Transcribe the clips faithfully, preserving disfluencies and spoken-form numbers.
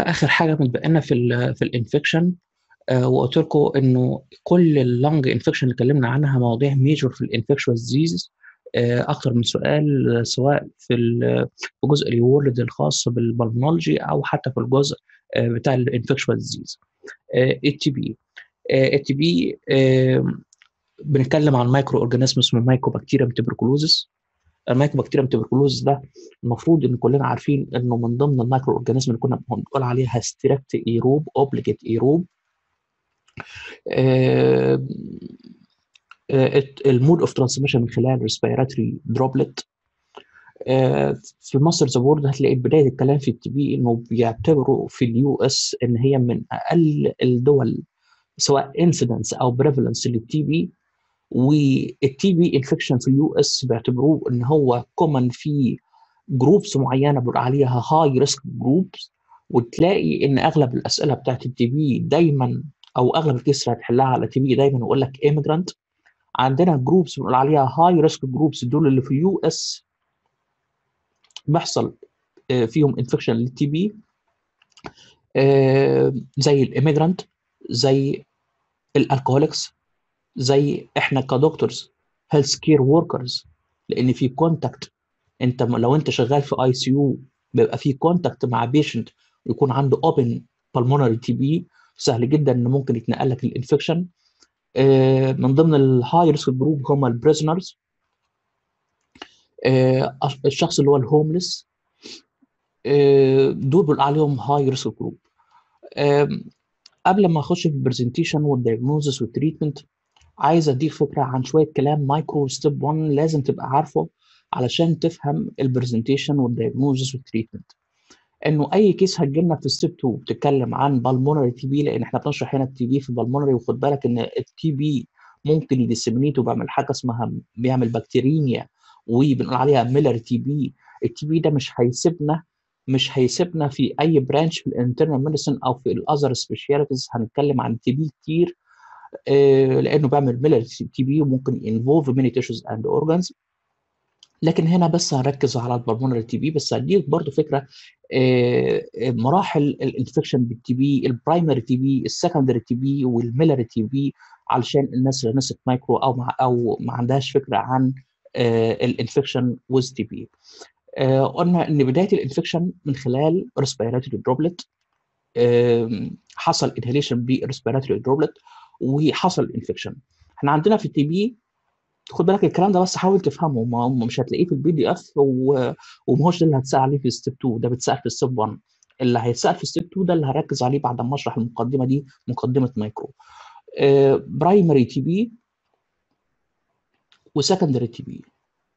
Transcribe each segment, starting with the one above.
اخر حاجه متبقى لنا في ال في الانفكشن. آه وقلت لكم انه كل اللنج انفكشن اللي اتكلمنا عنها مواضيع ميجور في الانفكشوس ديزيز. آه اكتر من سؤال، سواء في في جزء اليورد الخاص بالبلمونولوجي او حتى في الجزء آه بتاع الانفكشوس ديزيز. التي بي التي بي بنتكلم عن مايكرو اورجانيزم اسمه مايكوبكتيريم تبركلوزس. المايكوبكتيريم تبركلوزس ده المفروض ان كلنا عارفين انه من ضمن المايكرو اورجانيزم اللي كنا بنقول عليها ستريكت ايروب اوبليجيت ايروب. المود اوف ترانسميشن من خلال ريسبيراتوري دروبلت. في مصر ذا وورد هتلاقي بدايه الكلام في التي بي انه بيعتبروا في اليو اس ان هي من اقل الدول سواء انسيدنس او بريفالنس للتي بي. والتي بي انفكشن في اليو اس بيعتبروه ان هو كومن في جروبس معينه بيقول عليها هاي ريسك جروبس. وتلاقي ان اغلب الاسئله بتاعت التي بي دايما او اغلب الكيس اللي هتحلها على التي بي دايما يقول لك ايميجرانت. عندنا جروبس بنقول عليها هاي ريسك جروبس، دول اللي في اليو اس بيحصل فيهم انفكشن للتي بي، زي الايميجرانت، زي الالكوهوليكس، زي احنا كدكتورز هيلث كير وركرز، لان في كونتاكت. انت لو انت شغال في اي سي يو بيبقى في كونتاكت مع بيشنت ويكون عنده اوبن بالمونري تي بي، سهل جدا ان ممكن يتنقل لك الانفكشن. من ضمن الهاي ريسك جروب هم البريزنرز، الشخص اللي هو الهوملس، دول بنقول عليهم هاي ريسك جروب. قبل ما اخش في البرزنتيشن والدايجنوزس والتريتمنت، عايز اديك فكره عن شويه كلام مايكرو ستيب واحد لازم تبقى عارفه علشان تفهم البرزنتيشن والدايجنوزس والتريتمنت. انه اي كيس هتجيلنا في ستيب اتنين بتتكلم عن بالمونري تي بي، لان احنا بنشرح هنا التي بي في بالمونري، وخد بالك ان التي بي ممكن يديسمينيت وبيعمل حاجه اسمها بيعمل بكتيريميا وبنقول عليها ميلر تي بي. التي بي ده مش هيسيبنا مش هيسيبنا في اي برانش في الانترنال ميديسن او في الاذر سبيشاليتيز. هنتكلم عن تي بي كتير آه لانه بيعمل ميلر تي بي وممكن انفولف ماني تيشوز اند اورجانز. لكن هنا بس هركز على البلمونري تي بي، بس هديك برضو فكره آه مراحل الانفكشن بالتي بي، البرايمري تي بي، السكندري تي بي، والميلري تي بي، علشان الناس اللي نسيت مايكرو او مع او ما عندهاش فكره عن آه الانفكشن ويز تي بي. آه قلنا ان بدايه الانفكشن من خلال ريسبيراتوري دروبلت، آه حصل انهيليشن بالريسبيراتوري دروبلت وحصل انفكشن. احنا عندنا في التي بي، خد بالك الكلام ده بس حاول تفهمه، ما مش هتلاقيه في البي دي اف وما هوش ده اللي هتسال عليه في ستيب اتنين، ده بتسال في ستيب واحد. اللي هيتسال في ستيب اتنين ده اللي هركز عليه بعد ما اشرح المقدمه دي، مقدمه مايكرو. برايمري تي بي وسكندري تي بي.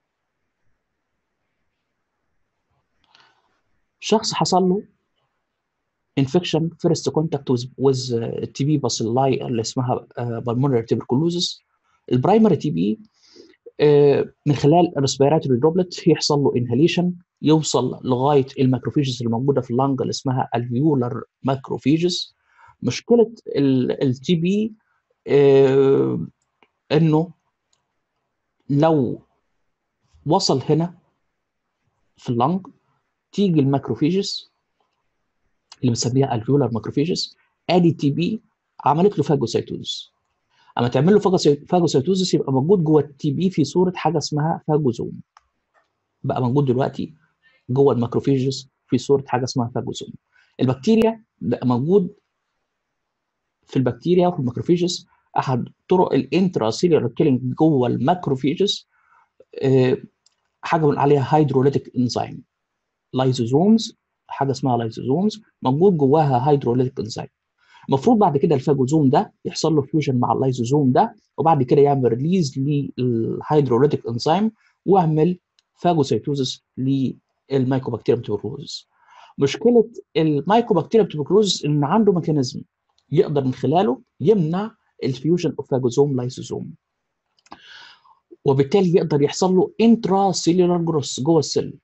شخص حصل له انفكشن فيرست كونتاكت ويز تي بي باسيلاي اللي اسمها بالمونري تيبركلوزس. البرايمري تي بي من خلال الريسبيراتوري دروبلت يحصل له انهاليشن، يوصل لغايه الماكروفيجز اللي موجوده في اللنج اللي اسمها الفيولار ماكروفيجز. مشكله التي بي آه انه لو وصل هنا في اللنج تيجي الماكروفيجز اللي بنسميها الفيولار ماكروفيجز، ادي تي بي عملت له فاجوسايتوز. اما تعمل له فاجوسايتوزس يبقى موجود جوه التي بي في صوره حاجه اسمها فاجوزوم، بقى موجود دلوقتي جوه الماكروفيجز في صوره حاجه اسمها فاجوزوم. البكتيريا بقى موجود في البكتيريا وفي الماكروفيجز. احد طرق الانترا سيلولار كيلينج جوه الماكروفيجز أه حاجه بنقول عليها هيدروليتيك انزيم لايزوزومز. حاجه اسمها لايزوزومز موجود جواها هيدروليتيك انزيم. المفروض بعد كده الفاجوزوم ده يحصل له فيوجن مع اللايزوزوم ده، وبعد كده يعمل ريليز للهيدروليتيك انزيم ويعمل فاجوسيتوزس للمايكوبكتيريم تيوبركلوزس. مشكله المايكوبكتيريم تيوبركلوزس ان عنده ميكانيزم يقدر من خلاله يمنع الفيوجن اوف فاجوزوم لايزوزوم، وبالتالي يقدر يحصل له انترا سيلولار جروس جوه السيل.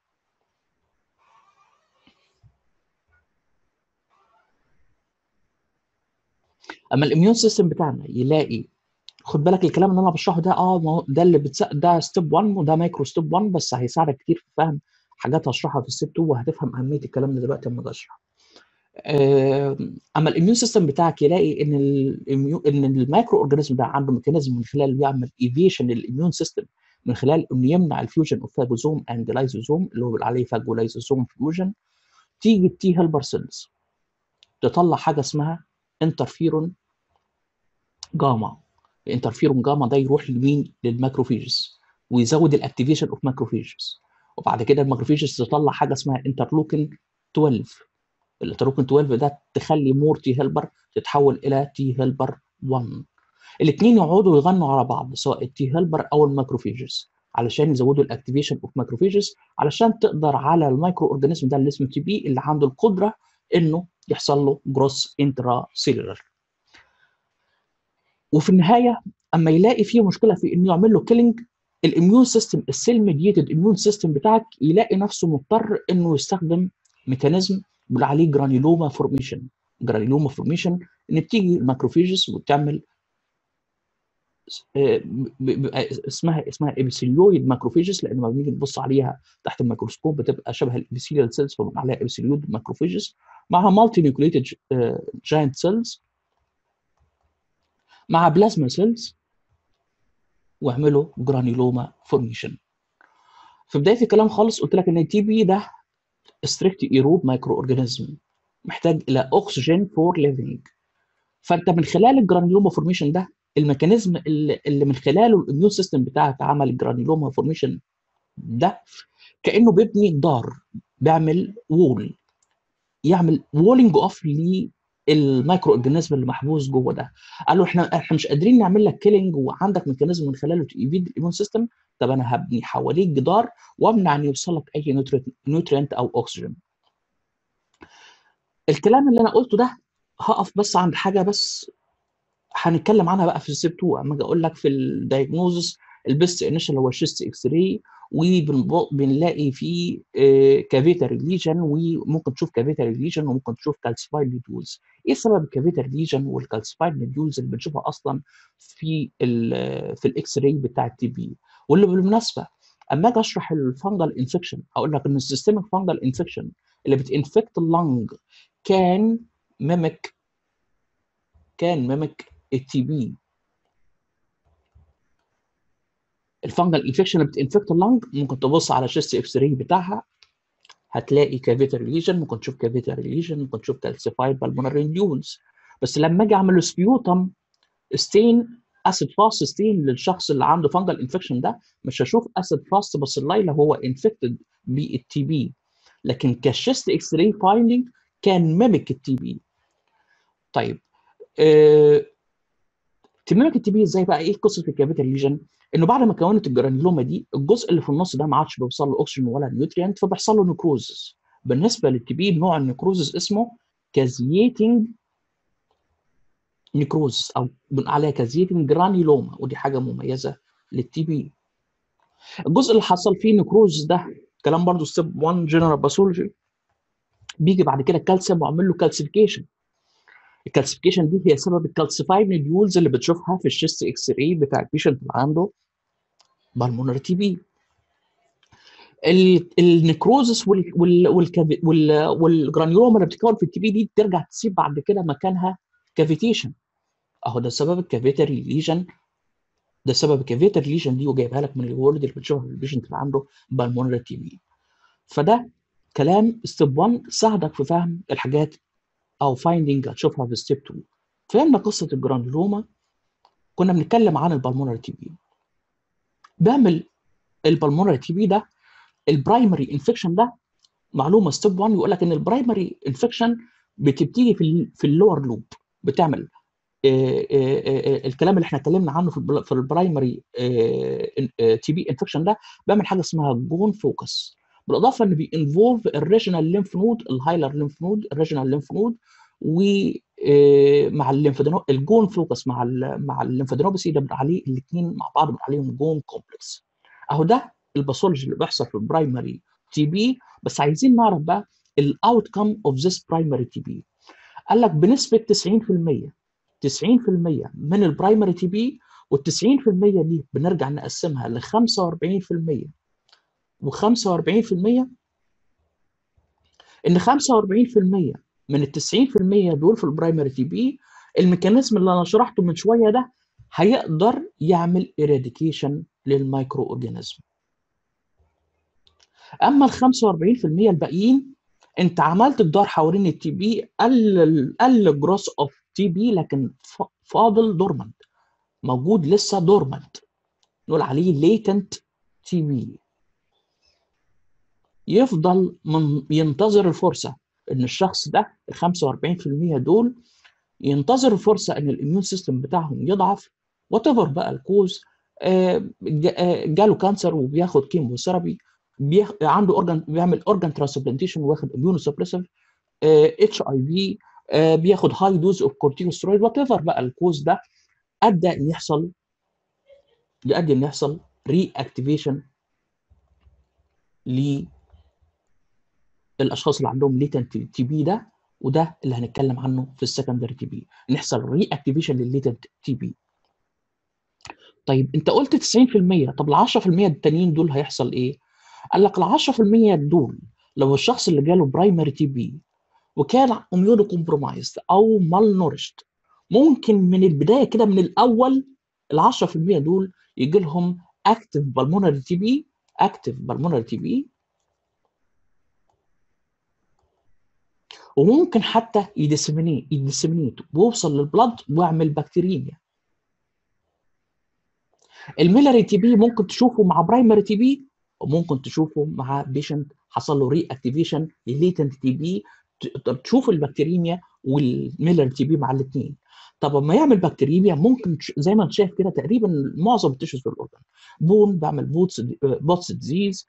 اما الاميون سيستم بتاعنا يلاقي، خد بالك الكلام اللي انا بشرحه ده اه ده اللي بتس... ده ستيب واحد وده مايكرو ستيب واحد، بس هيساعدك كتير في فهم حاجات هشرحها في ستيب اتنين، وهتفهم اهميه الكلام ده دلوقتي لما اجي اشرح. آه، اما الاميون سيستم بتاعك يلاقي ان الاميون ان المايكرو اورجانيزم ده عنده ميكانيزم من خلال بيعمل ايفيشن للاميون سيستم، من خلال انه يمنع الفيوجن اوف فاجوزوم اند لايزوزوم اللي هو بيقول عليه فاجولايزوزوم فيوجن. تيجي التي هيلبر سيلز تطلع حاجه اسمها انترفيرون جاما. الانترفيرون جاما ده يروح لمين؟ للماكروفيجز، ويزود الاكتيفيشن اوف ماكروفيجز. وبعد كده الماكروفيجز تطلع حاجه اسمها انترلوكين اتناشر. الانترلوكين اتناشر ده تخلي مور تي هيلبر تتحول الى تي هيلبر واحد. الاثنين يقعدوا يغنوا على بعض سواء التي هيلبر او الماكروفيجز علشان يزودوا الاكتيفيشن اوف ماكروفيجز، علشان تقدر على المايكرو اورجانيزم ده اللي اسمه تي بي اللي عنده القدره انه يحصل له جروس انترا سيلولر. وفي النهايه اما يلاقي فيه مشكله في انه يعمل له كيلينج، الاميون سيستم السيل ميديتد اميون سيستم بتاعك يلاقي نفسه مضطر انه يستخدم ميكانيزم بيقول عليه جرانيلوما فورميشن. جرانيلوما فورميشن ان بتيجي الماكروفيجز وتعمل اسمها اسمها ابيثيليويد ماكروفيجز، لان لما بنيجي نبص عليها تحت الميكروسكوب بتبقى شبه الابيثيليال سيلز، فبنقول عليها ابيثيليويد ماكروفيجز. معها مالتي نيوكليتد جاينت سيلز مع بلازما سيلز، واعملوا جرانيلوما فورميشن. في بدايه الكلام خالص قلت لك ان التي بي ده ستريكت ايروب مايكرو اورجانيزم محتاج الى اكسجين فور ليفنج. فانت من خلال الجرانيلوما فورميشن ده، الميكانيزم اللي, اللي من خلاله الاميون سيستم بتاعك عمل الجرانيلوما فورميشن ده، كانه بيبني جدار، بيعمل وول، يعمل وولنج اوف للمايكرو اورجانيزم اللي محبوس جوه ده. قالوا احنا احنا مش قادرين نعمل لك كيلينج وعندك ميكانيزم من خلاله تيفيد الاميون سيستم، طب انا هبني حواليك جدار وامنع ان يوصل لك اي نيوترينت او اكسجين. الكلام اللي انا قلته ده هقف بس عند حاجه بس هنتكلم عنها بقى في الستيب اتنين. اما اجي اقول لك في الدايجنوزس البيست انيشال هو الشيست اكس راي، وبنلاقي فيه كافيتاري ليجن، وممكن تشوف كافيتاري ليجن وممكن تشوف كالسيفايد نوديولز. ايه سبب الكافيتاري ليجن والكالسيفايد نوديولز اللي بنشوفها اصلا في ال في الاكس راي بتاع التي بي؟ واللي بالمناسبه اما اجي اشرح الفانجل انفكشن اقول لك ان السيستميك فانجل انفكشن اللي بتنفكت اللنج كان ميمك كان ميمك التي بي. الفانجل انفكشن اللي بتنفكت اللنج ممكن تبص على شيست اكس راي بتاعها هتلاقي كافيتاري ليجن، ممكن تشوف كافيتاري ليجن، ممكن تشوف كالسيفايد بالمونري نوديولز. بس لما اجي اعمل سبيوتم ستين اسيد فاست ستين للشخص اللي عنده فانجل انفكشن ده، مش هشوف اسيد فاست بس الليله هو انفكتد بالتي بي، لكن كشيست اكس راي فايندنج كان ميمك التي بي. طيب أه تمامك التي بي ازاي بقى؟ ايه قصه الكافيتال ليجن؟ انه بعد ما كونت الجرانيلوما دي الجزء اللي في النص ده ما عادش بيوصل له اكسجين ولا نيوتريانت، فبيحصل له نكروزس. بالنسبه للتي بي نوع النكروزس اسمه كازييتنج نكروزس، او بنقول عليها كازييتنج جرانيلوما، ودي حاجه مميزه للتي بي. الجزء اللي حصل فيه نكروز ده كلام برضو ستيب واحد جنرال باثولوجي، بيجي بعد كده الكالسيوم وعمل له كالسيفيكيشن. الكالسيفيكيشن دي هي سبب الكالسيفايد نوديولز اللي بتشوفها في الشيست اكس راي بتاع البيشنت اللي عنده بالمونري تي بي. النكروزس والجرانيولوما اللي بتتكون في التي بي دي ترجع تسيب بعد كده مكانها كافيتيشن. اهو ده سبب الكافيتري ليجن، ده سبب الكافيتري ليجن دي، وجايبها لك من الورد اللي بتشوفها في البيشنت اللي عنده بالمونري تي بي. فده كلام ستيب واحد ساعدك في فهم الحاجات او فايندنج هتشوفها في ستيب اتنين. فهمنا قصه الجرانيولوما، كنا بنتكلم عن البالمونري تي بي. بعمل البالمونري تي بي ده البرايمري انفكشن ده معلومه ستيب واحد يقول لك ان البرايمري انفكشن بتبتدي في في اللور لوب، بتعمل آآ آآ الكلام اللي احنا اتكلمنا عنه في في البرايمري تي بي انفكشن ده بيعمل حاجه اسمها جون فوكس، بالاضافه ان بينفولف الريجنال ليمف نود، الهايلر ليمف نود، الريجنال ليمف نود، ومع الليمفادينو الجون فوكس مع ال مع الليمفادينوباثي ده بنقول عليه الاثنين مع بعض بنقول عليهم جون كومبلكس. اهو ده الباثولوجي اللي بيحصل في البرايمري تي بي. بس عايزين نعرف بقى الاوت كم اوف ذس برايمري تي بي. قال لك بنسبه تسعين في المية تسعين في المية من البرايمري تي بي، وال90% دي بنرجع نقسمها ل خمسة وأربعين في المية و45%، ان خمسة وأربعين في المية من ال تسعين في المية دول في البرايمري تي بي الميكانيزم اللي انا شرحته من شويه ده هيقدر يعمل إيراديكيشن للمايكرو اورجانيزم. اما ال خمسة وأربعين في المية الباقيين انت عملت جدار حوالين التي بي، قل قل الجروس اوف تي بي، لكن فاضل دورمنت، موجود لسه دورمنت، نقول عليه ليتنت تي بي. يفضل من ينتظر الفرصه ان الشخص ده ال خمسة وأربعين في المية دول ينتظر الفرصه ان الاميون سيستم بتاعهم يضعف، وات ايفر بقى الكوز، جاله كانسر وبياخد كيمو ثيرابي، عنده اورجان، بيعمل اورجان ترانسبلانتيشن واخد اميونو سبريسيف، اتش اي في، بياخد هاي دوز اوف كورتيكوسترويد، وات ايفر بقى الكوز ده، ادى ان يحصل يؤدي ان يحصل ري اكتيفيشن للاشخاص اللي عندهم ليتنت تي بي ده، وده اللي هنتكلم عنه في السكندري تي بي، ان يحصل ري اكتيفيشن للليتنت تي بي. طيب انت قلت تسعين في المية، طب ال عشرة في المية التانيين دول هيحصل ايه؟ قال لك ال عشرة في المية دول لو الشخص اللي جاله برايمري تي بي وكان اميونو كومبرومايزد او مال نورشت، ممكن من البدايه كده من الاول ال عشرة في المية دول يجي لهم اكتف بالمونري تي بي، اكتف بالمونري تي بي، وممكن حتى يديسمينيت يديسمينيت ويوصل للبلد ويعمل بكتيريميا. الميلاري تي بي ممكن تشوفه مع برايمري تي بي، وممكن تشوفه مع بيشنت حصل له ري اكتيفيشن لليتنت تي بي، تشوف البكتيريميا والميلاري تي بي مع الاثنين. طب لما يعمل بكتيريميا ممكن زي ما انت شايف كده تقريبا معظم التشوز في الاورجن، بون بعمل بوتس بوتس ديزيز،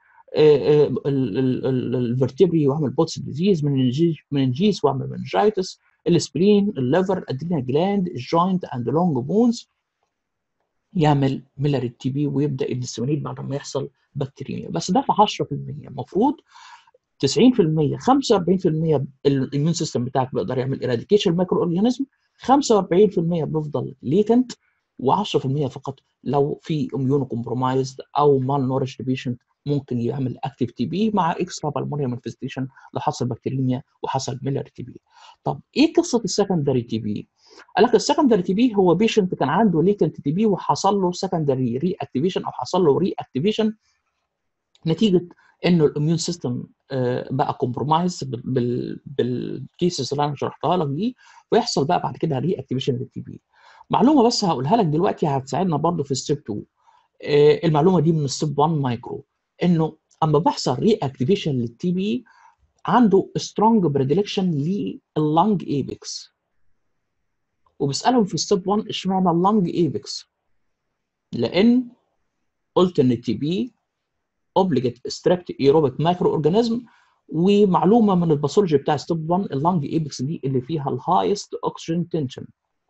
الفرتبري واعمل بوتس ديزيز، مننجيس واعمل مننجايتس، السبلين، الليفر، ادرينال جلاند، الجوينت اند لونج بونز يعمل ميلاري تي بي ويبدا يديسمينيت بعد ما يحصل بكتيريميا. بس ده في عشرة في المية، المفروض تسعين في المية خمسة وأربعين في المية الاميون سيستم بتاعك بيقدر يعمل ايراديكيشن المايكرو اورجانيزم، خمسة وأربعين في المية بيفضل ليتنت، و10% فقط لو في اميونو كومبرومايزد او مال نورش بيشنت ممكن يعمل اكتيف تي بي مع اكسترا بالمونيا مانفستيشن لو حصل بكتيريميا وحصل ميلر تي بي. طب ايه قصه السكندري تي بي؟ قال لك السكندري تي بي هو بيشنت كان عنده ليتنت تي بي وحصل له سكندري ري اكتيفيشن او حصل له ري اكتيفيشن نتيجه انه الاميون سيستم بقى كومبرومايز بالكيسز اللي انا شرحتها لك دي، ويحصل بقى بعد كده ري اكتيفيشن للتي بي. معلومه بس هقولها لك دلوقتي هتساعدنا برضو في ستيب اتنين، المعلومه دي من ستيب واحد مايكرو، انه اما بيحصل ري اكتيفيشن للتي بي عنده سترونج بريدلكشن لللنج ايبكس، وبيسالهم في ستيب واحد اشمعنى اللنج ايبكس؟ لان قلت ان التي بي اوبليجيت ستريبت ايروبيك مايكرو اورجانيزم، ومعلومه من الباثولوجي بتاع ستيب واحد اللنج ايبكس دي اللي فيها الهايست اوكسجين تنشن.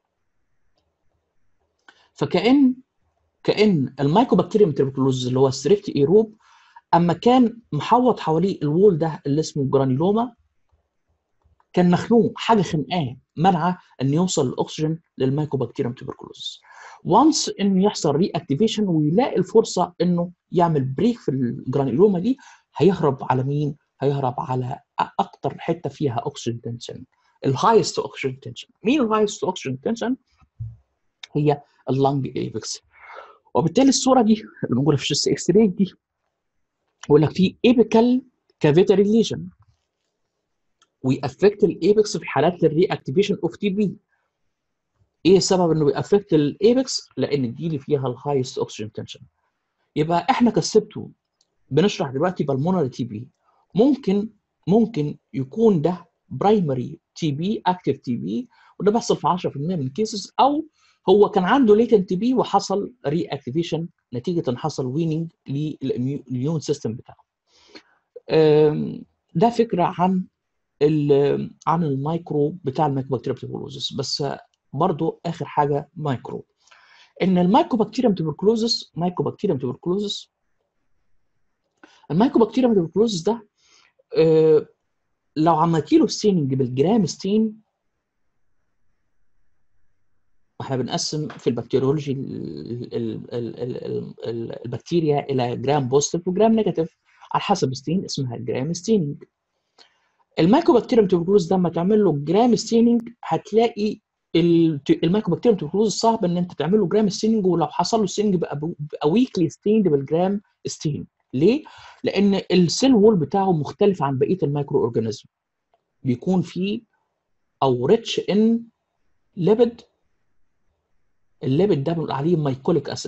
فكأن كأن المايكوبكتيريوم تيبركلوز اللي هو ستريبت ايروب اما كان محوط حواليه الوول ده اللي اسمه جرانيلوما، كان مخنوق، حاجه خنقاه منعه ان يوصل الاكسجين للمايكوبكتيريوم تيبركلوز. وانس انه يحصل ري اكتيفيشن ويلاقي الفرصه انه يعمل بريك في الجرانيلوما دي، هيهرب على مين؟ هيهرب على اكتر حته فيها اكسجين تنشن، الهايست اوكسجين تنشن. مين الهايست اوكسجين تنشن؟ هي اللنج ايبكس. وبالتالي الصوره دي اللي موجوده في الشيست اكس راي دي بيقول لك في ايبيكال كافيتري ليجن ويأفكت الايبكس في حالات الري اكتيفيشن اوف تي بي. ايه السبب انه بيأفكت الايبكس؟ لان دي اللي فيها الهايست اوكسجين تنشن. يبقى احنا كسبته بنشرح دلوقتي بالمونري تي بي، ممكن ممكن يكون ده برايمري تي بي اكتيف تي بي، وده بيحصل في عشرة في المية من الكيسز، او هو كان عنده ليتنت تي بي وحصل ري اكتيفيشن نتيجه ان حصل ويننج للاميون سيستم بتاعه. ده فكره عن عن المايكرو بتاع الميكوبكتيريوم تيبركلوزس. بس برضو اخر حاجه مايكرو، ان المايكوبكتيريوم تيبركلوزس مايكوبكتيريوم تيبركلوزس المايكوبكتيريوم تيبركلوزس ده آه لو عملت له ستيننج بالجرام ستين، احنا بنقسم في البكتيريولوجي البكتيريا الى جرام بوزيتيف وجرام نيجاتيف على حسب ستين اسمها جرام ستيننج. المايكوبكتيريوم تيوبركلوز ده لما تعمل له جرام ستيننج هتلاقي المايكوبكتيريوم تيوبركلوز صعب ان انت تعمل له جرام ستيننج، ولو حصل له ستيننج بقى بقى ويكلي ستيند بالجرام ستين. ليه؟ لان السيل وول بتاعه مختلف عن بقيه المايكرو اورجانيزم، بيكون فيه او ريتش ان ليبيد. الليبيد ده بنقول عليه مايكوليك اسيد،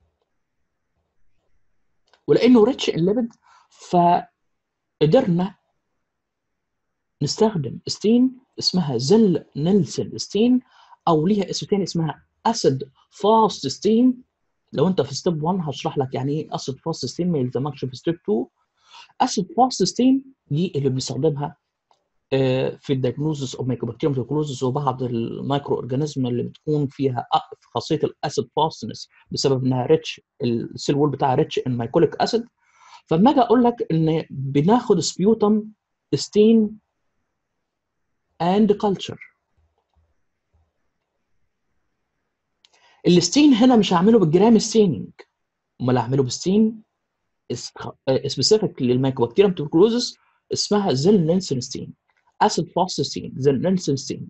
ولانه ريتش ان ليبيد فقدرنا نستخدم ستين اسمها زل نيلسون ستين، او ليها اسم تاني اسمها اسيد فاست ستين. لو انت في ستيب واحد هشرح لك يعني ايه اسيد فاست ستين، ما يلزمكش في ستيب اتنين. اسيد فاست ستين دي اللي بنستخدمها في الدايجنوزس او مايكوبكتيريوم تيوبركلوزس وبعض المايكرو اورجانيزم اللي بتكون فيها خاصيه الاسيد فاستنس بسبب انها ريتش، السيل وول بتاعها ريتش ان مايكوليك اسيد. فلما اجي اقول لك ان بناخد سبيوتم ستين اند كلتشر، الستين هنا مش هعمله بالجرام ستيننج، امال هعمله بستين سبيسيفيك للمايكوبكتيريوم تيوبركلوزس اسمها زل نيلسون ستين، اسيد فاست ستين، زل نيلسون ستين.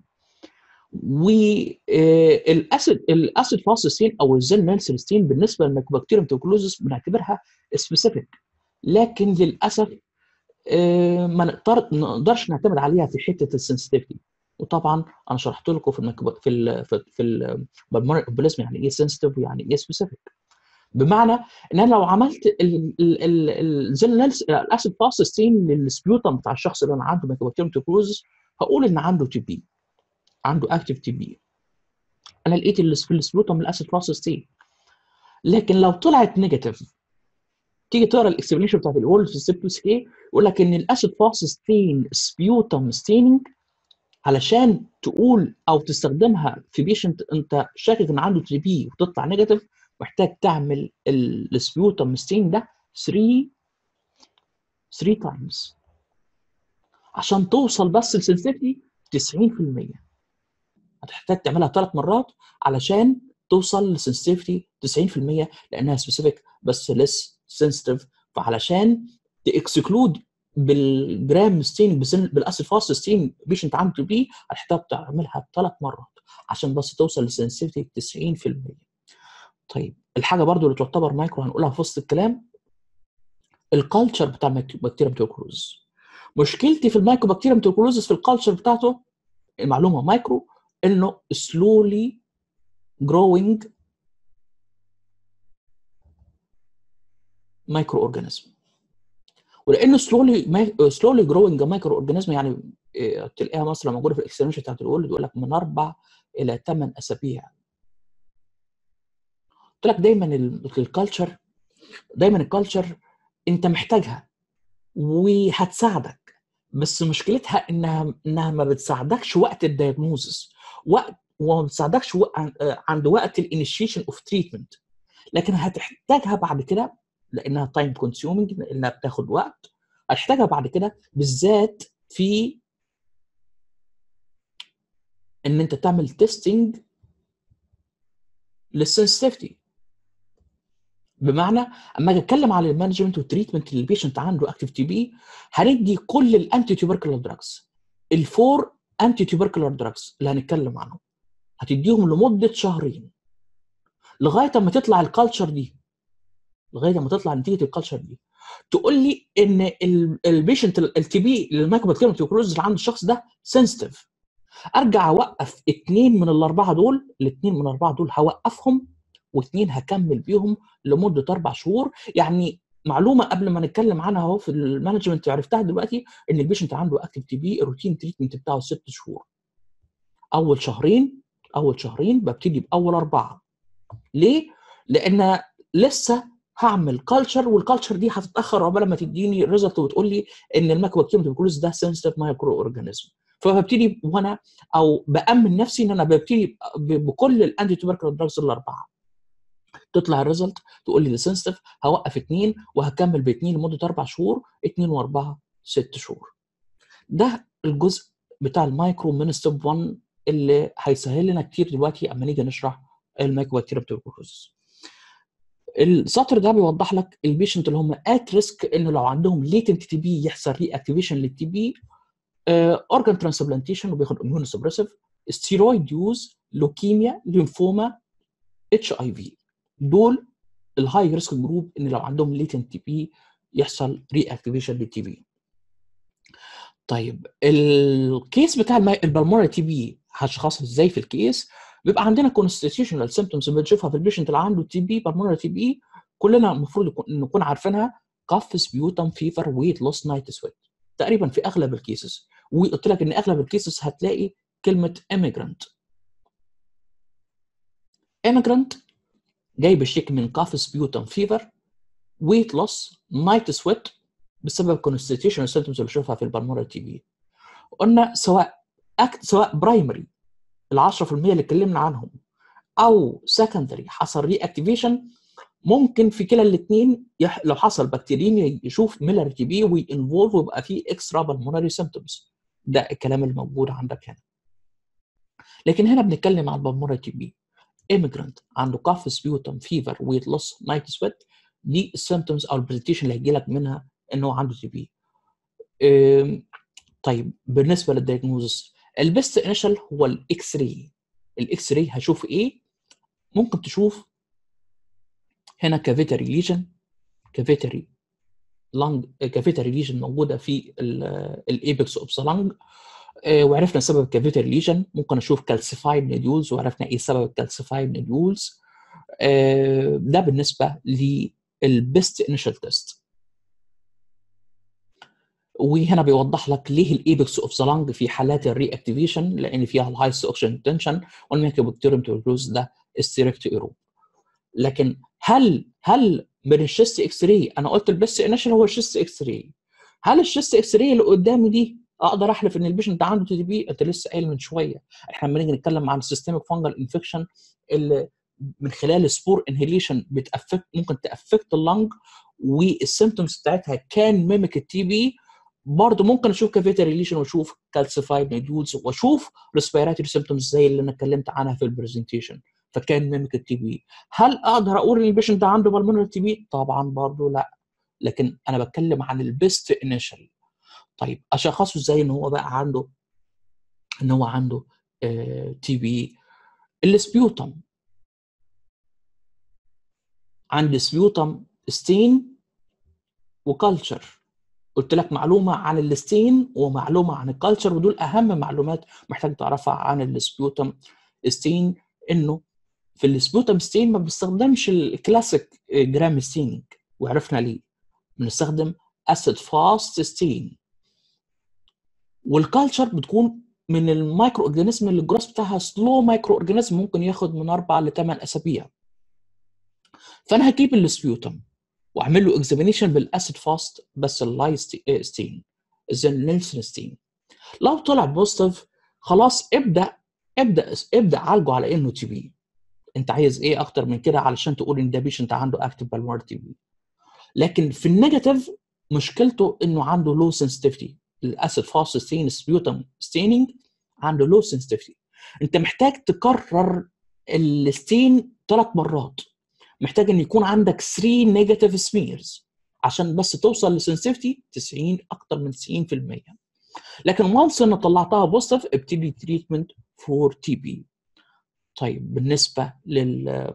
والاسيد الاسيد فاست ستين او الزل نيلسون ستين بالنسبه للمايكوبكتيريوم تيوبركلوزس بنعتبرها سبيسيفيك، لكن للاسف ما نقدر نقدرش نعتمد عليها في حته السنسيتيفيتي. وطبعا انا شرحت لكم في المكب... في ال في في البلازما يعني ايه سنسيتيف ويعني ايه سبيسيفيك. بمعنى ان انا لو عملت الاسيد فاست ستين للسبيوتم بتاع الشخص اللي انا عنده مايكوبكتيريوم تيوبركلوزس هقول ان عنده تي بي، عنده اكتيف تي بي. انا لقيت في السبيوتم الاسيد فاست ستين، لكن لو طلعت نيجاتيف تيجي تقرا الاكسبلينيشن بتاعت الورد في ستيب ايه يقول لك ان الاسيد فاست ستين سبيوتم ستيننج علشان تقول او تستخدمها في بيشنت انت شاكك ان عنده تي بي وتطلع نيجاتيف، محتاج تعمل السبيوتم ستين ده ثلاثة ثلاثة تايمز عشان توصل بس لسنسيتيفيتي تسعين في المية. هتحتاج تعملها ثلاث مرات علشان توصل لسنسيتيفيتي تسعين في المية لانها سبيسيفيك بس ليس سنسيتيف. فعلشان تاكسكلود بالجرام ستين بالاسيد فاست ستين بيشنت عنده تي بي هتحتاج تعملها ثلاث مرات عشان بس توصل لسنسيتيفيتي تسعين في المية. طيب الحاجه برضو اللي تعتبر مايكرو هنقولها في وسط الكلام، الكالتشر بتاع المايكوبكتيريوم تيوبركلوزس. مشكلتي في المايكوبكتيريوم تيوبركلوزس في الكالتشر بتاعته المعلومه مايكرو انه slowly growing مايكرو اورجانيزم، ولانه slowly slowly growing مايكرو اورجانيزم يعني تلاقيها مثلا موجوده في الاكسبريمنت بتاعت الولد يقول لك من اربع الى ثمان اسابيع. قلت لك دايما الكالتشر دايما الكالتشر انت محتاجها وهتساعدك، بس مشكلتها انها انها ما بتساعدكش وقت الدايجنوزس، وقت وما بتساعدكش عند وقت الانيشيشن اوف تريتمنت، لكن هتحتاجها بعد كده لانها تايم كونسيومينج، لانها بتاخد وقت. هتحتاجها بعد كده بالذات في ان انت تعمل تيستنج للسنسيتيفيتي. بمعنى اما اجي اتكلم على المانجمنت والتريتمنت للبيشنت عنده اكتيف تي بي هندي كل الانتي تيوبركلر دراجز، الفور انتي تيوبركلر دراجز اللي هنتكلم عنهم هتديهم لمده شهرين لغايه اما تطلع الكالتشر دي، لغايه اما تطلع نتيجه الكالتشر دي تقول لي ان البيشنت التي بي المايكوبكتيريوم تيوبركلوزس اللي عند الشخص ده سنسيتيف. ارجع اوقف اثنين من الاربعه دول، الاثنين من الاربعه دول هوقفهم واثنين هكمل بيهم لمده اربع شهور. يعني معلومه قبل ما نتكلم عنها اهو في المانجمنت عرفتها دلوقتي ان البيشنت عنده اكتيف تي بي الروتين تريتمنت بتاعه ست شهور. اول شهرين اول شهرين ببتدي باول اربعه. ليه؟ لان لسه هعمل كلتشر والكلتشر دي هتتاخر عقبال ما تديني ريزلت وتقول لي ان المايكوبكتيريوم تيوبركلوزس ده سنسيتيف مايكرو اورجانيزم. فببتدي وانا او بامن نفسي ان انا ببتدي بكل الانتي تيوبركلر دراجز الاربعه. تطلع الريزلت تقول لي ده سنسيتيف، هوقف اثنين وهكمل باثنين لمده اربع شهور، اثنين واربعه ست شهور. ده الجزء بتاع المايكرو من ستيب واحد اللي هيسهل لنا كتير دلوقتي اما نيجي نشرح المايكوبكتيريوم تيوبركلوزس. السطر ده بيوضح لك البيشنت اللي هم ات ريسك انه لو عندهم ليتنت تي بي يحصل ري اكتيفيشن للتي بي اورجان ترانسبلانتيشن وبياخد اميون سبريسيف، ستيرويد يوز، لوكيميا، ليمفوما، اتش اي في. دول الهاي ريسك جروب ان لو عندهم ليتنت تي بي يحصل ري اكتيفيشن للتي بي. طيب الكيس بتاع البلمونري تي بي هشخصها ازاي في الكيس؟ بيبقى عندنا كونستيتيوشنال سيمبتومز بنشوفها في البيشنت اللي عنده تي بي بلمونري تي بي، كلنا المفروض نكون عارفينها: كف، سبيوتم، فيفر، ويت لوس، نايت سويت، تقريبا في اغلب الكيسز. وقلت لك ان اغلب الكيسز هتلاقي كلمه immigrant. immigrant جاي بشكل من كف، سبيوتم، فيفر، ويت لوس، نايت سويت، بسبب كونستيتيوشنال سيمبتومز اللي بنشوفها في البلمونري تي بي. قلنا سواء أكت سواء برايمري ال عشرة في المية اللي اتكلمنا عنهم او سكندري حصل ري اكتيفيشن، ممكن في كلا الاثنين يح... لو حصل بكتيريميا يشوف ميلر تي بي وينفولف ويبقى فيه اكسترا بالمونري سيمبتومز. ده الكلام اللي موجود عندك هنا. لكن هنا بنتكلم عن البلمونري تي بي. ايميجرانت عنده كاف، سبيوتم، فيفر، ويت لوس، نايت سويت، دي السيمبتومز او البرزنتيشن اللي هيجي لك منها ان هو عنده تي بي. طيب بالنسبه للدايجنوزس، البيست انيشال هو الاكس راي. الاكس راي هشوف ايه؟ ممكن تشوف هنا كافيتري ليجن، كافيتري لانج، كافيتري ليجن موجوده في الايبكس اوف ذا لانج، وعرفنا سبب الكافيتري ليجن. ممكن اشوف كالسيفايد نيدولز وعرفنا ايه سبب الكالسيفايد نيدولز. ده بالنسبه للبيست انيشال تيست. وهنا بيوضح لك ليه الايبكس اوف ذا لانج في حالات الري اكتيفيشن، لان فيها الهايست اوكسجين تنشن والميكوبكتيريوم تيوبروز ده استريكت ايروب. لكن هل هل من الشيست اكس راي، انا قلت البيست انيشال هو الشيست اكس راي، هل الشيست اكس راي اللي قدامي دي اقدر احلف ان البيشنت عنده تي بي؟ انت لسه قايل من شويه احنا لما نيجي نتكلم عن السيستميك فانجل انفكشن اللي من خلال سبور انهيليشن بتافكت، ممكن تافكت اللنج والسيمتومز بتاعتها كان ميميك التي بي، برضه ممكن اشوف كافيتري ليشن واشوف كالسيفايد نيدولز واشوف ريسبيراتوري سيمتومز زي اللي انا اتكلمت عنها في البرزنتيشن، فكان ميميك التي بي. هل اقدر اقول ان البيشنت ده عنده بالمونري تي بي؟ طبعا برضه لا، لكن انا بتكلم عن البيست انيشال. طيب اشخصه ازاي ان هو بقى عنده ان هو عنده آه تي بي؟ السبيوتم، عندي سبيوتم ستين وكالتشر. قلت لك معلومه عن الستين ومعلومه عن الكالتشر، ودول اهم معلومات محتاج تعرفها عن السبيوتم ستين. انه في السبيوتم ستين ما بنستخدمش الكلاسيك جرام ستيننج، وعرفنا ليه. بنستخدم اسيد فاست ستين. والكالتشر بتكون من المايكرو اورجانيزم اللي الجروس بتاعها سلو مايكرو اورجانيزم، ممكن ياخد من اربع لثمان اسابيع. فانا هجيب السبيوتم واعمل له اكزامينيشن بالاسيد فاست بس اللاي ستين، زي نيلسون ستين. لو طلع بوزيتيف خلاص ابدا ابدا ابدا عالجه على انه تي بي. انت عايز ايه اكتر من كده علشان تقول ان ده بيشنت عنده اكتيف بالمونري تي بي؟ لكن في النيجاتيف مشكلته انه عنده لو سنسيتيفيتي. الاسيد فاست ستين سبيوتم ستيننج عنده لو سنسيتيفيتي. انت محتاج تكرر الستين ثلاث مرات، محتاج ان يكون عندك ثلاثة نيجاتيف سميرز عشان بس توصل لسنسيتيفيتي تسعين، اكتر من تسعين في المية. لكن وانس ان طلعتها بوزيتيف ابتدي تريتمنت فور تي بي. طيب بالنسبه لل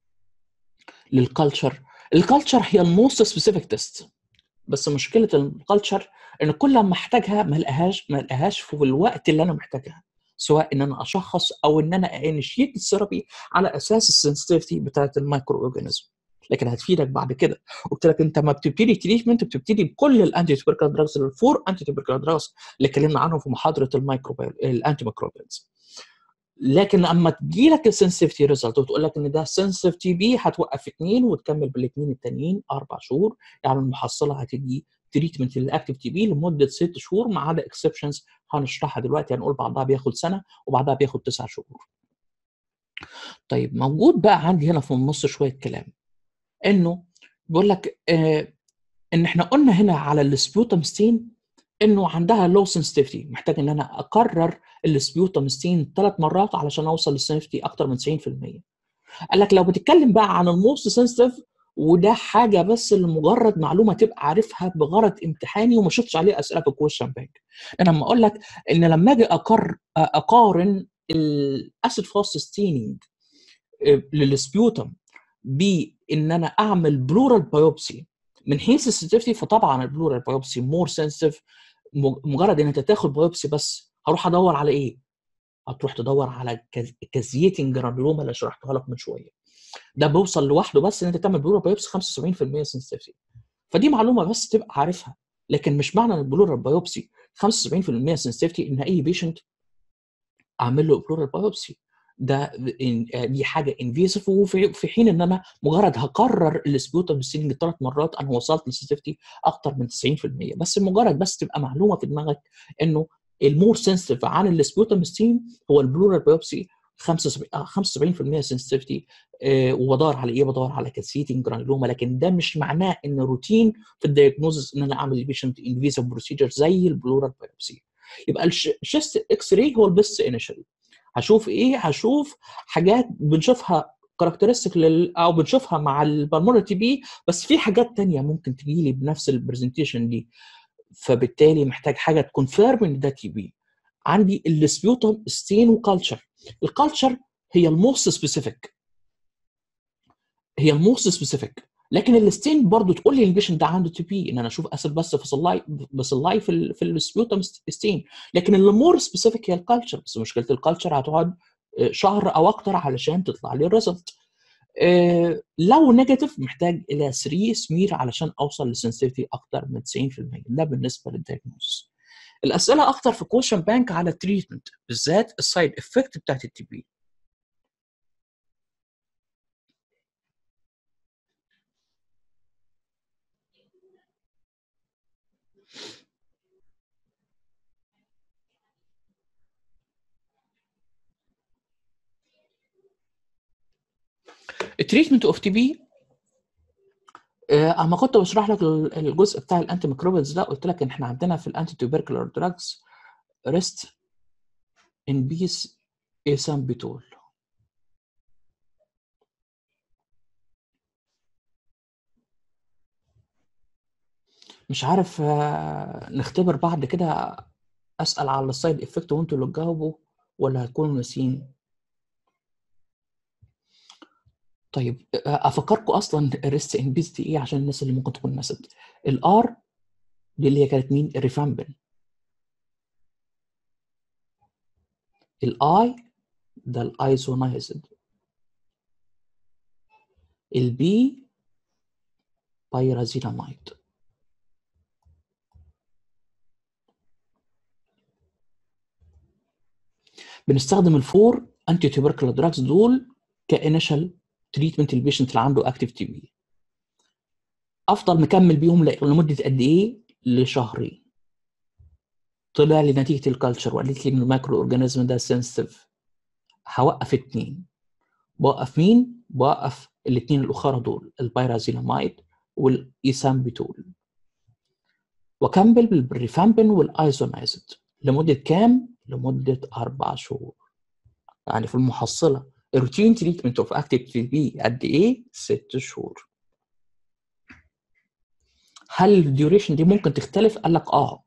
للكالتشر، الكالتشر هي الموست سبيسيفيك تيست، بس مشكله الكالتشر ان كل ما احتاجها ما الاقيهاش ما الاقيهاش في الوقت اللي انا محتاجها، سواء ان انا اشخص او ان انا انيشيت الثيرابي على اساس السنسيتيفيتي بتاعه المايكرو اورجانيزم. لكن هتفيدك بعد كده. قلت لك انت ما بتبتدي تريتمنت بتبتدي بكل الانتي تيوبركل دراجز، الفور انتي تيوبركل دراجز اللي اتكلمنا عنهم في محاضره الميكروبيال الانتي ميكروبيالز. لكن اما تجي لك السنسيتيفيتي ريزلت وتقول لك ان ده سنسيتيف تي بي، هتوقف اثنين وتكمل بالاثنين التانيين اربع شهور، يعني المحصله هتدي تريتمنت للاكتيف تي بي لمده ست شهور ما عدا اكسبشنز هنشرحها دلوقتي، هنقول بعضها بياخد سنه وبعضها بياخد تسع شهور. طيب موجود بقى عندي هنا في النص شويه كلام، انه بيقول لك آه ان احنا قلنا هنا على السبيوتم ستين انه عندها لو سنسيتيفيتي، محتاج ان انا اكرر السبيوتم ستين ثلاث مرات علشان اوصل للسنسيتيفيتي اكتر من تسعين في المية. قال لك لو بتتكلم بقى عن الموست سنسيتيف وده حاجه بس لمجرد معلومه تبقى عارفها بغرض امتحاني وما شفتش عليه اسئله في الكويشن بانك. انا لما اقول لك ان لما اجي أقر اقارن الاسيد فاست ستيننج للسبيوتم بان انا اعمل بلورال بايوبسي من حيث السنسيتيفيتي، فطبعا البلورال بايوبسي مور سنسيتيف. مجرد ان انت تاخد بايوبسي بس، هروح ادور على ايه؟ هتروح تدور على كازيتنج جرانيوما اللي شرحتها لك من شويه. ده بيوصل لوحده بس ان انت تعمل بلورال بايوبسي خمسة وسبعين في المية سنسيتيفيتي. فدي معلومه بس تبقى عارفها، لكن مش معنى ان البلورال بايوبسي خمسة وسبعين في المية سنسيتيفيتي ان اي بيشنت اعمل له بلورال بايوبسي. ده دي حاجه انفيسيف، وفي حين ان انا مجرد هكرر السبيوتم ستيننج ثلاث مرات انا وصلت لسنسيتيفيتي اكتر من تسعين في المية. بس مجرد بس تبقى معلومه في دماغك انه المور سنسيتيف عن السبيوتم ستين هو البلورال بايوبسي خمسة وسبعين في المية سنسيتيفيتي. أه وبدور على ايه؟ بدور على كاسيتنج جرانيلوما. لكن ده مش معناه ان روتين في الدايجنوزس ان انا اعمل البيشنت انفيسيف بروسيجر زي البلورال بايوبسي. يبقى الشيست اكس راي هو البيست انيشال. هشوف ايه؟ هشوف حاجات بنشوفها كاركترستيك لل... او بنشوفها مع البلمونري تي بي، بس في حاجات تانية ممكن تجي لي بنفس البرزنتيشن دي، فبالتالي محتاج حاجه تكونفيرم ان ده تي بي. عندي السبيوتم ستين وكالتشر. الكالتشر هي الموست سبيسيفيك، هي الموست سبيسيفيك. لكن الستين برضو تقول لي البيشنت ده عنده تي بي، ان انا اشوف اسيد بس فصلاي بصلاي في ال في السبيوتم ستين. لكن اللي مور سبيسيفيك هي الكالتشر. بس مشكله الكالتشر هتقعد شهر او اكتر علشان تطلع لي الريزلت. أه لو نيجاتيف محتاج الى ثلاثة سمير علشان اوصل لسنسيتيفيتي اكتر من تسعين في المية. ده بالنسبه للدايجنوستس. الاسئله اكتر في كويشن بانك على التريتمنت، بالذات السايد افكت بتاعت التي بي. التريتمنت اوف تي بي، اما كنت بشرح لك الجزء بتاع الانتي ميكروبيالز ده قلت لك ان احنا عندنا في الانتي توبركلر دراجز ريست ان بيس ايسامبيتول. مش عارف نختبر بعد كده اسال على السايد افكت وانتوا اللي تجاوبوا ولا هتكونوا ناسيين؟ طيب افكركم اصلا الريست ان بيس دي ايه عشان الناس اللي ممكن تكون نسيت. الار دي اللي هي كانت مين؟ الريفامبين. الاي ده الايزونايزد. البي بايرازيناميد. بنستخدم الفور انتي تيوبركل دراجز دول كانيشال تريتمنت البيشنت اللي عنده اكتيف تي بي. افضل مكمل بيهم لمده قد ايه؟ لشهرين. طلع لي نتيجه الكالتشر وقالت لي ان المايكرو اورجانيزم ده سنسيتيف، هوقف اتنين. بوقف مين؟ بوقف الاثنين الاخرى دول، البيرازيناميد والايسامبيتول، وكمل بالريفامبين والايزونايزد. لمده كام؟ لمده اربع شهور. يعني في المحصله الروتين تريتمنت اوف اكتيف تي بي قد ايه؟ ست شهور. هل الديوريشن دي ممكن تختلف؟ قال لك اه.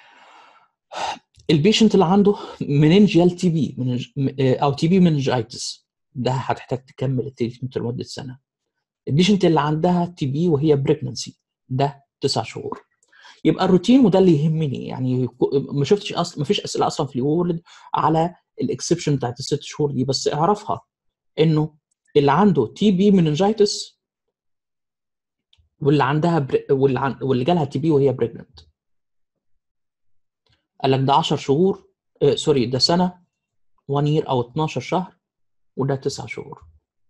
البيشنت اللي عنده مننجيال تي بي مننج... او تي بي مننجايتس ده هتحتاج تكمل التريتمنت لمده سنه. البيشنت اللي عندها تي بي وهي بريجننسي ده تسع شهور. يبقى الروتين، وده اللي يهمني، يعني ما شفتش اصلا، ما فيش اسئله اصلا في الوورد على الاكسبشن بتاعت الست شهور دي، بس اعرفها انه اللي عنده تي بي مننجايتس واللي عندها بري... واللي, عن... واللي جالها تي بي وهي بريجننت، قال لك ده عشر شهور، آه سوري ده سنه، واحد يير او اتناشر شهر، وده تسع شهور.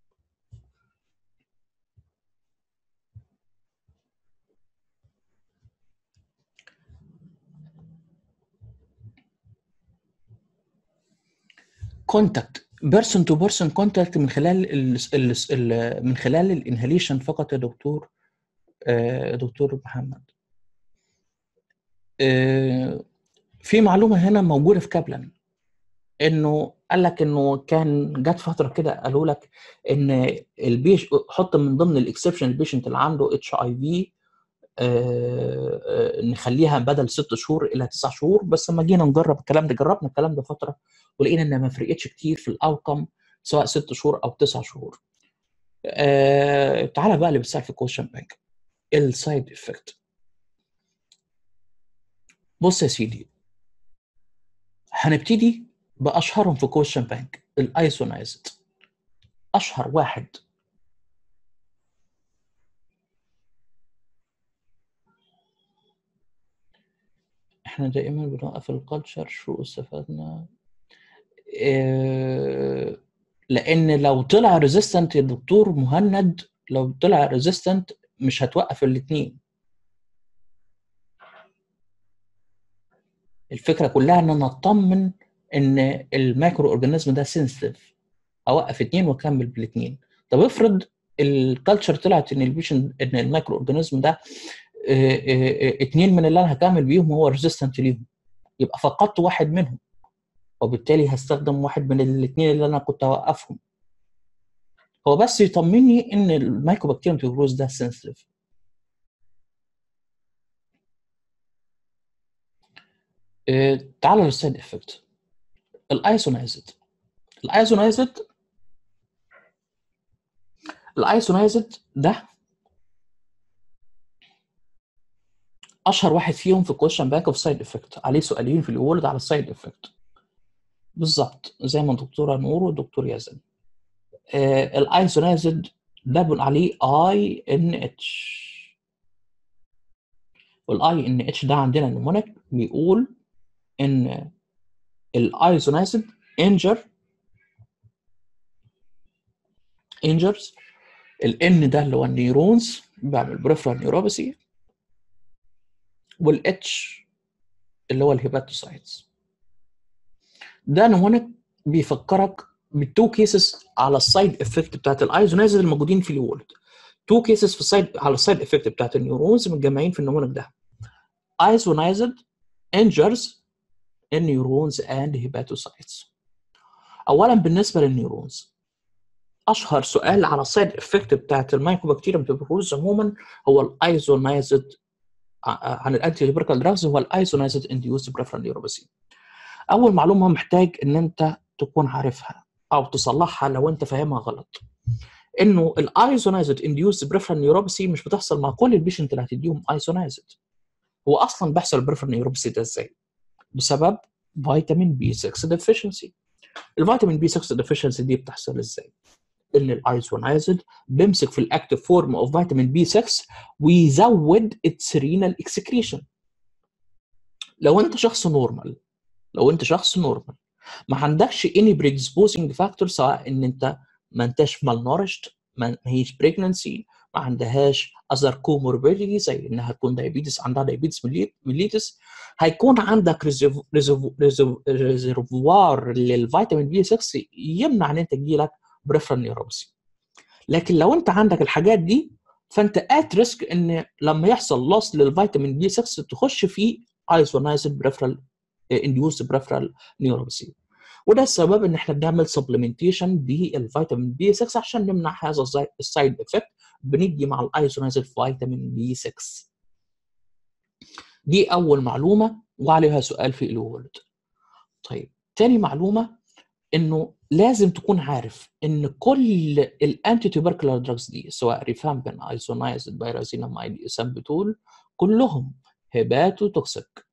كونتاكت بيرسون تو بيرسون كونتاكت من خلال ال ال ال من خلال الانهاليشن فقط يا دكتور آه دكتور محمد. آه في معلومه هنا موجوده في كابلان انه قال لك انه كان جت فتره كده قالوا لك ان البيش حط من ضمن الاكسبشن البيشنت اللي عنده اتش اي في نخليها بدل ست شهور الى تسع شهور. بس لما جينا نجرب الكلام ده، جربنا الكلام ده فتره ولقينا ان ما فرقتش كتير في الاوتكم سواء ست شهور او تسع شهور. آه تعالى بقى اللي بيسال في الكويشن بانك، السايد افكت. بص يا سيدي، هنبتدي باشهرهم في كويشن بانك، الايسونايزد. اشهر واحد احنا دائما بنوقف الكالتشر، شو استفدنا؟ إيه، لان لو طلع ريزيستنت يا دكتور مهند، لو طلع ريزيستنت مش هتوقف الاثنين. الفكره كلها ان انا اطمن ان المايكرو اورجانيزم ده سنسيتيف، اوقف اثنين واكمل بالاثنين. طب افرض الكالتشر طلعت ان البيشنت ان المايكرو اورجانيزم ده اثنين من اللي انا هكمل بيهم هو ريزيستنت ليهم، يبقى فقدت واحد منهم، وبالتالي هستخدم واحد من الاثنين اللي انا كنت هوقفهم. هو بس يطمني ان المايكوبكتيريوم تيوبروز ده سنسيتيف. إيه، تعالوا للسايد افكت. الايسونايزد الايسونايزد الايسونايزد ده اشهر واحد فيهم في كويشن باك اوف سايد افكت، عليه سؤالين في الوورد على السايد افكت بالظبط زي ما الدكتوره نور والدكتور يزن. آه الايسونايزد ده بنقول عليه اي ان اتش، والاي ان اتش ده عندنا نمونيك بيقول ان الايسونايزد انجر انجرز الان ده اللي هو النيورونز بيعمل بريفرال نيوروباثي، والاتش اللي هو الهيباتوسايتس. ده نمونيك بيفكرك بالتو كيسز على السايد افكت بتاعت الايزونايزد الموجودين في الوورد. تو كيسز في السايد على السايد افكت بتاعت النيورونز متجمعين في النمونيك ده. ايزونايزد انجرز النيورونز اند هيباتوسايتس. اولا بالنسبه للنيورونز، اشهر سؤال على السايد افكت بتاعت المايكوبكتيريوم تيوبروز عموما هو الايزونايزد عن الانتي هيبريكال دراجز، هو الايزونايزد انديوسد بريفرال نيوروباثي. اول معلومه محتاج ان انت تكون عارفها او تصلحها لو انت فاهمها غلط، انه الايزونايزد انديوسد بريفرال نيوروباثي مش بتحصل مع كل البيشنت اللي هتديهم ايزونايزد. هو اصلا بيحصل البريفرال نيوروباثي ده ازاي؟ بسبب فيتامين بي ستة ديفيشنسي. الفيتامين بي ستة ديفيشنسي دي بتحصل ازاي؟ ان الايزونايزد بيمسك في الاكتيف فورم اوف فيتامين بي ستة ويزود اتس رينال اكسكريشن. لو انت شخص نورمال لو انت شخص نورمال ما عندكش اني بريدسبوزنج فاكتور، سواء ان انت ما انتش مالنورشت، ما هيش بريجننسي، ما عندهاش اذر كوموربيديتي زي انها تكون دايابيتس، عندها دايابيتس ميليتس، هيكون عندك ريزرفوار للفيتامين بي ستة يمنع ان انت تجيلك بريفرال نيوروباثي. لكن لو انت عندك الحاجات دي فانت ات ريسك ان لما يحصل لوس للفيتامين بي ستة تخش في ايزونايزد بريفرال انديوس بريفرال نيوروباثي. وده السبب ان احنا بنعمل سبلمنتيشن بالفيتامين بي ستة عشان نمنع هذا السايد افكت، بندي مع الايزونايزد فيتامين بي ستة. دي اول معلومه وعليها سؤال في الوورد. طيب تاني معلومه، انه لازم تكون عارف ان كل الانتي تيوبركلر دراجز دي سواء ريفامبين، ايزونايزد، بايرازيناميد، اسامبتول، كلهم هيباتو توكسيك.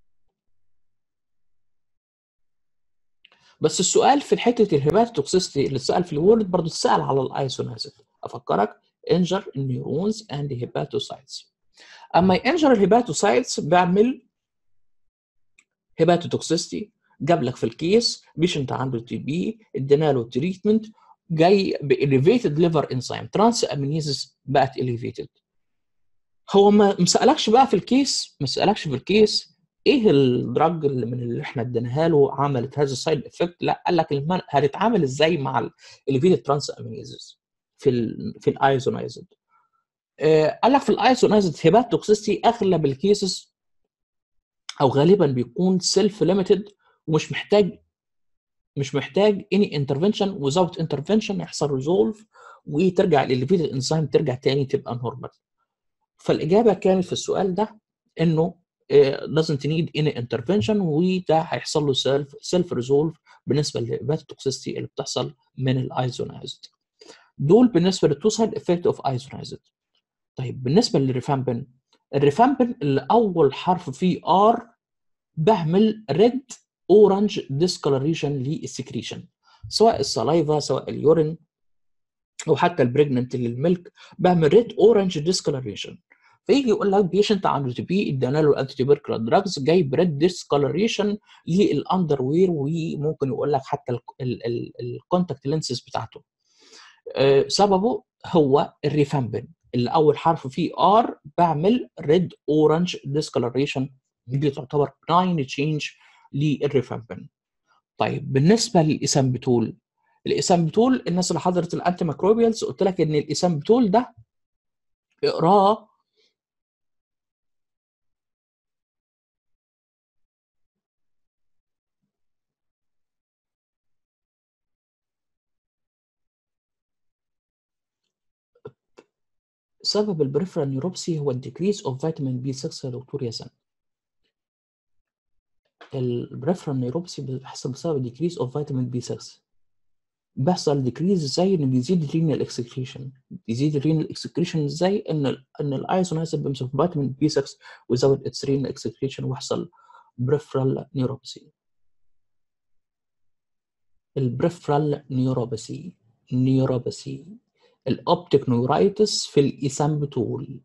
بس السؤال في حته الهيباتو توكسيستي اللي اتسال في الوورد برضه اتسال على الايزونايزد. افكرك انجر النيورونز اند هيباتوسايتس. اما ينجر الهيباتوسايتس بيعمل هيباتو توكسيستي. جاب لك في الكيس بيشنت عنده تي بي، ادينا له تريتمنت جاي باليفيتد ليفر انزيم ترانس امينيزز بقت اليفيتد. هو ما مسالكش بقى في الكيس ما سالكش في الكيس ايه الدراج اللي من اللي احنا اديناها له عملت هذا السايد افكت، لا قال لك المن... هتتعامل ازاي مع اليفيتد ترانس امينيزز في ال في الايزونايزد. آه قال لك في الايزونايزد هيبات توكسيستي اغلب الكيسز او غالبا بيكون سيلف ليميتد ومش محتاج مش محتاج any intervention without intervention يحصل resolve وترجع الاليفيتد انزيم ترجع تاني تبقى نورمال. فالاجابه كانت في السؤال ده انه doesn't need any intervention وده هيحصل له self self resolve بالنسبه للهيباتوتوكسيستي اللي بتحصل من الايزونايزد. دول بالنسبه للتو سايد افكت اوف ايزونايزد. طيب بالنسبه للريفامبين، الريفامبين اللي اول حرف فيه ار بعمل ريد اورنج ديسكولريشن للسكريشن، سواء السلايفا سواء اليورين او حتى البريجننت للملك بعمل ريد اورنج ديسكولريشن. فيجي يقول لك بيشنت عنده تي بي ادانا له الانتي تيوبركلال دراجز جايب ريد ديسكولريشن للاندر وير، وممكن يقول لك حتى الكونتاكت لينسز بتاعته. أه سببه هو الريفامبين اللي اول حرف فيه ار بعمل ريد اورنج ديسكولريشن، دي تعتبر بناين تشينج للريفامبين. طيب بالنسبه للاسامبتول، الاسامبتول الناس اللي حضرت الانتي ميكروبيالز قلت لك ان الاسامبتول ده اقراه سبب البريفرال نيوروبسي هو الديكريز اوف فيتامين بي ستة يا دكتور ياسين. البريفرال نيوروبسي بيحصل بسبب ديكريز اوف فيتامين بي ستة. بيحصل ديكريز ازاي؟ ان بيزيد الرينال اكسكريشن. بيزيد الرينال اكسكريشن ازاي؟ ان ال ان الايزونايزد بيمسك فيتامين بي ستة ويزود اتس رينال اكسكريشن ويحصل بريفرال نيوروبسي. البريفرال نيوروبسي نيوروبسي الاوبتيك نيورايتس في الاسامبتول.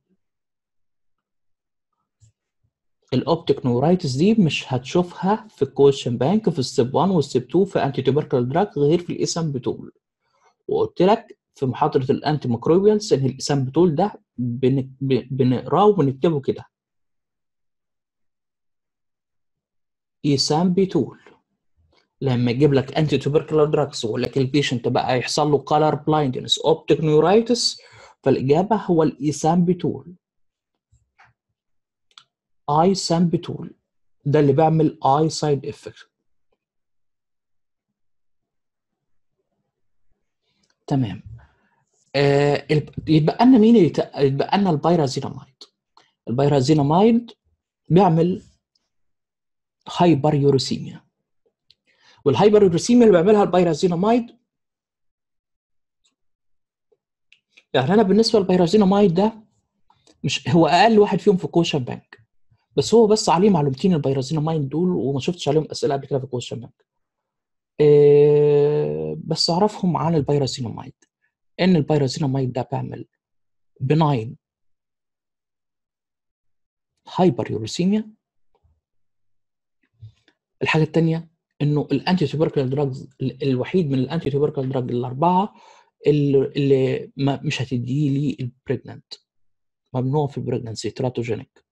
الاوبتيك نيورايتس دي مش هتشوفها في الكويشن بانك في ستيب واحد وستيب اتنين في انتي تيوبركل دراج غير في الاسامبتول. وقلت لك في محاضره الانتي ميكروبيالز ان الاسامبتول ده بن... بنقراه ونكتبه كده اسامبتول. لما يجيب لك انتي تيوبركل دراجز ويقول لك البيشنت بقى يحصل له كلر بلايندنس اوبتيك نيورايتس، فالاجابه هو الاسامبتول. اي سامبتول ده اللي بيعمل اي سايد افكت. تمام. آه يبقى لنا مين يت... يبقى لنا البيرازيناميد. البيرازيناميد بيعمل هايبر يوريسيميا، والهايبر يوريسيميا اللي بيعملها البيرازيناميد، يعني انا بالنسبه للبيرازيناميد ده مش هو اقل واحد فيهم في كوشن بانك، بس هو بس عليه معلومتين البيرازيناميد دول وما شفتش عليهم اسئله قبل كده في كوشن بانك. آه بس اعرفهم عن البيرازيناميد ان البيرازيناميد ده بيعمل بناين هايبر يوريسيميا. الحاجه الثانيه انه الانتي تيوبركل دراجز الوحيد من الانتي تيوبركل دراج الاربعه اللي, اللي ما مش هتديه لي البريجننت، ممنوع في البريجننسي تراتوجينيك.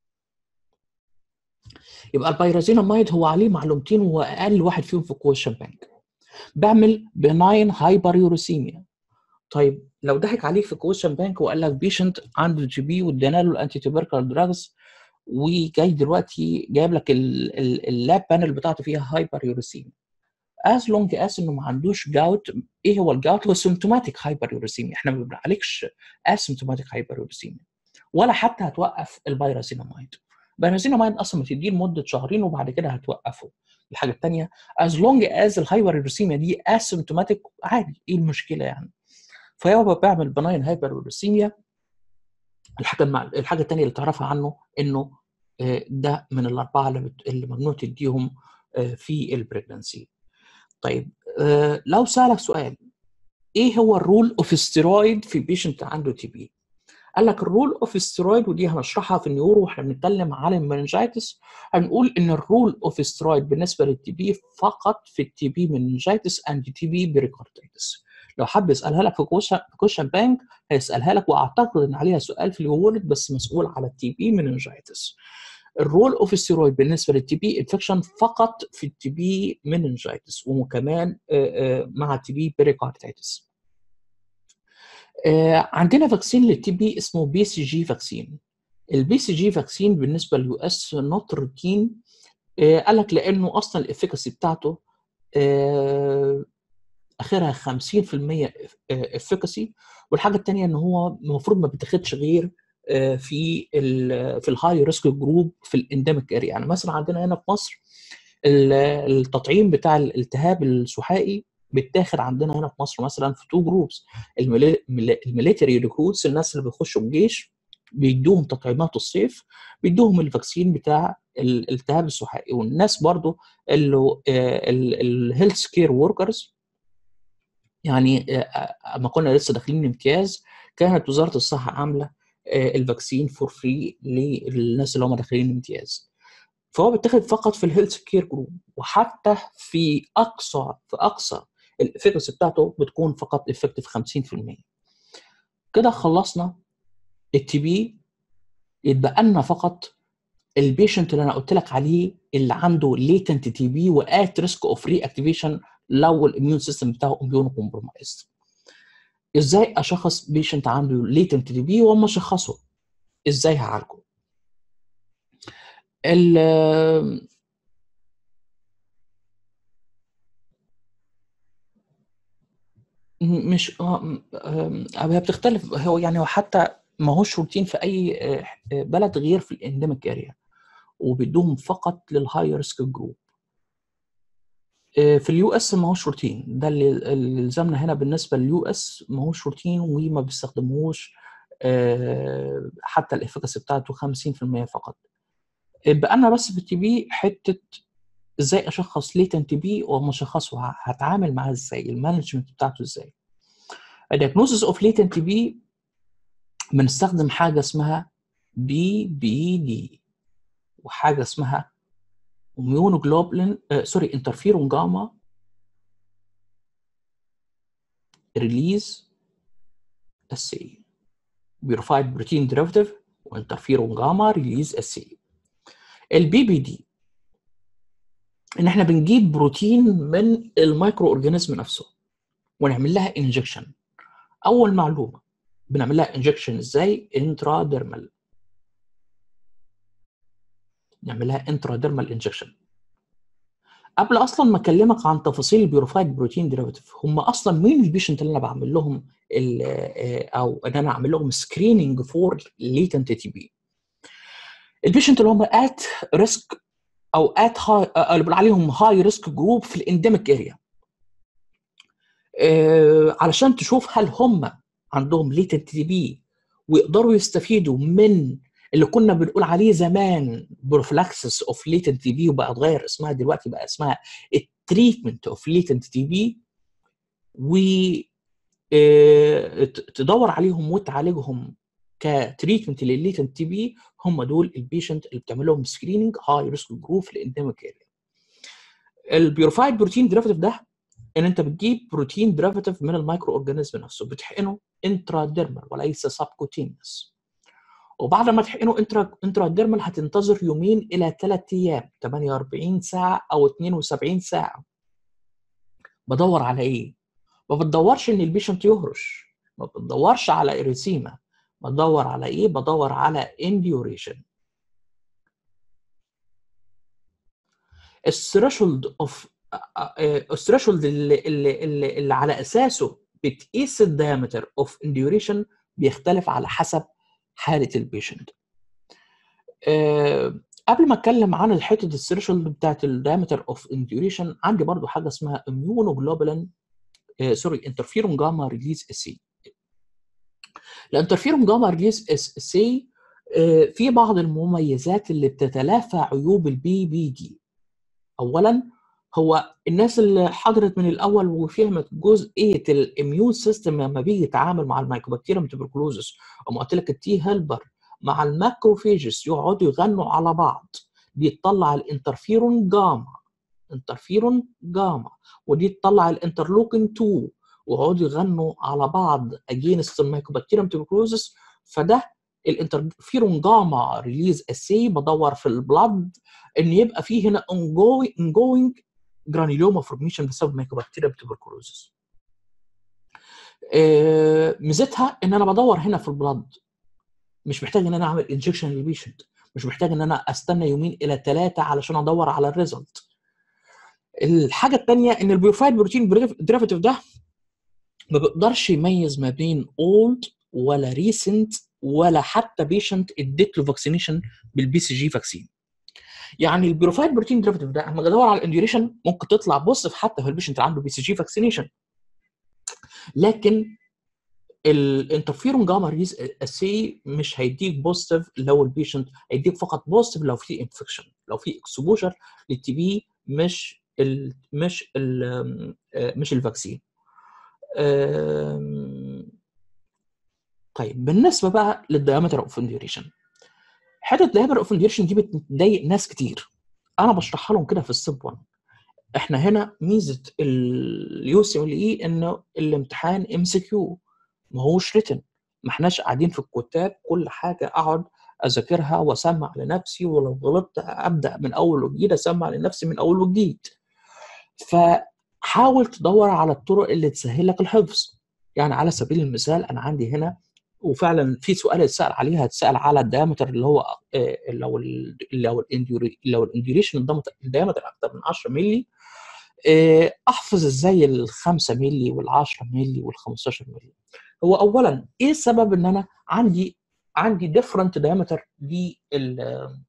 يبقى البيرازيناميد هو عليه معلومتين وهو اقل واحد فيهم في الكويشن بانك. بعمل بناين هايبر يوريسيميا. طيب لو ضحك عليك في الكويشن بانك وقال لك بيشنت عنده جي بي وادينا له الانتي تيوبركل دراجز وجاي دلوقتي جايب لك اللاب بانل بتاعته فيها هايبر يوريسيميا، as long as انه ما عندوش جاوت. ايه هو الجاوت؟ هو سيمتوماتيك هايبر يوريسيميا. احنا ما بنعالجش اسيمتوماتيك هايبر يوريسيميا ولا حتى هتوقف البيرازيناميد. البيرازيناميد اصلا بتديه لمده شهرين وبعد كده هتوقفه. الحاجه الثانيه as long as الهايبر يوريسيميا دي اسيمتوماتيك عادي، ايه المشكله يعني؟ فيابا بعمل بناين هايبر يوريسيميا. الحاجه المع... الحاجه الثانيه اللي تعرفها عنه انه ده من الاربعه اللي, بت... اللي ممنوع تديهم في البريجنسي. طيب آه لو سألك سؤال ايه هو الرول اوف ستيرويد في بيشنت عنده تي بي؟ قال لك الرول اوف ستيرويد، ودي هنشرحها في النيورو واحنا بنتكلم عن المننجايتس. هنقول ان الرول اوف ستيرويد بالنسبه للتي بي فقط في التي بي مننجايتس اند تي بي بريكارديتس. لو حب يسالها لك في كوشن بانك هيسالها لك، واعتقد ان عليها سؤال في الوورد بس مسؤول على التي بي مننجايتس. الرول اوف ستيرويد بالنسبه للتي بي انفكشن فقط في التي بي مننجايتس وكمان مع التي بي بريكارديتس. عندنا فاكسين للتي بي اسمه بي سي جي فاكسين. البي سي جي فاكسين بالنسبه لليو اس نوت روتين. قال لك لانه اصلا الافيكاسي بتاعته آه، اخرها خمسين في المية افيكاسي. والحاجه الثانيه ان هو المفروض ما بيتاخدش غير آه، في ال في الهاي ريسك جروب في الانديميك اريا. يعني مثلا عندنا هنا في مصر ال- التطعيم بتاع الالتهاب السحائي بيتاخد عندنا هنا في مصر مثلا في تو جروبس. الميليتري ريكروتس، الناس اللي بيخشوا الجيش بيدوهم تطعيمات الصيف، بيدوهم الفاكسين بتاع الالتهاب السحائي. والناس برضو اللي الهيلث كير وركرز، يعني اما كنا لسه داخلين امتياز كانت وزاره الصحه عامله الفاكسين فور فري للناس اللي هم داخلين امتياز. فهو بيتاخد فقط في الهيلث كير جروب، وحتى في اقصى في اقصى الافكتس بتاعته بتكون فقط افكتيف خمسين في المية. كده خلصنا التي بي. يتبقى لنا فقط البيشنت اللي انا قلت لك عليه اللي عنده ليتنت تي بي وات ريسك اوف ري اكتيفيشن لو الاميون سيستم بتاعه اميون كومبرومايز. ازاي اشخص بيشنت عنده ليتنت تي بي واما اشخصه ازاي هعالجه؟ ال مش آه، آه، هي بتختلف. هو يعني هو حتى ما هوش روتين في اي آه، بلد غير في الانديميك اريا، وبيدوهم فقط للهاي ريسك جروب. في اليو اس ما هوش روتين، ده اللي اللي لزمنا هنا بالنسبه لليو اس ما هوش روتين وما بيستخدموش آه، حتى الافكاسي بتاعته خمسين في المية فقط. بقى لنا بس في التي بي حته ازاي اشخص ليتنت بي وما اشخصه هتعامل معاه ازاي، المانجمنت بتاعته ازاي. الدياجنوزس اوف ليتنت بي بنستخدم حاجه اسمها بي بي دي وحاجه اسمها اميونوجلوبولين آه سوري انترفيرون جاما ريليز اسي، بيورفايد بروتين ديريفاتيف وانترفيرون جاما ريليز اسي. البي بي دي ان احنا بنجيب بروتين من المايكرو اورجانيزم نفسه ونعمل لها انجكشن. اول معلومه بنعمل لها انجكشن ازاي؟ انتراديرمال، نعمل لها انتراديرمال انجكشن. قبل اصلا ما اكلمك عن تفاصيل البيورفايد بروتين ديريفاتيف، هم اصلا مين البيشنت اللي انا بعمل لهم او ان انا اعمل لهم سكريننج فور ليتنت تي بي؟ البيشنت اللي هم ات ريسك او ات هاي اللي بنقول عليهم هاي ريسك جروب في الانديميك اريا، علشان تشوف هل هم عندهم ليتنت تي بي ويقدروا يستفيدوا من اللي كنا بنقول عليه زمان بروفلاكسس اوف ليتنت تي بي، وبقى اتغير اسمها دلوقتي بقى اسمها التريتمنت اوف ليتنت تي بي، و تدور عليهم وتعالجهم كتريتمنت للليتنت تي بي. هم دول البيشنت اللي بتعمل لهم سكريننج هاي ريسك جروب في الانديميك اريا. البيورفايد بروتين ديريفاتيف ده ان انت بتجيب بروتين ديريفاتيف من المايكرو اورجانيزم نفسه، بتحقنه انتراديرمال وليس سبكوتينيوس. وبعد ما تحقنه انترا انتراديرمال هتنتظر يومين الى ثلاث ايام، ثمانية وأربعين ساعه او اثنين وسبعين ساعه. بدور على ايه؟ ما بتدورش ان البيشنت يهرش، ما بتدورش على اريثيما، بدور على ايه؟ بدور على انديوريشن. الثريشولد اوف الثريشولد اللي, اللي, اللي, اللي على اساسه بتقيس الدايمتر اوف انديوريشن بيختلف على حسب حاله البيشنت. أه قبل ما اتكلم عن الحته الثريشولد بتاعت الدايمتر اوف انديوريشن، عندي برضو حاجه اسمها اميونوجلوبولين أه سوري انترفيرون جاما ريليز اسي. الانترفيرون جاما ريليز اسي أه في بعض المميزات اللي بتتلافى عيوب البي بي دي. اولا، هو الناس اللي حضرت من الاول وفهمت جزئيه الاميون سيستم لما بيجي يتعامل مع الميكوبكتيريوم تبركلوزس، وما قلت لك التي هيلبر مع الماكروفيجز يقعدوا يغنوا على بعض، بيطلع الانترفيرون جاما انترفيرون جاما ودي تطلع الانترلوكين اتنين ويقعدوا يغنوا على بعض اجينست الميكوبكتيريوم تبركلوزس. فده الانترفيرون جاما ريليز اسي بدور في البلد ان يبقى فيه هنا ongoing جرانيلوما فورميشن بسبب ميكوبكتيريا تبركلوزس. آه ميزتها ان انا بدور هنا في البلد، مش محتاج ان انا اعمل انجكشن للبيشنت، مش محتاج ان انا استنى يومين الى ثلاثه علشان ادور على الريزلت. الحاجه الثانيه ان البيورفايد بروتين ديريفاتيف ده ما بيقدرش يميز ما بين اولد ولا ريسنت ولا حتى بيشنت اديت له فاكسينيشن بالبي سي جي فاكسين. يعني البيورفايد بروتين ديريفاتيف ده اما ادور على الانديوريشن ممكن تطلع بوزيتيف حتى في البيشنت اللي عنده بي سي جي فاكسينيشن، لكن الانترفيرون جاما ريز اسي مش هيديك بوزيتيف لو البيشنت، هيديك فقط بوزيتيف لو في انفكشن، لو في اكسبوجر للتي بي، مش ال مش ال مش الفاكسين. طيب بالنسبه بقى للدايمتر اوف انديوريشن، حته الدايمتر اوف انديوريشن دي بتضايق ناس كتير، انا بشرحها لهم كده في الستيب واحد. احنا هنا ميزه اليو سي ال اي انه الامتحان ام سي كيو ما هوش ريتن، ما احناش قاعدين في الكتاب كل حاجه اقعد اذاكرها واسمع لنفسي، ولو غلطت ابدا من اول وجديد اسمع لنفسي من اول وجديد. فحاول تدور على الطرق اللي تسهل لك الحفظ. يعني على سبيل المثال انا عندي هنا وفعلا في سؤال اتسال عليها، اتسال على الدايمتر اللي هو لو ال لو الانديوري لو الانديوريشن الدايمتر اكتر من عشرة مللي احفظ ازاي ال خمسة مللي وال عشرة مللي وال خمستاشر مللي. هو اولا ايه السبب ان انا عندي عندي ديفرنت دايمتر لل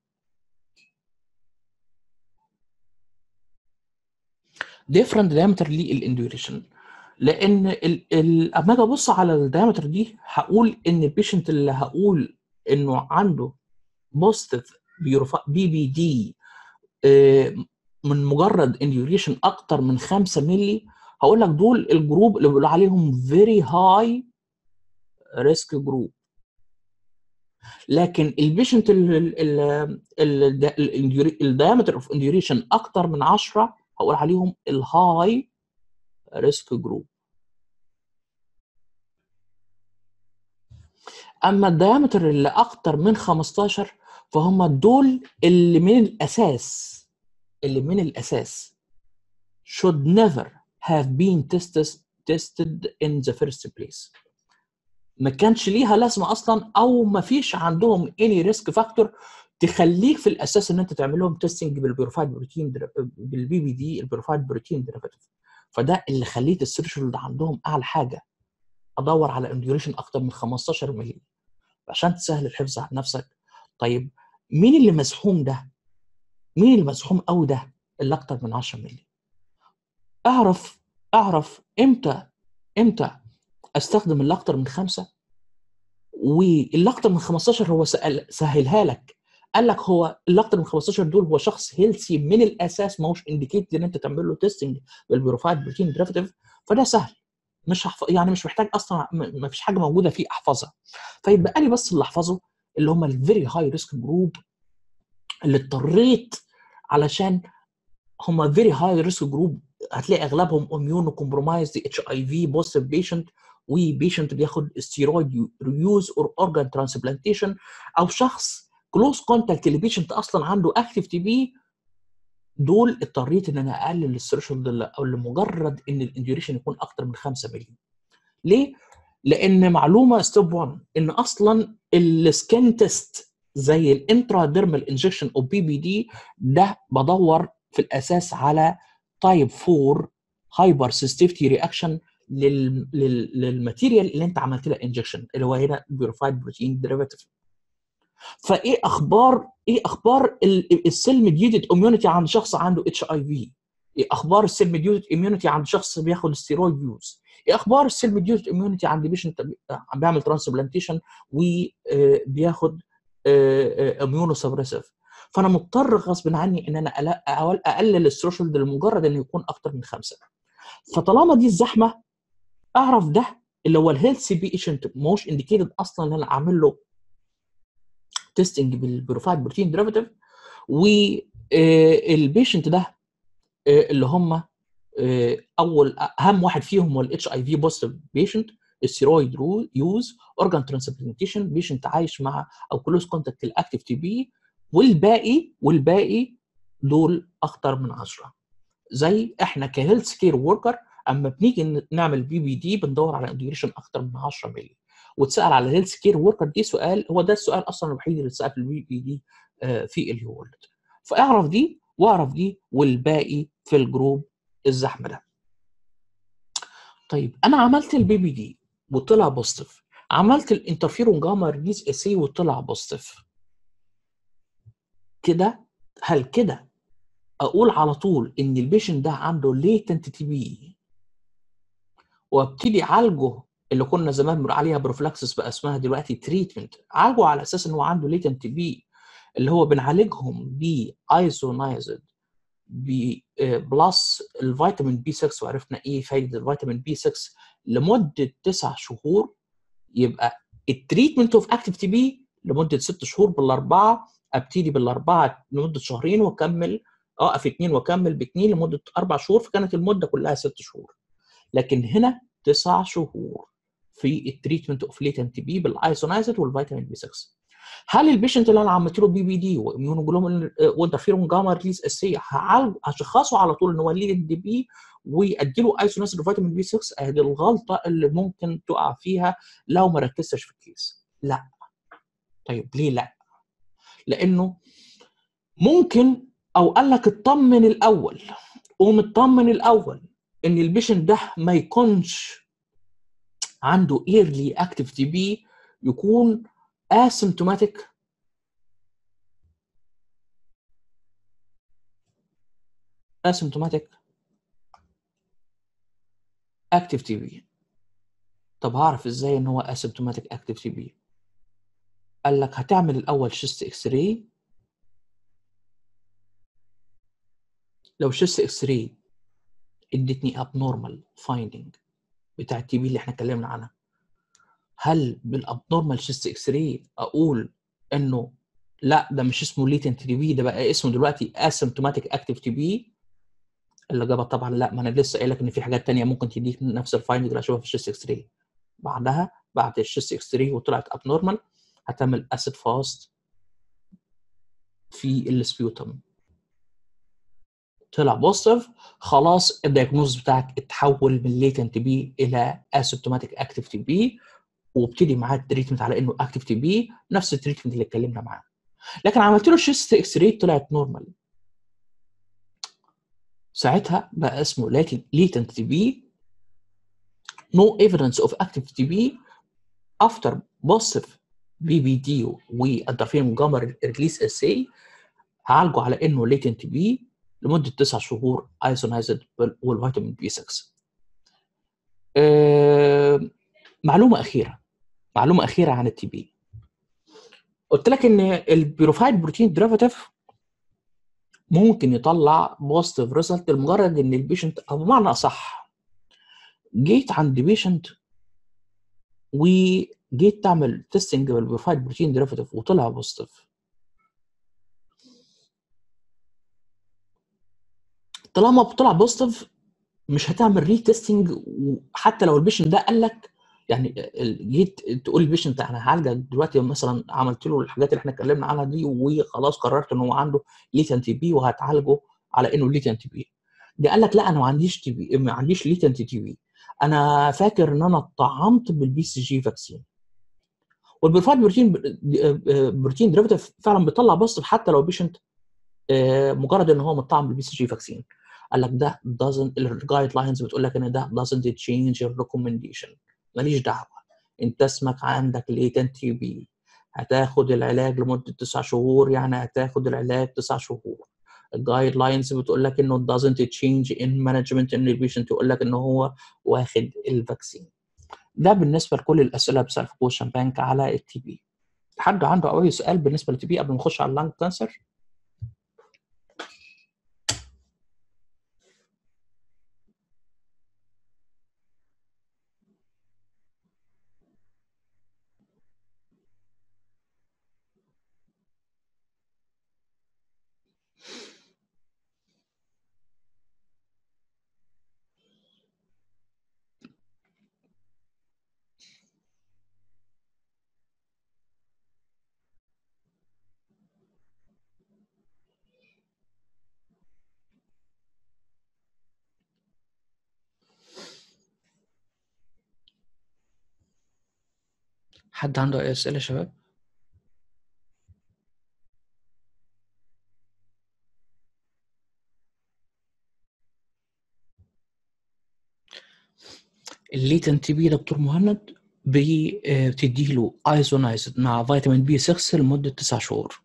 ديفرنت دايمتر للانديوريشن؟ لان اما اجي ابص على الدايمتر دي هقول ان البيشنت اللي هقول انه عنده بوزيتيف بي بي دي من مجرد انديوريشن اكتر من خمسة مللي، هقول لك دول الجروب اللي بيقولوا عليهم فيري هاي ريسك جروب. لكن البيشنت الدايمتر اوف انديوريشن اكتر من عشرة هقول عليهم الهاي ريسك جروب. اما الدايمتر اللي اكتر من خمستاشر فهم دول اللي من الاساس اللي من الاساس should never have been tested tested in the first place. ما كانش ليها لازمه اصلا، او ما فيش عندهم any risk factor تخليك في الاساس ان انت تعمل لهم تيستنج بالبيورفايد بروتين بالبي بي دي البيورفايد بروتين ديريفاتيف. فده اللي خليت الثريشولد عندهم اعلى حاجه، ادور على انديوريشن اكتر من خمستاشر مللي عشان تسهل الحفظ عن نفسك. طيب مين اللي مزحوم ده؟ مين اللي مزحوم قوي ده اللي اكتر من عشرة مللي؟ اعرف اعرف امتى امتى استخدم اللي اكتر من خمسة، واللي اكتر من خمستاشر هو سهلها لك، قال لك هو اللي اكتر من خمستاشر دول هو شخص هيلثي من الاساس، ما هوش انديكيت ان انت تعمل له تيستنج بالبيورفايد بروتين ديريفاتيف، فده سهل، مش هحف... يعني مش محتاج اصلا، ما فيش حاجه موجوده فيه احفظها. فيبقى لي بس اللي احفظه اللي هم الفيري هاي ريسك جروب اللي اضطريت علشان هم فيري هاي ريسك جروب، هتلاقي اغلبهم اميونو كومبرومايزد اتش اي في بوزيتيف بيشنت، وبيشنت بياخد ستيرويد ريوز اور اورجان ترانسبلانتيشن، او شخص كلوز كونتاكت لبيشنت اصلا عنده اكتيف تي بي. دول اضطريت ان انا اقلل الثريشولد او لمجرد ان الانديوريشن يكون اكتر من خمسة مللي. ليه؟ لان معلومه ستيب واحد ان اصلا السكين تيست زي الانتراديرمال انجكشن او بي بي دي ده بدور في الاساس على تايب أربعة هايبر سيستيفتي رياكشن للماتيريال اللي انت عملت لها انجكشن اللي هو هنا بيورفايد بروتين ديريفاتيف. فايه اخبار ايه اخبار السيل ميديتد اميونيتي عند شخص عنده اتش اي في؟ ايه اخبار السيل ميديتد اميونيتي عند شخص بياخد ستيرويد يوز؟ ايه اخبار السيل ميديتد اميونيتي عند بيشنت بيعمل ترانسبلانتيشن وبياخد اميونو سبريسيف؟ فانا مضطر غصب عني ان انا اقلل الثريشولد لمجرد انه يكون اكتر من خمسة. فطالما دي الزحمه اعرف ده اللي هو الهيلثي بيشنت موش انديكيتد اصلا ان انا اعمل له تيستنج بالبروفايد بروتين ديريفاتيف، والبيشنت ده اللي هم اول اهم واحد فيهم هو الاتش اي في بوزيتيف بيشنت، الستيرويد يوز، اورجان ترانسبلانتيشن، بيشنت عايش مع او كلوز كونتاكت الاكتيف تي بي، والباقي والباقي دول اكتر من عشرة. زي احنا كهيلث كير وركر اما بنيجي نعمل بي بي دي بندور على انديوريشن اكتر من عشرة مللي. واتسال على الهيلث كير وركر دي سؤال، هو ده السؤال اصلا الوحيد اللي اتسال في البي بي دي في اليورلد. فاعرف دي واعرف دي والباقي في الجروب الزحمه ده. طيب انا عملت البي بي دي وطلع بوزيتيف، عملت الانترفيرون جاما ريليز اسي وطلع بوزيتيف، كده هل كده اقول على طول ان البيشنت ده عنده ليتنت تي بي وابتدي اعالجه، اللي كنا زمان بنقول عليها بروفلاكسس بقى اسمها دلوقتي تريتمنت، اعالجه على اساس ان هو عنده ليتنت تي بي، اللي هو بنعالجهم بايزونايزد بلس الفيتامين بي ستة، وعرفنا ايه فايده الفيتامين بي ستة لمده تسع شهور، يبقى التريتمنت اوف اكتيف تي بي لمده ست شهور بالاربعه، ابتدي بالاربعه لمده شهرين واكمل، اقف اثنين واكمل باثنين لمده اربع شهور، فكانت المده كلها ست شهور. لكن هنا تسع شهور في التريتمنت اوف ليتنت تي بي بالايزونايزد والفيتامين بي ستة. هل البيشنت اللي انا عملت له بي بي دي واميونوجلوبولين وانترفيرون جاما ريليز اسي هعالج هشخصه على طول ان هو ليتنت تي بي وادي له ايزونايزد وفيتامين بي ستة؟ ادي الغلطه اللي ممكن تقع فيها لو ما ركزتش في الكيس. لا. طيب ليه لا؟ لانه ممكن او قال لك اطمن الاول، قوم اطمن الاول ان البيشنت ده ما يكونش عنده ايرلي اكتيف تي بي، يكون اسيمتوماتيك اسيمتوماتيك اكتيف تي بي. طب هعرف ازاي ان هو اسيمتوماتيك اكتيف تي بي؟ قال لك هتعمل الاول شيست اكس راي، لو شيست اكس راي ادتني اب نورمال فايندنج بتاع التي بي اللي احنا اتكلمنا عنها، هل بالابنورمال شيست اكس راي اقول انه لا ده مش اسمه ليتنت تي بي، ده بقى اسمه دلوقتي اسيمتوماتيك اكتيف تي بي؟ الاجابه طبعا لا. ما انا لسه قايل لك ان في حاجات ثانيه ممكن تديك نفس الفايندنج اللي هشوفها في الشيست اكس راي. بعدها بعد الشيست اكس راي وطلعت اب نورمال، هتعمل اسيد فاست في السبيوتم، طلع بوزيتيف، خلاص الدايجنوز بتاعك اتحول من ليتنت بي الى اسيمتوماتيك اكتيف تي بي، وابتدي معاه التريتمنت على انه اكتيف تي بي، نفس التريتمنت اللي اتكلمنا معاه. لكن عملت له شيست اكس راي طلعت نورمال، ساعتها بقى اسمه ليتنت تي بي، نو ايفيدنس اوف اكتيف تي بي افتر بوزيتيف بي بي دي وانترفيرون جاما ريليس اسي، هعالجه على انه ليتنت بي لمده تسع شهور ايزونايزد والفيتامين بي ستة. أه معلومه اخيره معلومه اخيره عن التي بي. قلت لك ان البيروفايد بروتين ديريفاتيف ممكن يطلع بوزيتيف ريزلت لمجرد ان البيشنت، او بمعنى اصح جيت عند بيشنت وجيت تعمل تيستنج بالبيروفايد بروتين ديريفاتيف وطلع بوزيتيف، طالما طلع بوزيتيف مش هتعمل ري تيستنج، حتى لو البيشنت ده قال لك يعني جيت تقول للبيشنت انا هعالجك دلوقتي، مثلا عملت له الحاجات اللي احنا اتكلمنا عنها دي وخلاص قررت ان هو عنده ليتنت تي بي وهتعالجه على انه ليتنت تي بي، ده قال لك لا انا ما عنديش تي بي، ما عنديش ليتنت تي بي، انا فاكر ان انا اتطعمت بالبي سي جي فاكسين، والبروفايد بروتين بروتين ديريفاتيف فعلا بيطلع بوزيتيف حتى لو بيشنت مجرد ان هو مطعم بالبي سي جي فاكسين. قال لك ده doesn't، الجايد لاينز بتقول لك ان ده doesn't change your recommendation، ماليش دعوه، انت اسمك عندك ليتنت تي بي، هتاخد العلاج لمده تسع شهور، يعني هتاخد العلاج تسع شهور. الجايد لاينز بتقول لك انه doesn't change in management ان البيشنت يقول لك ان هو واخد الفاكسين. ده بالنسبه لكل الاسئله بسيلف كويشن بانك على التي بي. حد عنده اي سؤال بالنسبه للتي بي قبل ما نخش على اللانج كانسر؟ حد عنده اي اسئله يا شباب؟ الليتنت تي بي دكتور مهند بتدي له ايزونايزد مع فيتامين بي ستة لمده تسعة شهور.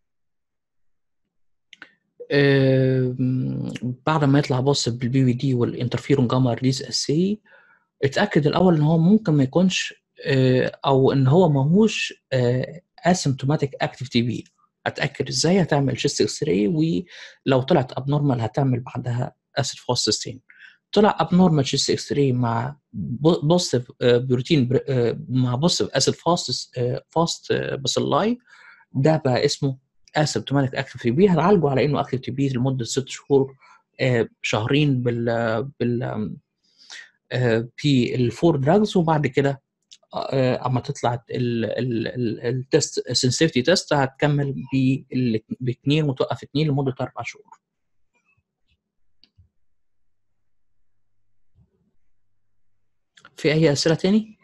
آم، بعد ما يطلع بص بالبي بي دي والانترفيرون جاما ريليز اسي، اتاكد الاول ان هو ممكن ما يكونش آه، او ان هو ماهوش اسيمتوماتيك اكتيف تي بي. اتاكد ازاي؟ هتعمل شيست اكس راي، ولو طلعت ابنورمال هتعمل بعدها اسيد فوسفاتين. طلع ابنورمال شيست اكس راي مع بوزيتيف بروتين مع بوزيتيف اسيد فاست فاست باسيلاي، ده بقى اسمه اسيمتوماتيك اكتيف تي بي. هنعالجه على انه اكتيف تي بي لمده ست شهور، آه، شهرين بال بال في الفور دراجز، وبعد كده آه، اما تطلع التست السنسيتيفيتي تيست هتكمل باثنين وتوقف اثنين لمده اربع شهور. في اي اسئله تاني؟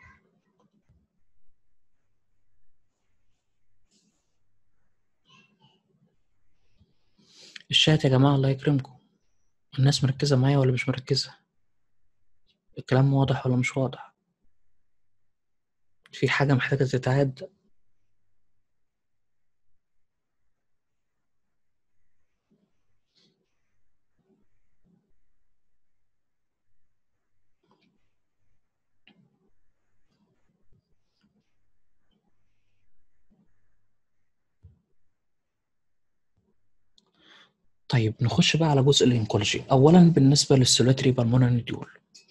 الشات يا جماعه الله يكرمكم، الناس مركزه معايا ولا مش مركزه؟ الكلام واضح ولا مش واضح؟ في حاجه محتاجه تتعاد؟ طيب نخش بقى على جزء الانكولوجي. اولا بالنسبه للسوليتري بالمونري نديول،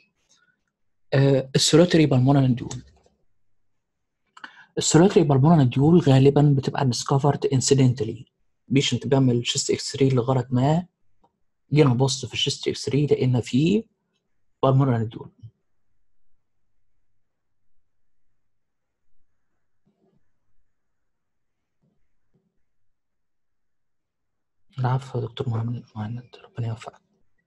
آه السوليتري بالمونري نديول السوليتري بالمونري نديول غالبا بتبقى ديسكفرد انسيدنتالي. بيشنت بيعمل شيست اكس راي لغرض ما، جينا نبص في الشيست اكس راي لقينا فيه بالمونري نديول. العفو يا دكتور محمد مهند، ربنا يوفقك.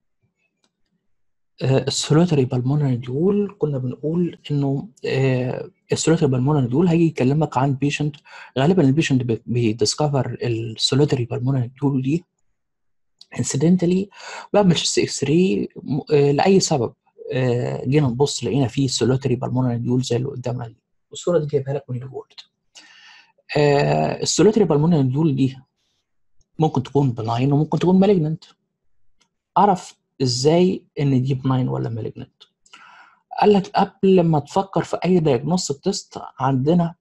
آه السوليتري بالمونري نديول كنا بنقول انه آه السوليتري بالمونري نديول هيجي يكلمك عن بيشنت. غالبا البيشنت بيديسكفر السوليتري بالمونري نديول دي انسيدنتالي، بعمل شيست اكس راي لاي سبب. آه جينا نبص لقينا فيه سوليتري بالمونري نديول زي اللي قدامنا دي، والصوره دي جايبها لك من الوورد. آه السوليتري بالمونري نديول دي ممكن تكون بناين وممكن تكون مالجننت. اعرف ازاي ان دي بناين ولا مالجننت؟ قال لك قبل ما تفكر في اي دايجنوستيك تيست عندنا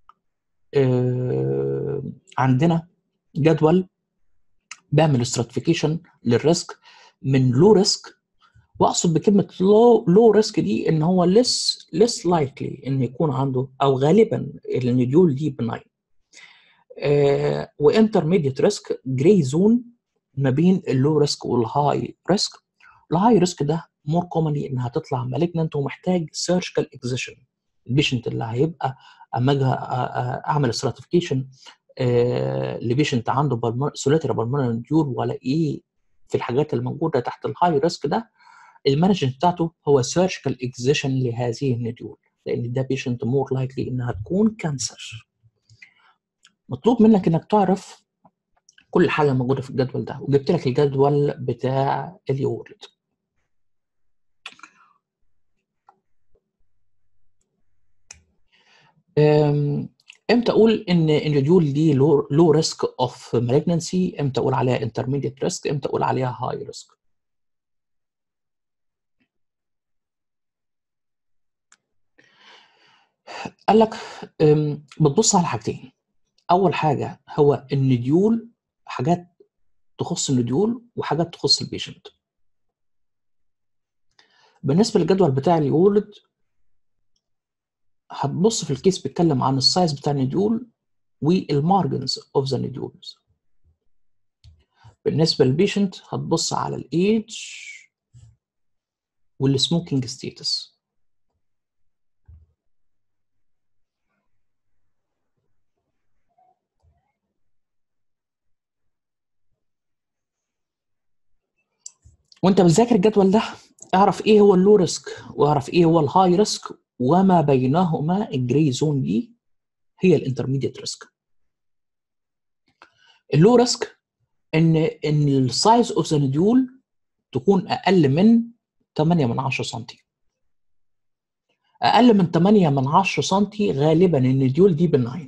آه عندنا جدول بيعمل استراتيفيكيشن للريسك من لو ريسك. واقصد بكلمه لو لو ريسك دي ان هو ليس ليس لايكلي ان يكون عنده، او غالبا النديول دي بناين. آه وانترميديت ريسك جراي زون ما بين اللو ريسك والهاي ريسك. الهاي ريسك ده مور كومنلي انها تطلع مالجننت ومحتاج سيرجيكال اكزيشن. البيشنت اللي هيبقى اما اجي اعمل استراتيفيكيشن آه لبيشنت عنده سوليتري بالمونري نديول ولا ايه في الحاجات الموجوده تحت الهاي ريسك ده، المانجمنت بتاعته هو سيرجيكال اكزيشن لهذه النديول، لان ده بيشنت مور لايكلي انها تكون كانسر. مطلوب منك انك تعرف كل حاجه موجوده في الجدول ده، وجبت لك الجدول بتاع اليورد. امتى اقول ان النديول دي لو ريسك اوف مالجنسي؟ امتى اقول عليها انترميديت ريسك؟ امتى اقول عليها هاي ريسك؟ قال لك بتبص على حاجتين. اول حاجه هو النديول، حاجات تخص النديول وحاجات تخص البيشنت. بالنسبه للجدول بتاع اليولد هتبص في الكيس بيتكلم عن السايز بتاع النديول والمارجنز اوف ذا نديولز. بالنسبه للبيشنت هتبص على الايدج والسموكينج ستيتس. وانت بتذاكر الجدول ده اعرف ايه هو اللو ريسك واعرف ايه هو الهاي ريسك، وما بينهما الجري زون دي هي الانترميديت ريسك. اللو ريسك ان ان السايز اوف ذا نديول تكون اقل من ثمانية من عشرة سم. اقل من ثمانية من عشرة سم غالبا النديول دي بناين،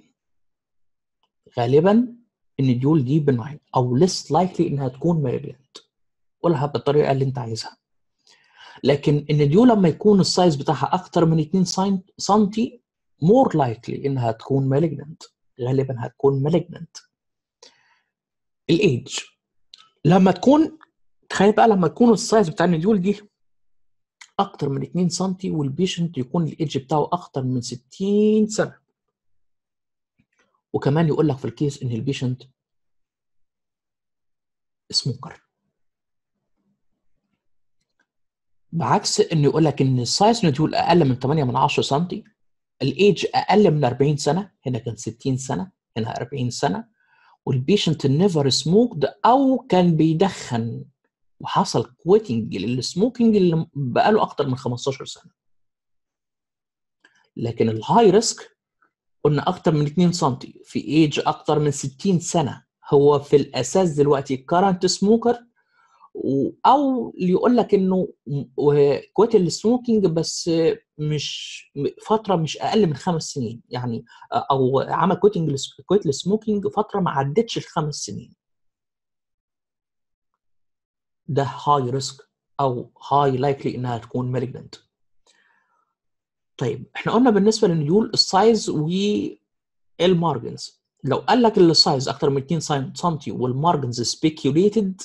غالبا النديول دي بناين او less likely انها تكون malignant، قولها بالطريقه اللي انت عايزها. لكن النديول لما يكون السايز بتاعها اكتر من اتنين سم more likely انها تكون malignant، غالبا هتكون malignant. الايدج لما تكون، تخيل بقى لما تكون السايز بتاع النديول دي اكتر من اتنين سم والبيشنت يكون الايدج بتاعه اكتر من ستين سنه، وكمان يقول لك في الكيس ان البيشنت سموكر. بعكس انه يقول لك ان السايز نديول اقل من ثمانية من عشرة سم، الايدج اقل من أربعين سنه، هنا كان ستين سنه هنا أربعين سنه، والبيشنت نيفر سموكد او كان بيدخن وحصل كويتنج للسموكينج اللي بقاله اكتر من خمستاشر سنه. لكن الهاي ريسك قلنا اكتر من اتنين سم في ايج اكتر من ستين سنه، هو في الاساس دلوقتي كارنت سموكر، او يقول لك انه كويت السموكينج بس مش فتره مش اقل من خمس سنين، يعني او عمل كويتنج كويت السموكينج فتره ما عدتش الخمس سنين. ده هاي ريسك او هاي لايكلي انها تكون مالجننت. طيب احنا قلنا بالنسبه للنديول السايز والمارجنز، لو قال لك السايز اكتر من اتنين سم والمارجنز سبيكيوليتد،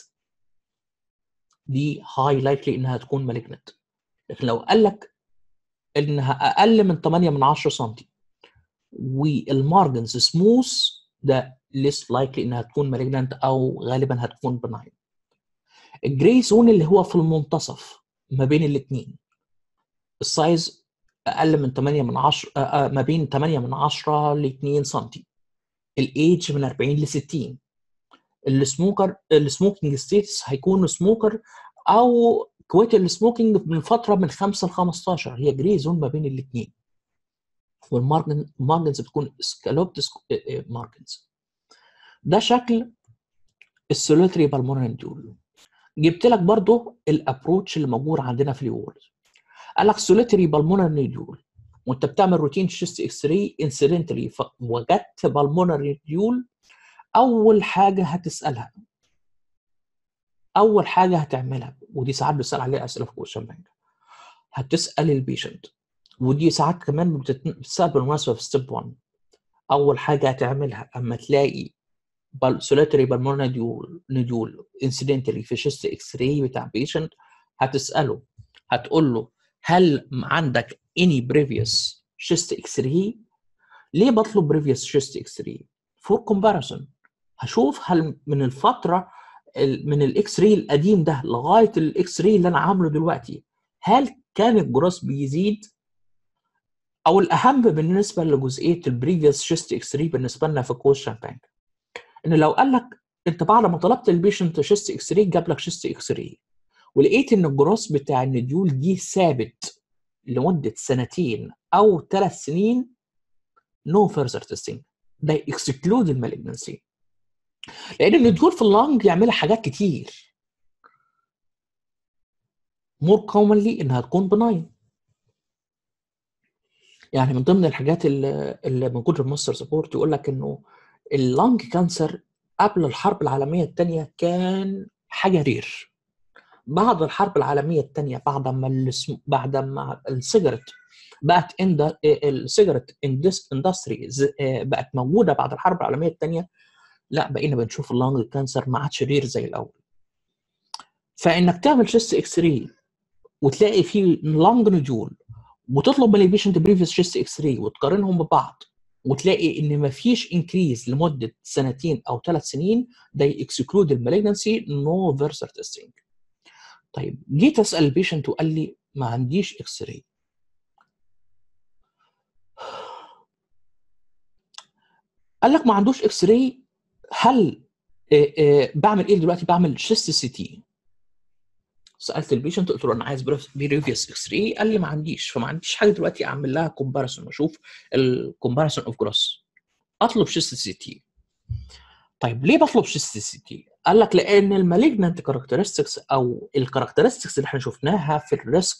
دي هاي لايكلي انها تكون مالجننت. لكن لو قال لك انها اقل من ثمانية من عشرة سم والمارجنز سموث، ده ليس لايكلي انها تكون مالجننت او غالبا هتكون بناين. الجري زون اللي هو في المنتصف ما بين الاثنين، السايز اقل من ثمانية من عشرة، ما بين ثمانية من عشرة ل اتنين سم، الايدج من أربعين ل ستين، السموكر السموكينج ستيتس هيكون سموكر او كويت السموكينج من فتره من خمسة ل خمستاشر، هي جري زون ما بين الاثنين. والمارجنز بتكون سكالوبت مارجنز. ده شكل السوليتري بالمونري نديول. جبت لك برضو الابروتش اللي موجود عندنا في الوورد. قال لك سوليتري بالمونري نديول وانت بتعمل روتين شيست اكس راي انسيدنتالي وجدت بالمونري نديول، اول حاجه هتسالها، اول حاجه هتعملها، ودي ساعات بتسال عليها اسئله في كويشن بانك، هتسال البيشنت، ودي ساعات كمان بتسال بالمناسبه في ستيب واحد. اول حاجه هتعملها اما تلاقي سوليتري بالمونري نديول نديول انسيدنتالي في شيست اكس راي بتاع بيشنت، هتساله، هتقول له هل عندك any previous chest x-ray؟ ليه بطلب previous chest x-ray؟ for comparison، هشوف هل من الفترة من الاكس راي القديم ده لغاية الاكس راي اللي انا عامله دلوقتي، هل كان الجروس بيزيد؟ او الاهم بالنسبة لجزئية البريفيوس شيست اكس راي بالنسبة لنا في كويشن بانك، ان لو قال لك انت بعد ما طلبت البيشنت شيست اكس راي جاب لك شيست اكس راي ولقيت ان الجروس بتاع النديول دي ثابت لمده سنتين او ثلاث سنين، نو فيرذر تيستنج، ده اكسكلود المالجنسي. لان النديول في اللنج يعملها حاجات كتير، مور كومنلي انها تكون بناين. يعني من ضمن الحاجات اللي, اللي موجوده في الماستر سبورت يقول لك انه اللنج كانسر قبل الحرب العالميه الثانيه كان حاجه رير، بعد الحرب العالميه الثانيه بعد ما السم... بعد ما السيجارت بقت ان السيجارت اندستري بقت موجوده بعد الحرب العالميه الثانيه، لا بقينا بنشوف اللانج كانسر ما عادش رير زي الاول. فانك تعمل شيست اكس راي وتلاقي فيه لانج نديول وتطلب من البيشنت بريفيس شيست اكس راي وتقارنهم ببعض وتلاقي ان ما فيش انكريز لمده سنتين او ثلاث سنين، ده اكسكلود المالجنسي، نو فيرسر تيستنج. طيب جيت اسال البيشنت وقال لي ما عنديش اكس راي، قال لك ما عندوش اكس راي، هل آه آه بعمل ايه دلوقتي؟ بعمل شيست سي تي. سالت البيشنت قلت له انا عايز بريفيوس اكس راي، قال لي ما عنديش، فما عنديش حاجه دلوقتي اعمل لها كومباريسون اشوف الكومباريسون اوف جروس، اطلب شيست سي تي. طيب ليه بطلب شيست سي تي؟ قال لك لان المالجنانت كاركترستكس او الكاركترستكس اللي احنا شفناها في الريسك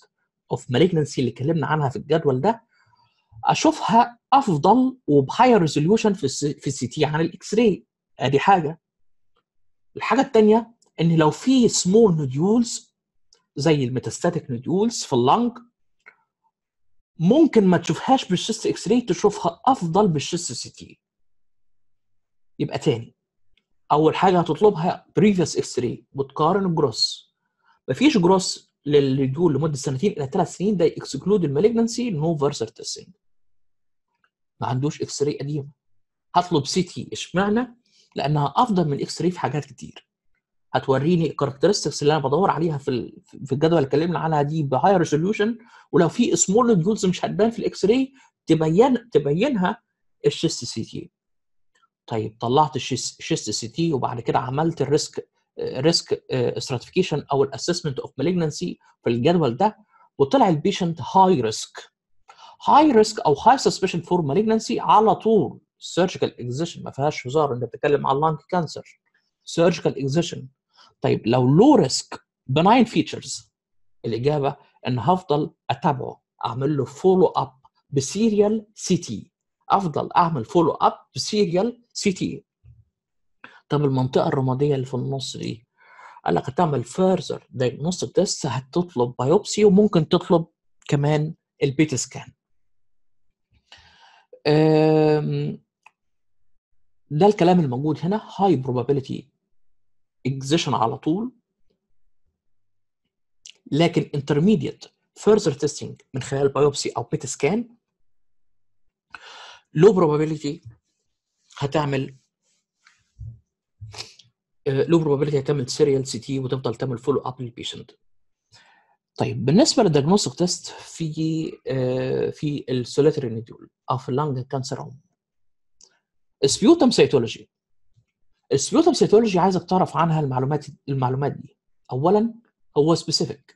اوف مالجنسي اللي اتكلمنا عنها في الجدول ده اشوفها افضل وبهاير ريزوليوشن في السي في السي تي عن الاكس راي. ادي حاجه. الحاجه الثانيه ان لو في سمول نوديولز زي الميتاستاتيك نوديولز في اللنج ممكن ما تشوفهاش بالشيست اكس راي، تشوفها افضل بالشيست سي تي. يبقى تاني اول حاجه هتطلبها بريفيوس اكس راي وتقارن الجروس. مفيش جروس للنوديول لمده سنتين الى ثلاث سنين، ده اكسكلود المالجنسي نو فيرسر تيستنج. ما عندوش اكس راي قديمه. هطلب سي تي. اشمعنى؟ لانها افضل من الاكس راي في حاجات كتير. هتوريني الكاركترستكس اللي انا بدور عليها في في الجدول اللي اتكلمنا عنها دي بهاي ريزوليوشن، ولو في سمول نوديولز مش هتبان في الاكس راي تبين تبينها الشيست سي تي. طيب طلعت الشيست سي تي وبعد كده عملت الريسك ريسك ستراتيفيكيشن او الاسسمنت اوف مالجنسي في الجدول ده، وطلع البيشنت هاي ريسك. هاي ريسك او هاي سسبشن فور مالجنسي على طول سيرجيكال اكزيشن، ما فيهاش هزار. انت بتتكلم عن لانج كانسر، سيرجيكال اكزيشن. طيب لو لو ريسك بناين فيتشرز، الاجابه ان هفضل اتابعه، اعمل له فولو اب بسيريال سي تي. افضل اعمل فولو اب بسيريال سي تي. طب المنطقه الرماديه اللي في النص دي، قال لك هتعمل فيرزر دايجنوستيك تيست، هتطلب بايوبسي وممكن تطلب كمان البيت سكان. ده الكلام الموجود هنا. هاي بروبابيلتي اكزيشن على طول، لكن انترميديت فيرزر تيستنج من خلال بايوبسي او بيت سكان. لو بروبابيلتي هتعمل لو بروبابيلتي هتعمل سيريال سي تي وتفضل تعمل فولو اب للبيشنت. طيب بالنسبه للدياجنوستيك تيست في في السوليتري نوديول او في اللانج كانسر عموما، سبيوتم سيتولوجي. السبيوتم سيتولوجي عايزك تعرف عنها المعلومات المعلومات دي. اولا هو سبيسيفيك،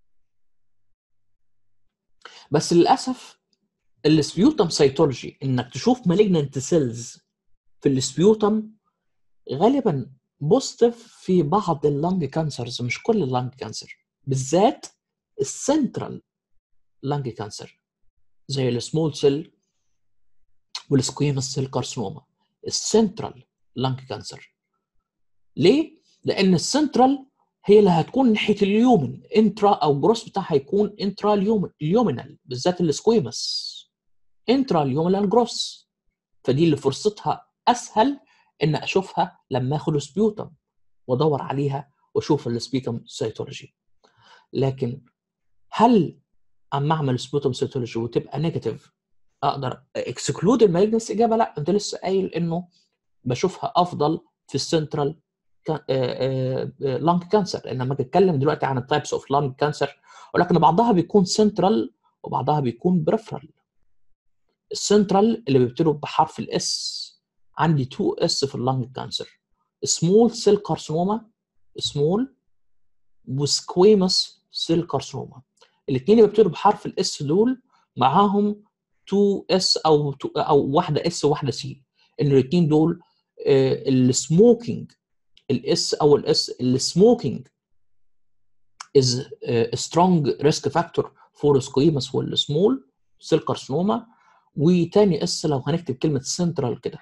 بس للاسف السبيوتم سيتولوجي انك تشوف مالجننت سيلز في السبيوتم غالبا بوزيتيف في بعض اللانج كانسرز، مش كل اللانج كانسر، بالذات السنترال لانج كانسر زي السمول سيل والسكويمس سيل كارسينوما. السنترال لانج كانسر ليه؟ لان السنترال هي اللي هتكون ناحيه اليومن انترا، او جروس بتاعها هيكون انترا اليومن اليومينال، بالذات السكويمس انترا اليومينال جروس. فدي اللي فرصتها اسهل ان اشوفها لما اخد سبيوتم وادور عليها واشوف السبيوتم سيتولوجي. لكن هل اما اعمل سبيوتم سيتولوجي وتبقى نيجاتيف اقدر اكسكلود المالجنس؟ اجابه لا. انت لسه قايل انه بشوفها افضل في السنترال لانج كانسر. انما بتكلم دلوقتي عن التايبس اوف لانج كانسر، ولكن بعضها بيكون سنترال وبعضها بيكون بريفرال. السنترال اللي بيبتدوا بحرف الاس، عندي تو اس في اللانج كانسر، سمول سيل كارسينوما سمول وسكويمس سيل كارسينوما. الاثنين اللي بيبتدوا بحرف الاس دول معاهم تو اس او او واحده اس وواحده سي. ان الاثنين دول السموكينج الاس او الاس السموكينج is a strong risk factor for squamous والسمول سيل كارسينوما. وتاني اس لو هنكتب كلمه سنترال كده،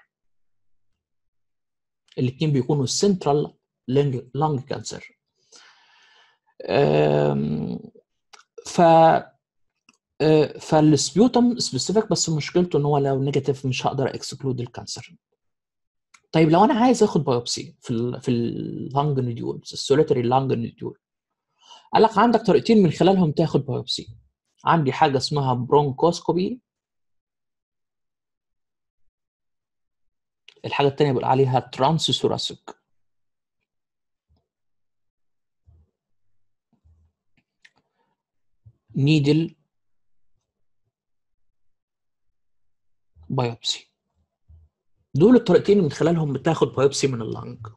الاثنين بيكونوا سنترال لانج كانسر. ف فالسبيوتم سبيسيفيك، بس مشكلته ان هو لو نيجاتيف مش هقدر اكسكلود الكانسر. طيب لو انا عايز اخد بايوبسي في ال في اللانج نوديولز، السوليتري لانج نوديول، قال لك عندك طريقتين من خلالهم تاخد بايوبسي. عندي حاجه اسمها برونكوسكوبي، الحاجه الثانيه بقول عليها ترانس ثوراسيك. نيدل بايوبسي. دول الطريقتين من خلالهم بتاخد بايوبسي من اللانج.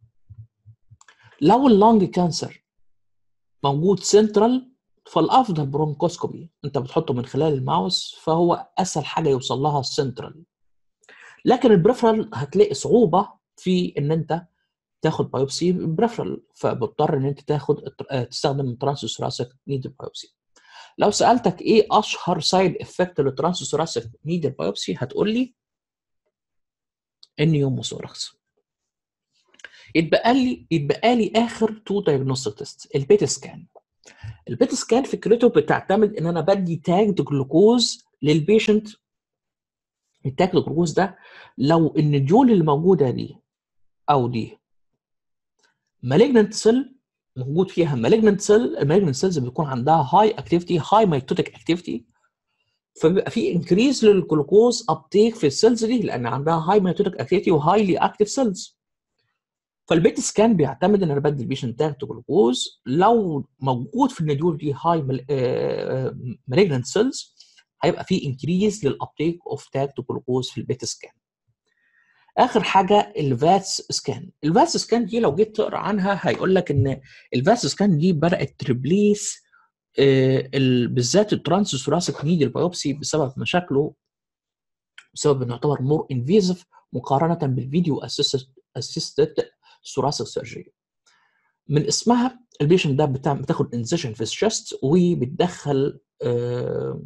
لو اللانج كانسر موجود سنترال فالافضل برونكوسكوبي، انت بتحطه من خلال الماوس فهو اسهل حاجه يوصل لها السنترال. لكن البريفرال هتلاقي صعوبه في ان انت تاخد بايوبسي بريفرال، فبضطر ان انت تاخد تستخدم ترانس ثوراسيك نيدل بايوبسي. لو سالتك ايه اشهر سايد افكت للترانسثوراسيك نيدل بايوبسي هتقول لي النيوموثوركس. يتبقى لي يتبقى لي اخر تو دايجنوستيك تيست، البيت سكان. البيت سكان فكرته بتعتمد ان انا بدي تاج جلوكوز للبيشنت. التاج جلوكوز ده لو النديول اللي موجوده دي او دي مالجننت سيل موجود فيها مالجننت سيل، المالجننت سيلز بيكون عندها هاي اكتيفيتي، هاي ميتوتيك اكتيفيتي، فبيبقى في انكريز للجلوكوز ابتيك في السيلز دي لان عندها هاي ميتوتيك اكتيفيتي وهايلي اكتيف سيلز. فالبيت سكان بيعتمد ان انا بدي البيشنت تاج جلوكوز، لو موجود في النديول دي هاي مالجننت سيلز هيبقى في انكريز للابتيك اوف تاج جلوكوز في البيت سكان. اخر حاجه الفاتس سكان. الفاتس سكان دي لو جيت تقرا عنها هيقول لك ان الفاتس سكان دي بدات تريبليس بالذات الترانس ثوراسيك نيدل بايوبسي بسبب مشاكله، بسبب انه يعتبر مور انفيزيف مقارنه بالفيديو اسيستد ثوراسيك سيرجري. من اسمها البيشنت ده بتاخد انسيشن في الشست وبتدخل آه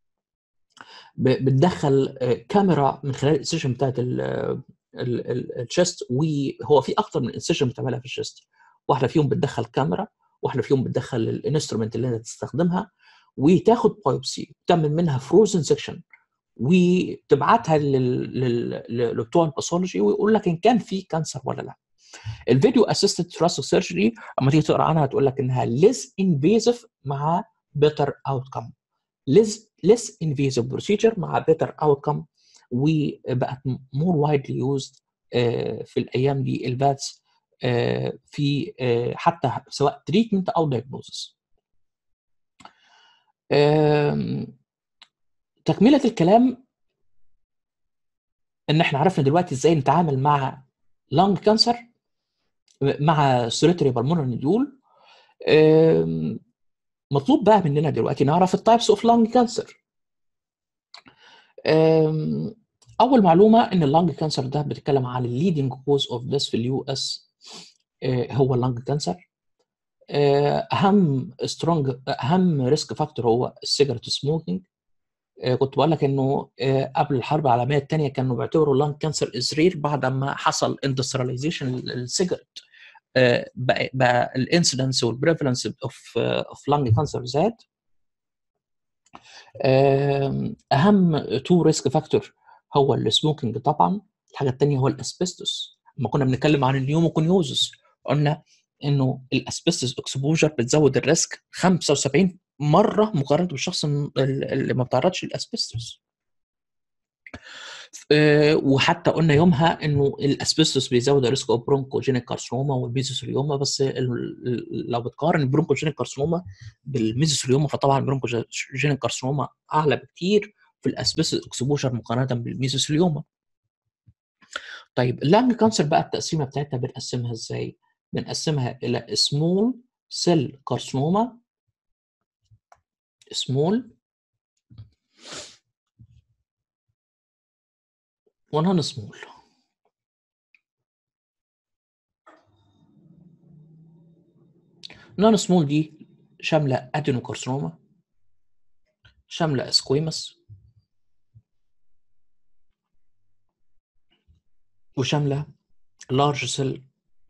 بتدخل كاميرا من خلال الانسيشن بتاعت الشست، وهو في اكتر من انسيشن بتعملها في الشست، واحده فيهم بتدخل كاميرا، واحده فيهم بتدخل الانسترومنت اللي انت تستخدمها، وتاخد بايوبسي تعمل منها فروزن سيكشن وتبعتها لبتوع الباثولوجي ويقول لك ان كان في كانسر ولا لا. الفيديو اسيستد ثوراسيك سيرجري اما تيجي تقرا عنها هتقول لك انها ليس انفيزيف مع بيتر اوتكم، less less invasive procedure مع better outcome، وبقت more widely used في الايام دي الفاتس في حتى سواء تريتمنت او diagnosis. تكمله الكلام ان احنا عرفنا دلوقتي ازاي نتعامل مع lung cancer مع solitary pulmonary nodule. مطلوب بقى مننا دلوقتي نعرف التايبس اوف lung cancer. اول معلومه ان اللنج كانسر ده بتتكلم عن الليدنج كوز اوف ديث في اليو اس هو اللنج كانسر. اهم سترونج اهم ريسك فاكتور هو السيجارت سموكينج. كنت بقول لك انه قبل الحرب العالميه الثانيه كانوا بيعتبروا اللنج كانسر از رير، بعد ما حصل اندسترياليزيشن للسيجارت بقى, بقى الانسيدنس والبريفالنس اوف اوف لنج كانسر زاد. اهم تو ريسك فاكتور هو السموكينج طبعا، الحاجه الثانيه هو الاسبستوس. لما كنا بنتكلم عن النيوموكونيوزس قلنا انه الاسبستوس اكسبوجر بتزود الريسك خمسة وسبعين مره مقارنه بالشخص اللي ما بتعرضش للاسبستوس. وحتى قلنا يومها انه الاسبستوس بيزود الريسك اوف برونكوجينيك كارسينوما والميزوثيليوما، بس لو بتقارن البرونكوجينيك كارسينوما بالميزوثيليوما فطبعا البرونكوجينيك كارسينوما اعلى بكتير في الاسبستوس اكسبوجر مقارنه بالميزوثيليوما. طيب اللانج كانسر بقى التقسيمه بتاعتها بنقسمها ازاي؟ بنقسمها الى سمول سيل كارسينوما، سمول ونون سمول. نون سمول دي شامله ادينوكارسينوما، شامله اسكويمس، وشامله لارج سيل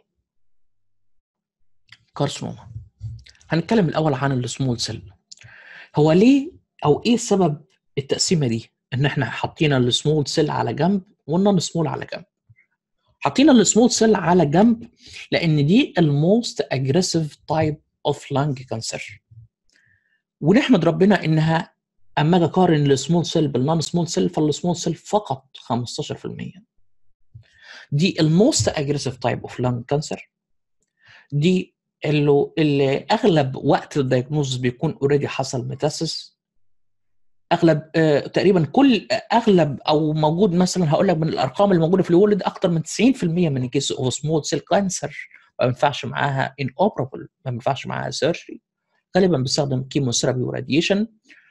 كارسينوما. هنتكلم الاول عن السمول سيل. هو ليه او ايه سبب التقسيمه دي ان احنا حاطين السمول سيل على جنب والنون سمول على جنب؟ حاطين السمول سيل على جنب لان دي الموست اجريسيف تايب اوف لانج كانسر، ونحمد ربنا انها اما اجي اقارن السمول سيل بالنون سمول سيل فالسمول سيل فقط خمستاشر في المية. دي الموست اجريسيف تايب اوف لانج كانسر، دي اللي, اللي اغلب وقت الدايجنوز بيكون اوريدي حصل ميتاسيس. اغلب آه تقريبا كل آه اغلب او موجود مثلا هقول لك من الارقام اللي موجوده في الولد اكتر من تسعين في المية من الكيس اوف سمول سيل كانسر ما ينفعش معاها ان اوبرابل، ما ينفعش معاها سيرجري، غالبا بيستخدم كيموثيرابي وراديشن.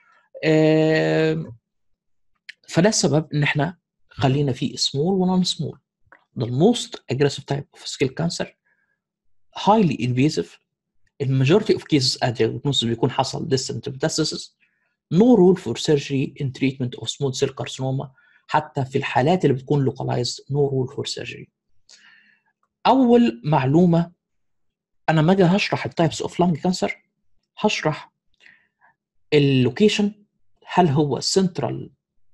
آه فده السبب ان احنا خلينا فيه سمول ونون سمول. ده الموست اجريسيف تايب اوف سكيل كانسر، highly invasive الماجورتي اوف كيسز diagnosis بيكون حصل distant metastasis. no rule for surgery in treatment of small cell carcinoma. حتى في الحالات اللي بتكون localized no rule for surgery. اول معلومه، انا ما اجي هشرح التايبس اوف لانج كانسر هشرح اللوكيشن، هل هو سنترال،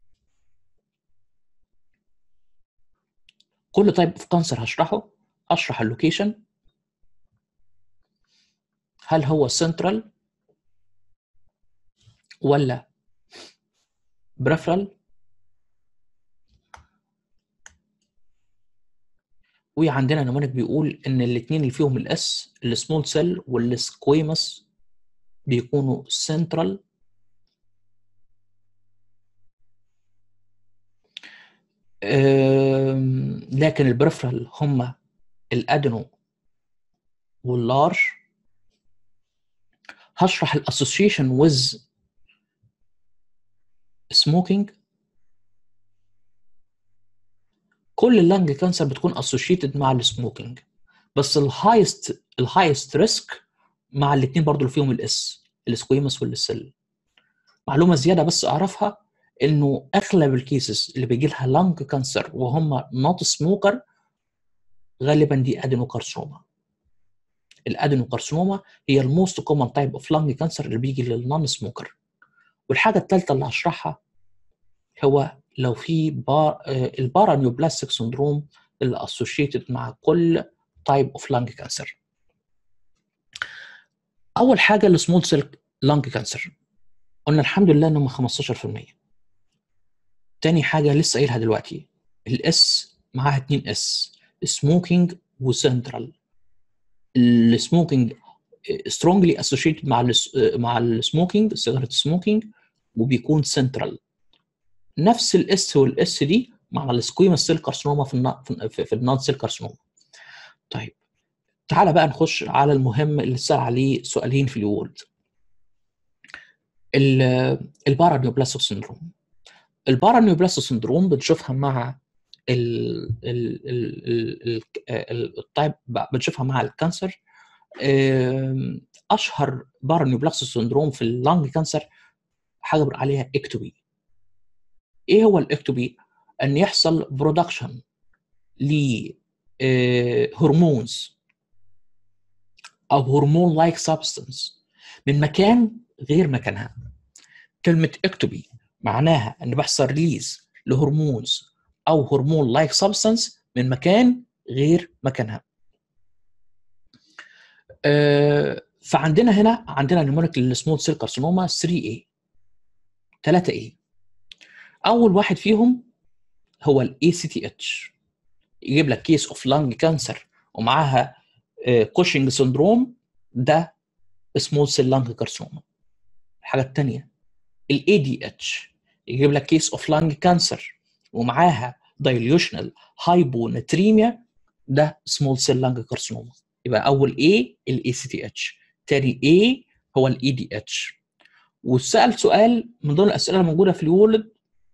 كل تايب اوف كانسر هشرحه، هشرح اللوكيشن، هل هو سنترال ولا بريفرال، وعندنا نموذج بيقول ان الاثنين اللي فيهم الاس السمول سيل والسكويمس بيكونوا سنترال، لكن البريفرال هم الادينو واللارج. هشرح الاسوسيشن ويز سموكينج. كل اللنج كانسر بتكون اسوشيتد مع السموكينج، بس الهايست الهايست ريسك مع الاثنين برضو اللي فيهم الاس السكويمس والسيل. معلومه زياده بس اعرفها، انه اغلب الكيسز اللي بيجي لها لنج كانسر وهم نوت سموكر غالبا دي ادينوكارسينوما. الادينوكارسينوما هي الموست كومن تايب اوف لنج كانسر اللي بيجي للنون سموكر. والحاجه الثالثه اللي هشرحها هو لو في بار البارانيوبلاستيك سندروم اللي اسوشيتد مع كل تايب اوف لانج كانسر. اول حاجه السمول سيل لانج كانسر، قلنا الحمد لله انهم خمستاشر في المية. تاني حاجه لسه قايلها دلوقتي، الاس معاها اتنين اس، سموكينج وسنترال. السموكينج سترونجلي اسوشيتد مع ال مع السموكينج، سيجاره السموكينج، وبيكون سنترال. نفس الاس والاس دي مع السكويمس سيل كارسينوما في في, في النون سيل كارسينوما. طيب تعالى بقى نخش على المهم اللي سأل عليه سؤالين في الوورد، البارانيوبلاستيك سندروم. البارانيوبلاستيك سندروم بنشوفها مع الطيب، بنشوفها مع الكانسر. اشهر بارانيوبلاستيك سندروم في اللانج كانسر حاجه بنقول عليها اكتوبي. ايه هو الاكتوبي؟ ان يحصل برودكشن لهرمونز او هرمون لايك سبستانس من مكان غير مكانها. كلمه اكتوبي معناها ان بيحصل ريليز لهرمونز او هرمون لايك سبستانس من مكان غير مكانها. أه فعندنا هنا عندنا نمونيك للسمول سيل كارسينوما ثري إيه ثري إيه. اول واحد فيهم هو الاي سي تي اتش، يجيب لك كيس اوف لانج كانسر ومعاها كوشنج سندروم، ده سمول سيل لانج كارسينوما. الحاجه الثانيه الاي دي اتش، يجيب لك كيس اوف لانج كانسر ومعاها دايليوشنال هايبوناتريميا، ده سمول سيل لانج كارسينوما. يبقى اول A الاي سي تي اتش، ثاني A هو الاي دي اتش. وسال سؤال من ضمن الاسئله الموجوده في الوولد،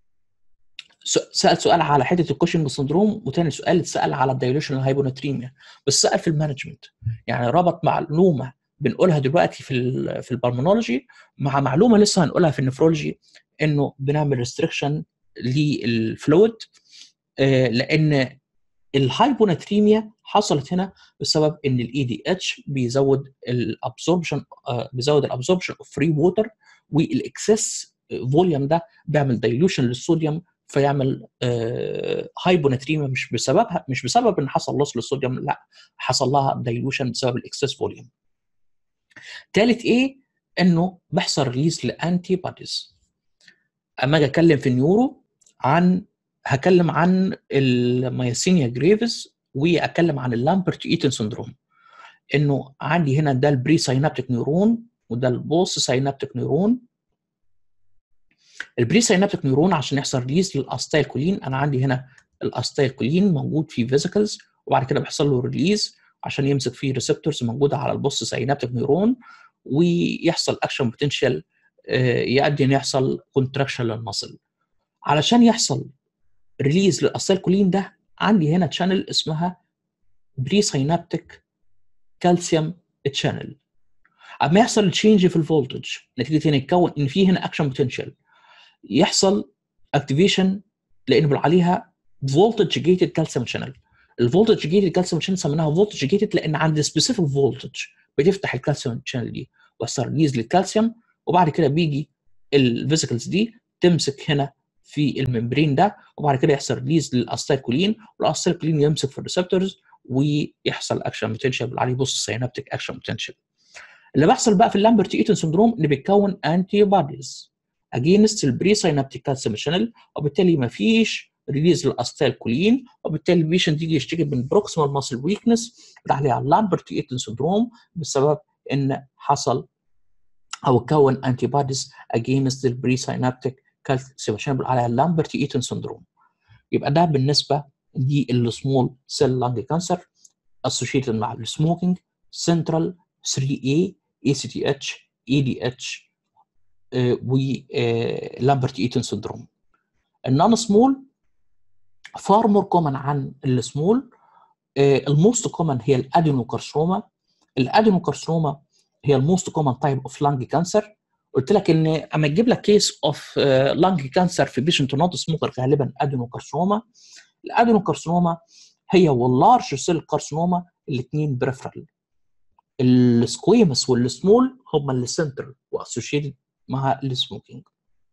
سال سؤال على حته الكوشنج سندروم، وثاني سؤال اتسال على الدايليوشنال هايبوناتريميا، بس سال في المانجمنت. يعني ربط معلومه بنقولها دلوقتي في في البلمونولوجي مع معلومه لسه هنقولها في النفرولوجي، انه بنعمل ريستريكشن للفلويد، لان الهايبوناتريميا حصلت هنا بسبب ان الاي دي اتش بيزود الابسوربشن بيزود الابسوربشن اوف فري ووتر، والاكسس فوليوم ده بيعمل دايلوشن للصوديوم فيعمل هايبوناتريميا، مش بسببها مش بسبب ان حصل لوس للصوديوم، لا حصل لها دايلوشن بسبب الاكسس فوليوم. ثالث ايه انه بيحصل ريليز لانتي بوديز. اما اجي اتكلم في النيورو عن هكلم عن المايسينيا جريفز واتكلم عن اللامبرت ايتن سندروم، انه عندي هنا ده البري ساينابتيك نيورون وده البوست ساينابتيك نيورون. البري ساينابتيك نيورون عشان يحصل ريليز للاستايل كولين، انا عندي هنا الاستايل كولين موجود في فيزيكلز، وبعد كده بيحصل له ريليز عشان يمسك فيه ريسبتورز موجوده على البوست ساينابتيك نيورون، ويحصل اكشن بوتنشال يؤدي ان يحصل كونتراكشن للمصل. علشان يحصل ريليز للاسيلكولين ده عندي هنا تشانل اسمها بري ساينابتيك كالسيوم تشانل. اما يحصل تشينج في الفولتج نتيجه ان يتكون ان في هنا اكشن بوتنشال، يحصل اكتيفيشن لان بنقول عليها فولتج جيتد كالسيوم شانل. الفولتج جيتد كالسيوم شانل سميناها فولتج جيتد لان عند سبيسيفيك فولتج بتفتح الكالسيوم شانل دي ويحصل ريليز للكالسيوم، وبعد كده بيجي الفيسيكلز دي تمسك هنا في الممبرين ده، وبعد كده يحصل ريليز للاستايكولين، والاستايكولين يمسك في الريسبتورز ويحصل اكشن بوتنشال عليه بص سينابتيك اكشن بوتنشال. اللي بيحصل بقى في اللامبرت ايتون سندروم ان بيتكون انتي بوديز اجينست البري سينابتيك كالسيوم شانل، وبالتالي ما فيش ريليز للاستايكولين، وبالتالي البيشنت يجي يشتكي من بروكسيمال ماسل ويكنس بتاع عليها اللامبرت ايتون سندروم بسبب ان حصل او كون انتي بوديز اجينست البري سينابتيك كالسيوم شانل على اللامبرت ايتون سندروم. يبقى ده بالنسبه دي السمول سيل لانج كانسر associated مع السموكينج، سنترال ثري إيه، إيه سي تي إتش، إي دي إتش و لامبرت ايتون سندروم. النون سمول فار مور كومن عن السمول. الموست كومن هي الادينوكارسينوما. الادينوكارسينوما هي الموست كومن تايب اوف لانج كانسر. قلت لك ان اما تجيب لك كيس اوف لانج كانسر في بيشنت نوت سموكر غالبا ادينوكارسينوما. الادينوكارسينوما هي واللارج سيل كارسينوما الاثنين بريفرال. السكويمس والسمول هم اللي سنترال واسوشيتد مع السموكينج.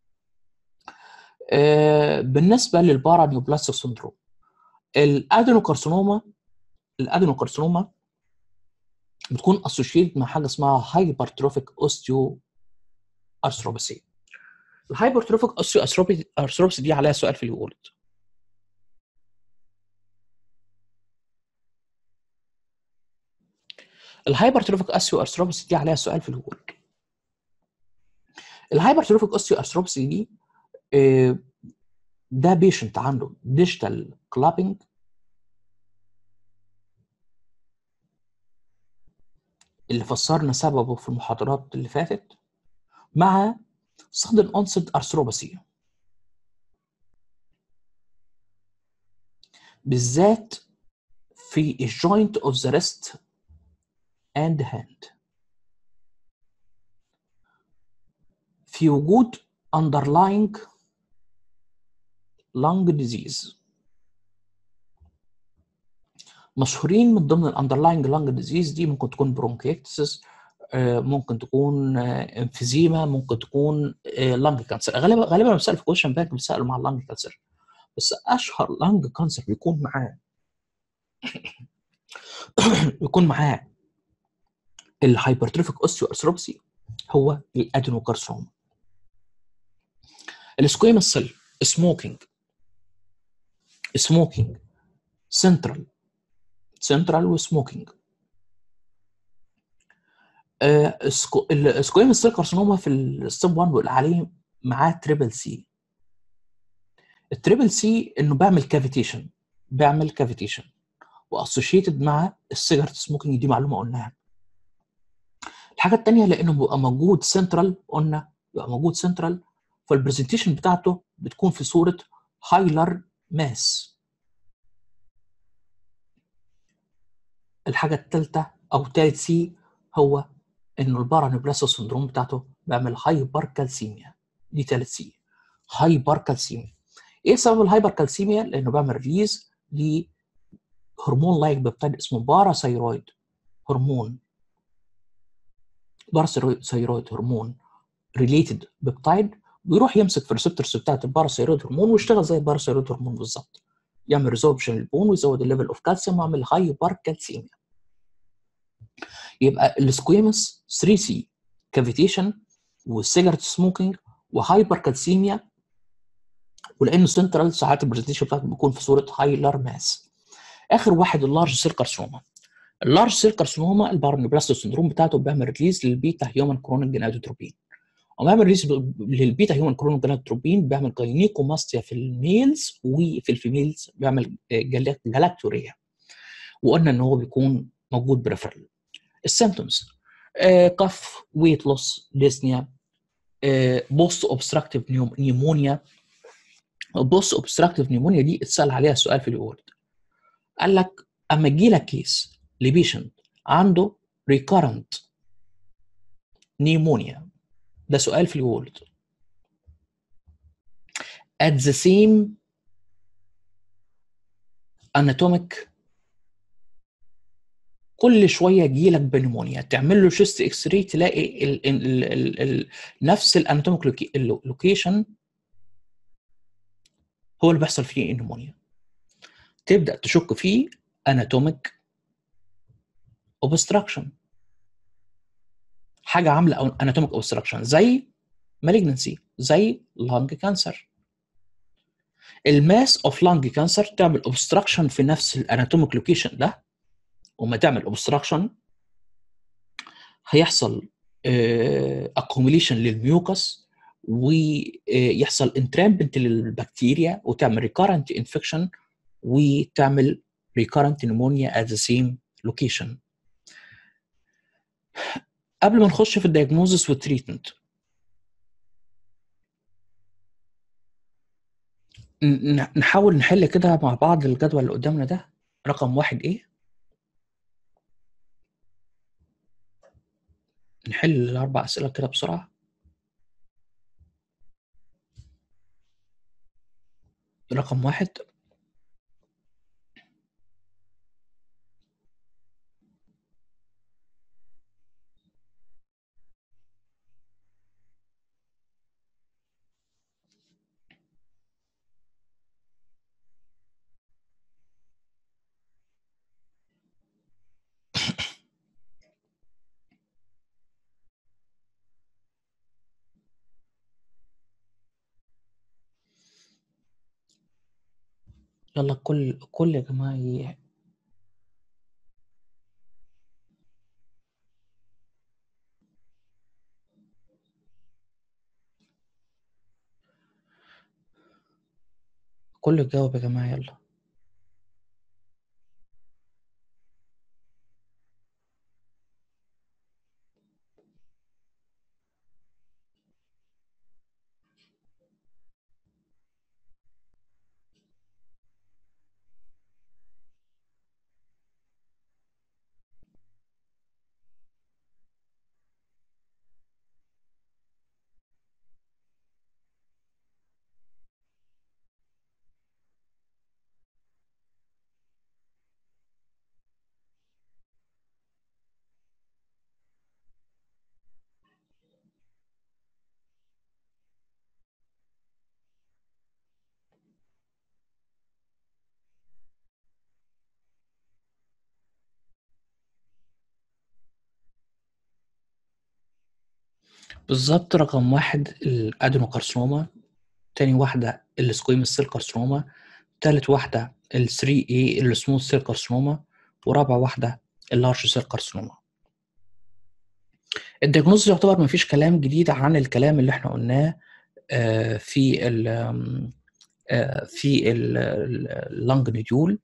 آه بالنسبه للبارانيوبلاستيك سندروم، الادينوكارسينوما الادينوكارسينوما بتكون اسوشيتد مع حاجه اسمها هايبرتروفيك اوستيو ارثروباسي. الهايبرتروفيك اوستيو ارثروباسي دي عليها سؤال في اليوريد. الهايبرتروفيك اوستيو ارثروباسي دي عليها سؤال في اليوريد. الهايبرتروفيك اوستيو ارثروباسي دي آه ده بيشنت عنده ديجيتال كلابينج اللي فسرنا سببه في المحاضرات اللي فاتت، مع sudden onset arthropathy بالذات في الجوينت اوف ذا ريست اند هاند في وجود underlying lung disease. مشهورين من ضمن الاندرلاينج لانج ديزيز دي ممكن تكون برونكيتس، ممكن تكون امفيزيما، ممكن تكون لانج كانسر. غالبا غالبا بيسالوا في كويشن بانك بيسالوا مع اللانج كانسر، بس اشهر لانج كانسر بيكون معاه بيكون معاه الهايبرتروفيك اوستيو ارثروبسي هو الادينوكارسينوما. السكويمس سيل سموكينج سموكينج سنترال سنترال وسموكينج. السكويمس سيل كارسينوما في الستيب واحد بيقول عليه معاه تريبل سي. التريبل سي انه بيعمل كافيتيشن بيعمل كافيتيشن واسوشيتد مع السيجارت سموكينج، دي معلومه قلناها. الحاجه الثانيه لانه بيبقى موجود سنترال، قلنا بيبقى موجود سنترال، فالبرزنتيشن بتاعته بتكون في صوره هايلر ماس. الحاجه الثالثه او ثالث سي هو انه البارانيوبلاستيك سندروم بتاعته بيعمل هايبر كالسيميا، دي ثالث سي، هايبر كالسيميا. ايه سبب الهايبر كالسيميا؟ لانه بيعمل ريليز لهرمون لايك بيبتايد اسمه باراثايرويد هرمون، باراثايرويد هرمون ريليتد بيبتايد، بيروح يمسك في الريسبتورز بتاعت الباراثايرويد هرمون ويشتغل زي الباراثايرويد هرمون بالظبط، يعمل ريزوربشن للبون ويزود الليفل اوف كالسيوم ويعمل هايبر كالسيميا. يبقى السكويمس ثري سي كافيتيشن والسيجارت سموكينج وهايبر كالسيميا، ولانه سنترال ساعات البرزنتيشن بتاعته بيكون في صوره هايلر ماس. اخر واحد اللارج سيل كارسينوما. اللارج سيل كارسينوما البارانيوبلاستيك سندروم بتاعته بيعمل ريليز للبيتا هيومن كرونيك جونادوتروبين، وبيعمل ريليز للبيتا هيومن كرونيك جونادوتروبين بيعمل جاينيكوماستيا في الميلز، وفي الفيميلز بيعمل جلاكتوريا، وقلنا ان هو بيكون موجود بريفرال. السيمبتومز كف، ويت لوس، ديسنيا، بوست اوبستراكتيف نيمونيا. بوست اوبستراكتيف نيمونيا دي اتسال عليها السؤال في الورد، قال لك اما يجي لك كيس لبيشنت عنده ريكارنت نيمونيا. ده سؤال في الوورد. at the same anatomic، كل شويه يجيلك بنيمونيا، تعمل له شيست اكس راي تلاقي ال ال ال ال نفس الاناتوميك لوكيشن هو اللي بيحصل فيه النيمونيا. تبدا تشك فيه اناتوميك اوبستراكشن، حاجه عامله اناتوميك اوبستراكشن زي مالجنسي، زي لانج كانسر. الماس اوف لانج كانسر تعمل اوبستراكشن في نفس الاناتوميك لوكيشن ده، وما تعمل اوبستراكشن هيحصل اكوميليشن للميوكس، ويحصل انترامبنت للبكتيريا، وتعمل ريكارنت انفكشن، وتعمل ريكارنت نيمونيا at the same location. قبل ما نخش في الدياجنوزس والتريتمنت، نحاول نحل كده مع بعض الجدول اللي قدامنا ده. رقم واحد ايه؟ نحل الاربع اسئله كده بسرعه. رقم واحد، يلا كل كل يا جماعه ي- كل يجاوب يا جماعه يلا. بالظبط، رقم واحد الادينوكارسينوما، تاني واحده السكويموس سيل كارسينوما، تالت واحده ال ثري اي السموث سيل كارسينوما، ورابع واحده اللارج سيل كارسينوما. الدياجنوز يعتبر ما فيش كلام جديد عن الكلام اللي احنا قلناه آه، في ال آه، في اللانج نوديول.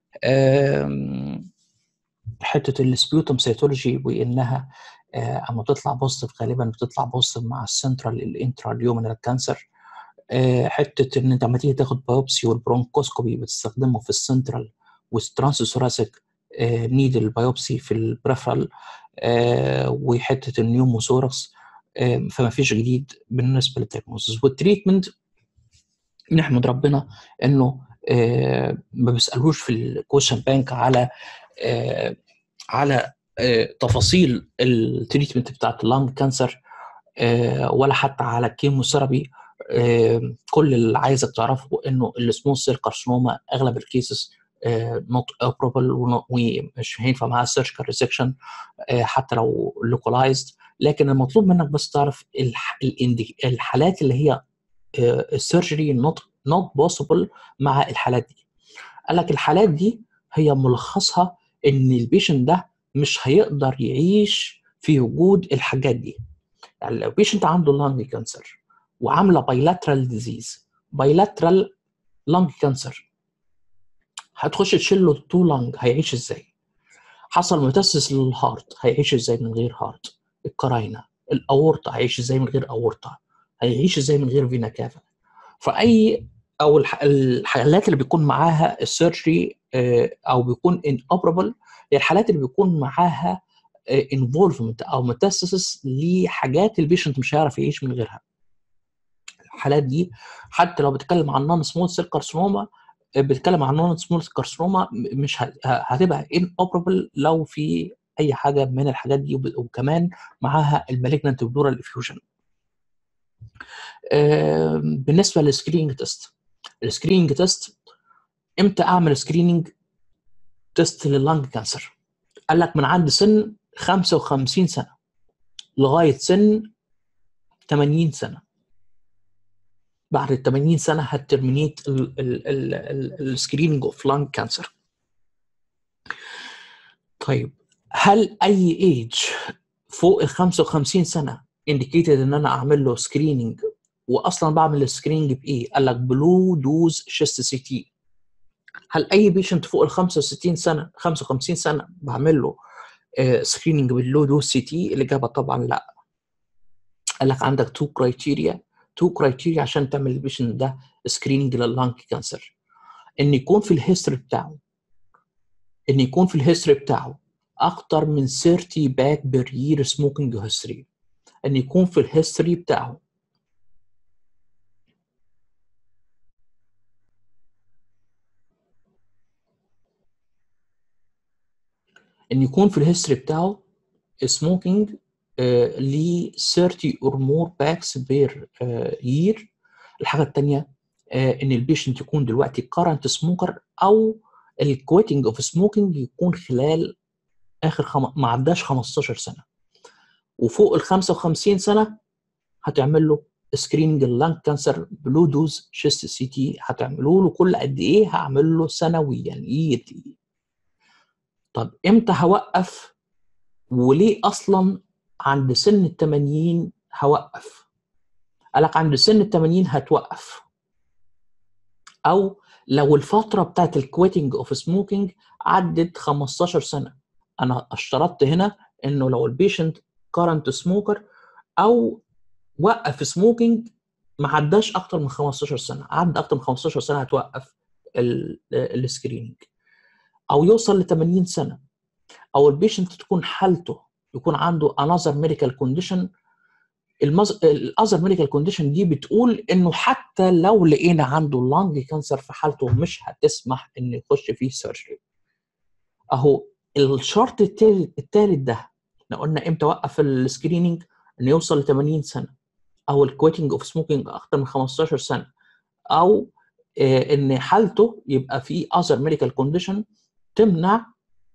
حته السبيوتم سيتولوجي، وانها آه، اما بتطلع بوزيتيف غالبا بتطلع بوزيتيف مع السنترال الانترا اليومينال كانسر. حته ان انت لما تيجي تاخد بايوبسي والبرونكوسكوبي بتستخدمه في السنترال والترانس ثوراسيك نيدل بايوبسي في البريفرال. وحته النيوموثوركس. فما فيش جديد بالنسبه للدياجنوستس والتريتمنت. نحمد ربنا انه آه ما بيسالوش في الكويشن بانك على آه على آه تفاصيل التريتمنت بتاعت اللانج كانسر، آه ولا حتى على الكيموثيرابي. آه كل اللي عايزك تعرفه انه السمول سيل كارسينوما اغلب الكيسز نوت اوبرابل، ومش هينفع معاها سيرجيكال ريسكشن حتى لو لوكالايزد. لكن المطلوب منك بس تعرف الح... الحالات اللي هي السيرجري نوت نوت بوسيبل مع الحالات دي. قال لك الحالات دي هي ملخصها ان البيشنت ده مش هيقدر يعيش في وجود الحاجات دي. يعني لو بيشنت عنده لانج كانسر وعامله بايلاترال ديزيز، بايلاترال لانج كانسر، هتخش تشيل له التو لانج، هيعيش ازاي؟ حصل ميتاسيس للهارت، هيعيش ازاي من غير هارت؟ الكراينه، الاورطه، هيعيش ازاي من غير اورطه؟ هيعيش ازاي من غير فينا كافا؟ فاي او الحالات اللي بيكون معاها السيرجري او بيكون ان اوبرابل هي الحالات اللي بيكون معاها انفولفمنت او ميتاستاسيس لحاجات البيشنت مش هيعرف يعيش من غيرها. الحالات دي حتى لو بتتكلم عن نون سمول سيل كارسينوما، بتتكلم عن نون سمول سيل كارسينوما مش هتبقى انوبرابل لو في اي حاجه من الحاجات دي، وكمان معاها المالجنانت بلورال افيوجن. بالنسبه للسكريننج تيست، السكريننج تيست امتى اعمل سكريننج تيست لللنج كانسر؟ قال لك من عند سن خمسة وخمسين سنه لغايه سن ثمانين سنه. بعد ال ثمانين سنه هترمينيت السكريننج اوف لانج كانسر. طيب هل اي ايج فوق ال خمسة وخمسين سنه انديكيتد ان انا اعمل له سكريننج؟ واصلا بعمل السكريننج بايه؟ قال لك بلو دوز شيست سي تي. هل اي بيشنت فوق ال خمسة وستين سنه خمسة وخمسين سنه بعمل له سكريننج باللو دوز سي تي؟ الاجابه طبعا لا. قال لك عندك تو كرايتيريا تو كرايتيريا عشان تعمل البيشنت ده سكريننج لللانج كانسر. ان يكون في الهيستوري بتاعه ان يكون في الهيستوري بتاعه اكتر من ثلاثين باك بير يير سموكينج هيستوري. ان يكون في الهيستوري بتاعه ان يكون في الهيستوري بتاعه سموكينج ل ثلاثين or more packs per year. الحاجه الثانيه ان البيشنت يكون دلوقتي كارنت سموكر، او الكويتنج اوف سموكينج يكون خلال اخر خم... ما عداش خمستاشر سنه. وفوق ال خمسة وخمسين سنه هتعمل له سكريننج اللانج كانسر بلو دوز شيست سي تي. هتعملوا له كل قد ايه؟ هعمل له سنويا ييرلي. طب امتى هوقف؟ وليه اصلا عند سن ال ثمانين هوقف؟ قالك عند سن ال ثمانين هتوقف، او لو الفتره بتاعت الكويتنج اوف سموكينج عدت خمستاشر سنه. انا اشترطت هنا انه لو البيشنت كارنت سموكر او وقف سموكينج ما عداش اكتر من خمستاشر سنه. عدى اكتر من خمستاشر سنه هتوقف السكريننج، او يوصل ل ثمانين سنه، او البيشنت تكون حالته يكون عنده another medical condition. الاذر ميديكال كونديشن دي بتقول انه حتى لو لقينا عنده لانج كانسر في حالته مش هتسمح انه يخش فيه سيرجري. اهو الشرط الثالث ده احنا قلنا امتى وقف السكريننج؟ انه يوصل ل ثمانين سنه، او الكويتنج اوف سموكينج اكتر من خمستاشر سنه، او آه ان حالته يبقى في اذر ميديكال كونديشن تمنع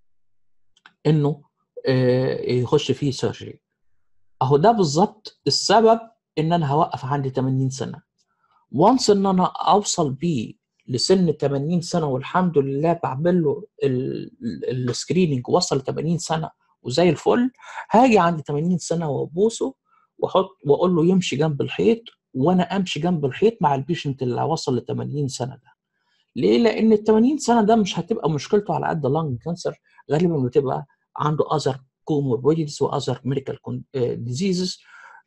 انه آه يخش فيه سيرجري. اهو ده بالظبط السبب ان انا هوقف عندي ثمانين سنه. وانس ان انا اوصل بيه لسن ثمانين سنه والحمد لله بعمل له السكريننج وصل ل ثمانين سنه وزي الفل، هاجي عند ثمانين سنه وابوسه واحط واقول له يمشي جنب الحيط، وانا امشي جنب الحيط مع البيشنت اللي وصل ل ثمانين سنه ده. ليه؟ لان ال ثمانين سنه ده مش هتبقى مشكلته على قد لانج كانسر، غالبا بتبقى عنده اذر كوموربيديز واذر ميديكال ديزيزز.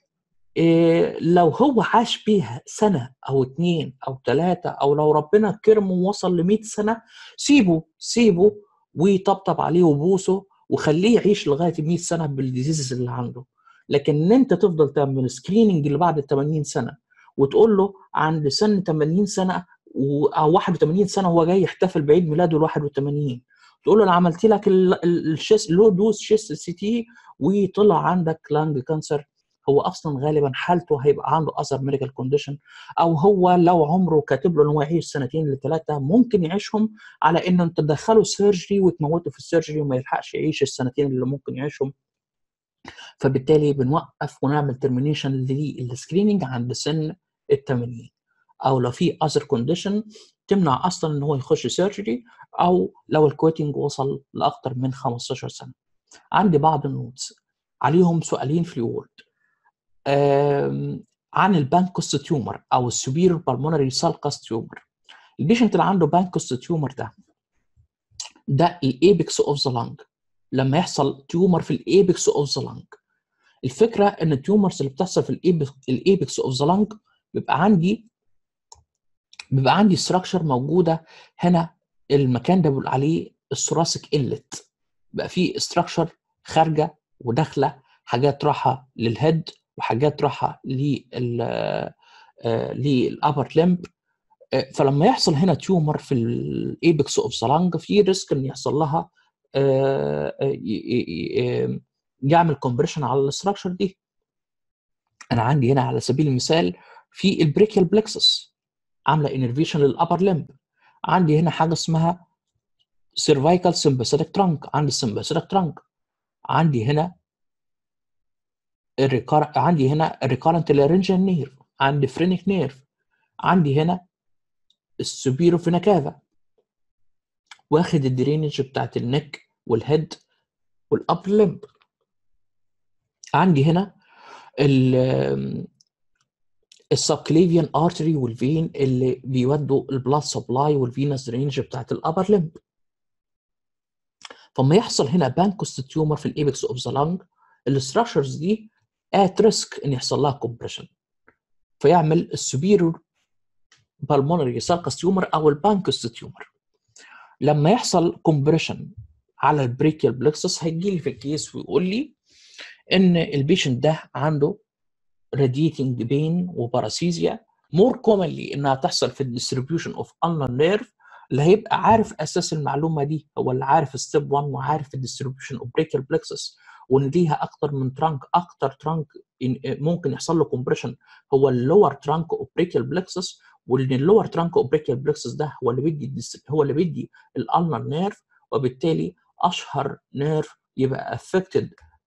إيه لو هو عاش بيها سنة أو اتنين أو تلاتة، أو لو ربنا كرمه ووصل لمئة سنة، سيبه سيبه ويطبطب عليه وبوسه وخليه يعيش لغاية مئة سنة بالديزيز اللي عنده. لكن ان انت تفضل تعمل سكريننج اللي بعد ثمانين سنة وتقول له عند سن ثمانين سنة او واحد وثمانين سنة هو جاي يحتفل بعيد ميلاده ال واحد وثمانين، تقول له انا عملت لك الشيست لو دوز شيست سي تي وطلع عندك لانج كانسر، هو اصلا غالبا حالته هيبقى عنده اثر ميديكال كونديشن، او هو لو عمره كاتب له ان هو يعيش سنتين لثلاثه ممكن يعيشهم على انه انت تدخله سيرجري وتموته في السيرجري وما يلحقش يعيش السنتين اللي ممكن يعيشهم. فبالتالي بنوقف ونعمل ترمينيشن للسكريننج عند سن ال ثمانين، او لو في اثر كونديشن تمنع اصلا ان هو يخش سيرجري، او لو الكويتنج وصل لاكثر من خمستاشر سنه. عندي بعض النوتس عليهم سؤالين في الوورد عن البانكوست تيومر او السوبيريور بالمونري سالكاس تيومر. البيشنت اللي عنده بانكوست تيومر ده ده الايبكس اوف ذا لانج. لما يحصل تيومر في الايبكس اوف ذا لانج، الفكره ان التيومرز اللي بتحصل في الايبكس اوف ذا لانج بيبقى عندي بيبقى عندي ستراكشر موجوده هنا، المكان ده بيقول عليه الثوراسيك انلت، بقى فيه ستراكشر خارجه وداخله حاجات رايحه للهيد وحاجات رايحه لل للابر لمب. فلما يحصل هنا تيومر في الايبكس اوف ذا لانج، في ريسك ان يحصل لها آه، ي- ي- ي- يعمل كومبريشن على الاستراكشر دي. انا عندي هنا على سبيل المثال في البريكيال بلكسس عامله انرفيشن للابر لمب. عندي هنا حاجه اسمها سيرفايكال سمباثيك ترانك، عندي السمباثيك ترانك. عندي هنا الريكار عندي هنا الريكارنت لارنجال نيرف، عندي فرينيك نيرف، عندي هنا السوبيرو فينا كافا واخد الدرينج بتاعت النك والهيد والابر لمب. عندي هنا السبكليفيان ارتري والفين اللي بيودوا البلاد سبلاي والفينس درينج بتاعت الابر لمب. فما يحصل هنا بانكوست تيومر في الايبكس اوف ذا لانج، الاستراكشرز دي ات ريسك ان يحصل لها كومبريشن، فيعمل السوبيرور بالمونري سالكس تيومر او البانكوست تيومر. لما يحصل كومبريشن على البريكيال بلكسس هيجي لي في الكيس ويقول لي ان البيشنت ده عنده radiating pain وباراسيزيا. مور كومنلي انها تحصل في الديستريبيوشن اوف ulnar نيرف. اللي هيبقى عارف اساس المعلومه دي هو اللي عارف ستيب واحد وعارف الديستريبيوشن اوف بريكال بلكسس، وان ليها اكتر من ترانك. اكتر ترانك ممكن يحصل له كومبريشن هو اللور ترانك اوف بريكال بلكسس، وان اللور ترانك اوف بريكال بلكسس ده هو اللي بيدي هو اللي بيدي الالنر نيرف. وبالتالي اشهر نيرف يبقى افكتد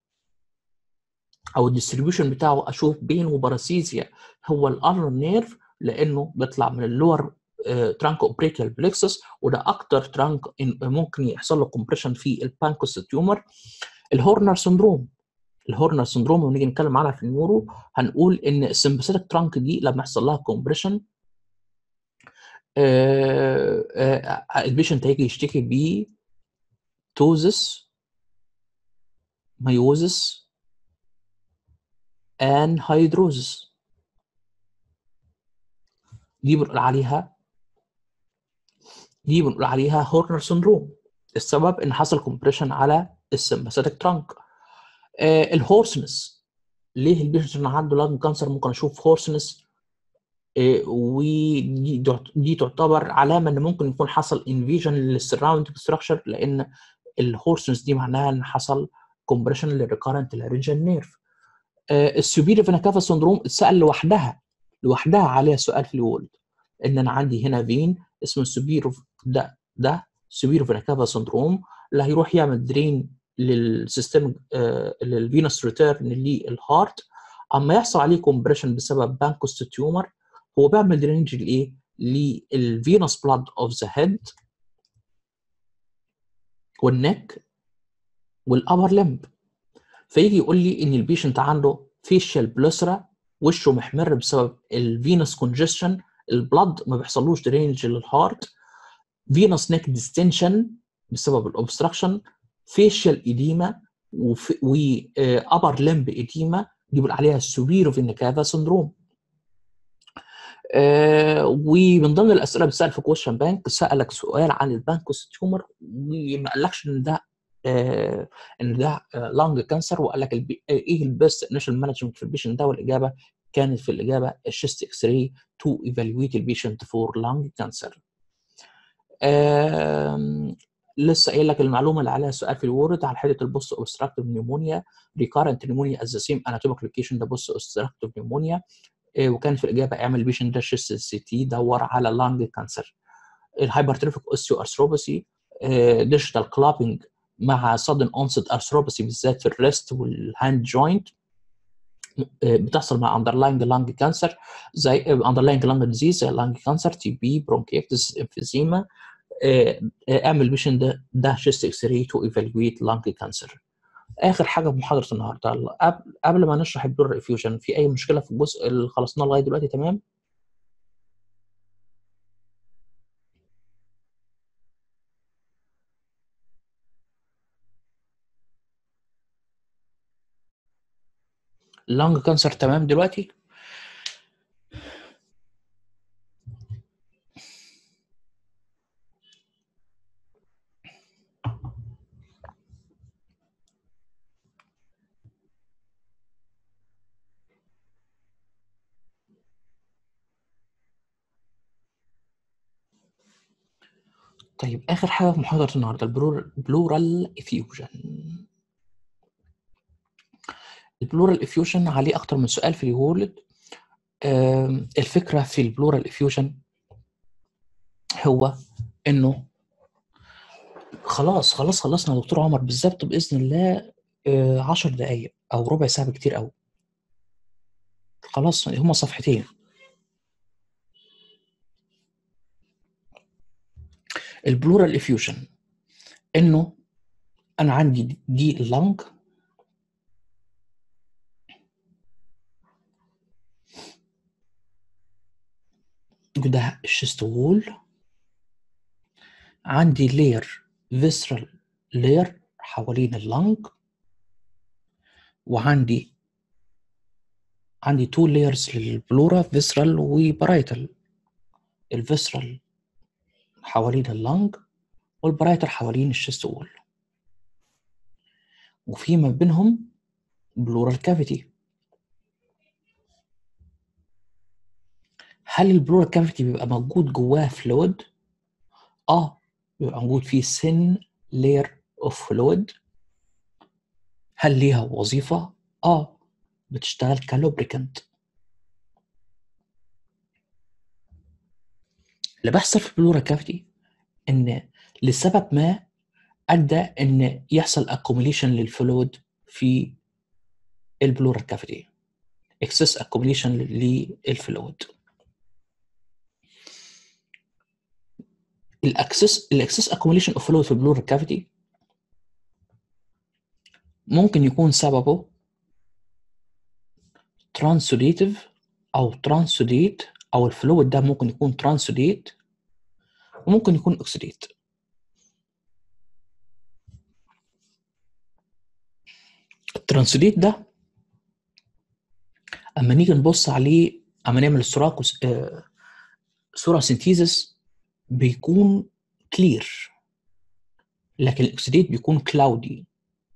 او الديستريبيوشن بتاعه اشوف بين وباراسيزيا هو الالنر نيرف، لانه بيطلع من اللور ترانك اوبريكال بلكسس، وده اكتر ترانك ممكن يحصل له كومبريشن في البانكوس تيومر. الهورنر سندروم الهورنر سندروم لما نيجي نتكلم عنها في النيورو هنقول ان السمباثيك ترانك دي لما يحصل لها كومبريشن البيشنت هيجي يشتكي ب توزس مايوزس ان هيدروزس. دي بنقول عليها دي بنقول عليها هورنر سندروم. السبب ان حصل كومبريشن على السمباثيك ترانك. آه الهورسنس، ليه البيشنت عنده لانج كانسر ممكن اشوف هورسنس؟ آه ودي دي تعتبر علامه ان ممكن يكون حصل انفيجن للسراوندنج ستراكشر، لان الهورسنس دي معناها ان حصل كومبريشن للريكارنت لارنجال نيرف. آه السوبيريور فينا كافا سندروم اتسال لوحدها لوحدها عليها سؤال في الوولد، ان انا عندي هنا فين اسمه السوبيرو ده ده سوبيرو فينا كافا سندروم، اللي هيروح يعمل درين للسيستم آه للفينوس ريتيرن للهارت. اما يحصل عليه كومبريشن بسبب بانكوست تيومر هو بيعمل درينج لايه؟ للفينوس بلاد اوف ذا هيد والنك والابر لمب. فيجي يقول لي ان البيشنت عنده فيشيال بلوسرا، وشه محمر بسبب الفينوس كونجستشن، البلد ما بيحصلوش درينج للهارت، فينوس نيك ديستنشن بسبب الاوبستراكشن، فيشيال ايديما وابر لمب ايديما، دي بيقول عليها السوبيرو فينا كافا سندروم. آه ومن ضمن الاسئله اللي بتسال في كويشن بانك سالك سؤال عن البانكوس تيومر وما قالكش ان ده آه ان ده لانج كانسر، وقال لك البي... ايه البيست انيشال مانجمنت في البيشنت ده، والاجابه كانت في الاجابه الشيست اكس راي تو ايفالويت البيشنت فور لانج كانسر. آه لسه قايل لك المعلومه اللي عليها سؤال في الوورد على حته البوست اوبستراكتيف نيمونيا ريكارنت نيمونيا از ذا سيم اناتوميك لوكيشن ده بوست اوبستراكتيف نيمونيا. وكان في الاجابه اعمل بيشنت ده شيست سي تي دور على لانج كانسر. الهايبرتروفيك اوستيو ارثروباثي ديجيتال كلابنج مع sudden onset ارثروباثي بالذات في الريست والهاند جوينت بتحصل مع underlying lung cancer زي underlying lung disease زي lung cancer تي بي برونكيتس emphysema. اعمل بيشنت ده ده شيست اكس راي تو ايفالويت لانج كانسر. اخر حاجه في محاضره النهارده قبل قبل ما نشرح البلور افيوجن، في اي مشكله في الجزء اللي خلصناه لغايه دلوقتي؟ تمام. اللانج كانسر تمام دلوقتي. طيب اخر حاجه في محاضره النهارده البلورال افيوجن. البلورال افيوجن عليه اكتر من سؤال في الوورلد. الفكره في البلورال افيوجن هو انه خلاص خلاص خلصنا يا دكتور عمر بالظبط باذن الله عشر دقائق او ربع ساعه بكتير قوي. خلاص هما صفحتين. البلورال افيوجن انه انا عندي دي اللنج، ده الشيست وول، عندي لير فيسرال لير حوالين اللنج، وعندي عندي تو لايرز للبلورا فيسرال وبرايتال. الفيسرال حوالين اللنج والبرايتال حوالين الشيست وول، وفي ما بينهم بلورال كافيتي. هل البلورال كافيتي بيبقى موجود جواه فلويد؟ اه بيبقى موجود فيه سن لاير اوف فلويد. هل ليها وظيفه؟ اه بتشتغل كلوبريكانت. اللي بيحصل في البلورال كافيتي ان لسبب ما ادى ان يحصل accumulation للفلويد في البلورال كافيتي، excess accumulation للفلويد. الاكسس الاكسس accumulation of fluid في البلورال كافيتي ممكن يكون سببه ترانسوديتيف او ترانسوديت، او الفلويد ده ممكن يكون ترانسوديت وممكن يكون اوكسيديت. الترانسوديت ده اما نيجي نبص عليه، اما نعمل الصوره آه صوره سينثيزس بيكون كلير، لكن الاكسيديت بيكون كلاودي،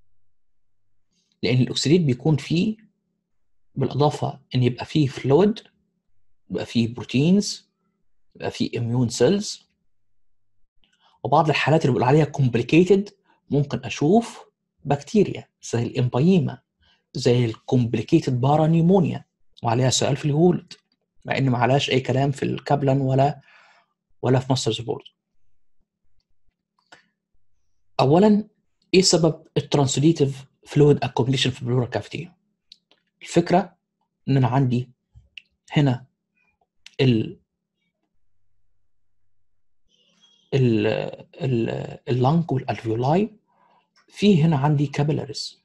لان الاكسيديت بيكون فيه بالاضافه ان يبقى فيه فلويد، يبقى فيه بروتينز، يبقى فيه اميون سيلز، وبعض الحالات اللي بيقول عليها complicated ممكن اشوف بكتيريا زي الامبايما، زي الكومبليكيتد بارانيمونيا، وعليها سؤال في الهولد مع ان ما عليهاش اي كلام في الكابلان ولا ولا في ماسترز بورد. اولا ايه سبب الترانسليتيف فلويد اكوميليشن في البلورال كافيتي؟ الفكره ان انا عندي هنا ال ال ال اللنج والالفيولاي، في هنا عندي كابيلاريز.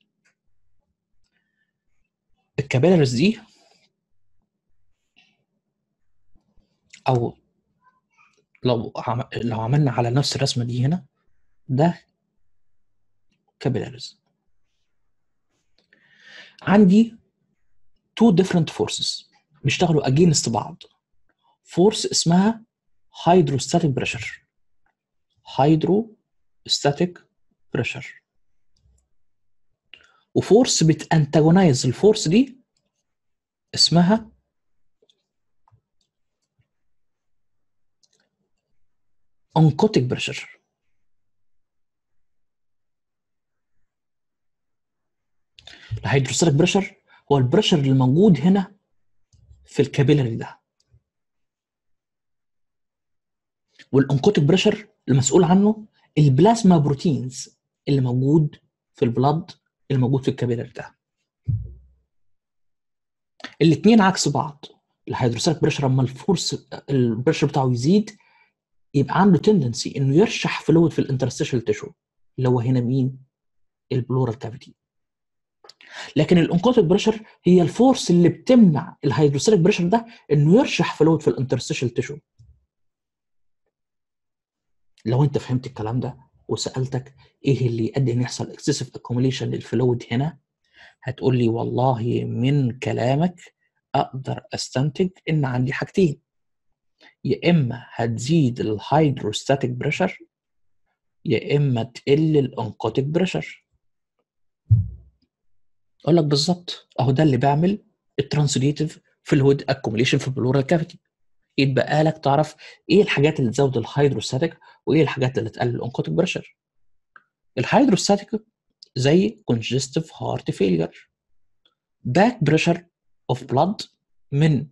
الكابيلاريز دي او لو عم... لو عملنا على نفس الرسمه دي هنا، ده كابيلاريز. عندي two different forces بيشتغلوا against بعض. فورس اسمها hydrostatic pressure hydrostatic pressure وفورس بتانتاجونايز الفورس دي اسمها oncotic pressure. الهيدروستاتيك بريشر هو البريشر اللي موجود هنا في الكابيلاري ده، والانكوتيك بريشر المسؤول عنه البلازما بروتينز اللي موجود في البلاد اللي موجود في الكابيلاري ده. الاثنين عكس بعض. الهيدروستاتيك بريشر اما الفورس البريشر بتاعه يزيد يبقى عنده تندنسي انه يرشح فلويد في الانترستيشال تيشو اللي هو هنا مين؟ البلورال كافيتي. لكن الانكوتيك بريشر هي الفورس اللي بتمنع الهيدروستاتيك بريشر ده انه يرشح فلويد في الانترستيشال تيشو. لو انت فهمت الكلام ده وسالتك ايه اللي يؤدي ان يحصل اكسسيف اكوميليشن للفلويد هنا، هتقول لي والله من كلامك اقدر استنتج ان عندي حاجتين، يا اما هتزيد الهيدروستاتيك بريشر يا اما تقل الانكوتيك بريشر. اقول لك بالظبط اهو ده اللي بيعمل الترانسليتيف فلويد اكوميليشن في البلورال كافيتي. يتبقى لك تعرف ايه الحاجات اللي تزود الهيدروستاتيك وايه الحاجات اللي تقلل الانكوتيك بريشر. الهيدروستاتيك زي congestive heart failure، back pressure of blood من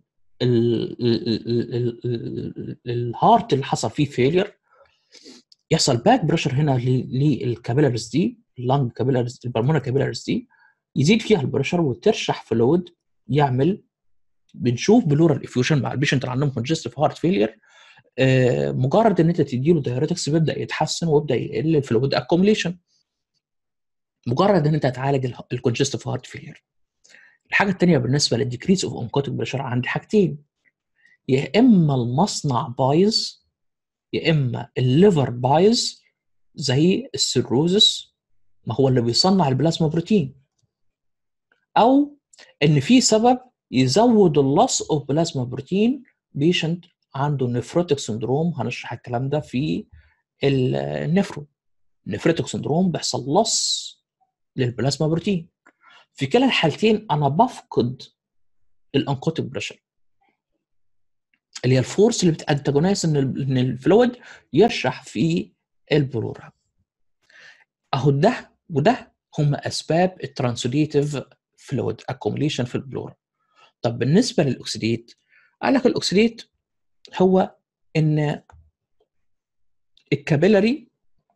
الهارت اللي حصل فيه فيلير، يحصل باك بريشر هنا للكابيلاريز دي، اللنج كابيلاريز، البلمونر كابيلاريز دي، يزيد فيها البريشر وترشح فلويد، يعمل بنشوف بلورال افيوجن مع البيشنت اللي عندهم كونجستيف هارت فيلير. آه مجرد ان انت تديله دايوريتكس بيبدا يتحسن ويبدا يقل الفلويد اكوميليشن، مجرد ان انت تعالج الكونجستيف هارت فيلير. الحاجه الثانيه بالنسبه للديكريس اوف انكوتيك بريشر عندي حاجتين، يا اما المصنع بايظ يا اما الليفر بايظ زي السيروزس، ما هو اللي بيصنع البلازما بروتين، او ان في سبب يزود اللص اوف بلازما بروتين، بيشنت عنده نفروتيك سندروم، هنشرح الكلام ده في النفرو. نفروتيك سندروم بيحصل لص للبلازما بروتين. في كلا الحالتين انا بفقد الانكوتيك بريشر، اللي هي الفورس اللي بتانتاجونايز ان ان الفلويد يرشح في البلورا. اهو ده وده هم اسباب الترانسوديتيف فلويد اكوميليشن في البلورا. طب بالنسبه للاكسيديت، قال لك الاكسيديت هو ان الكابيلاري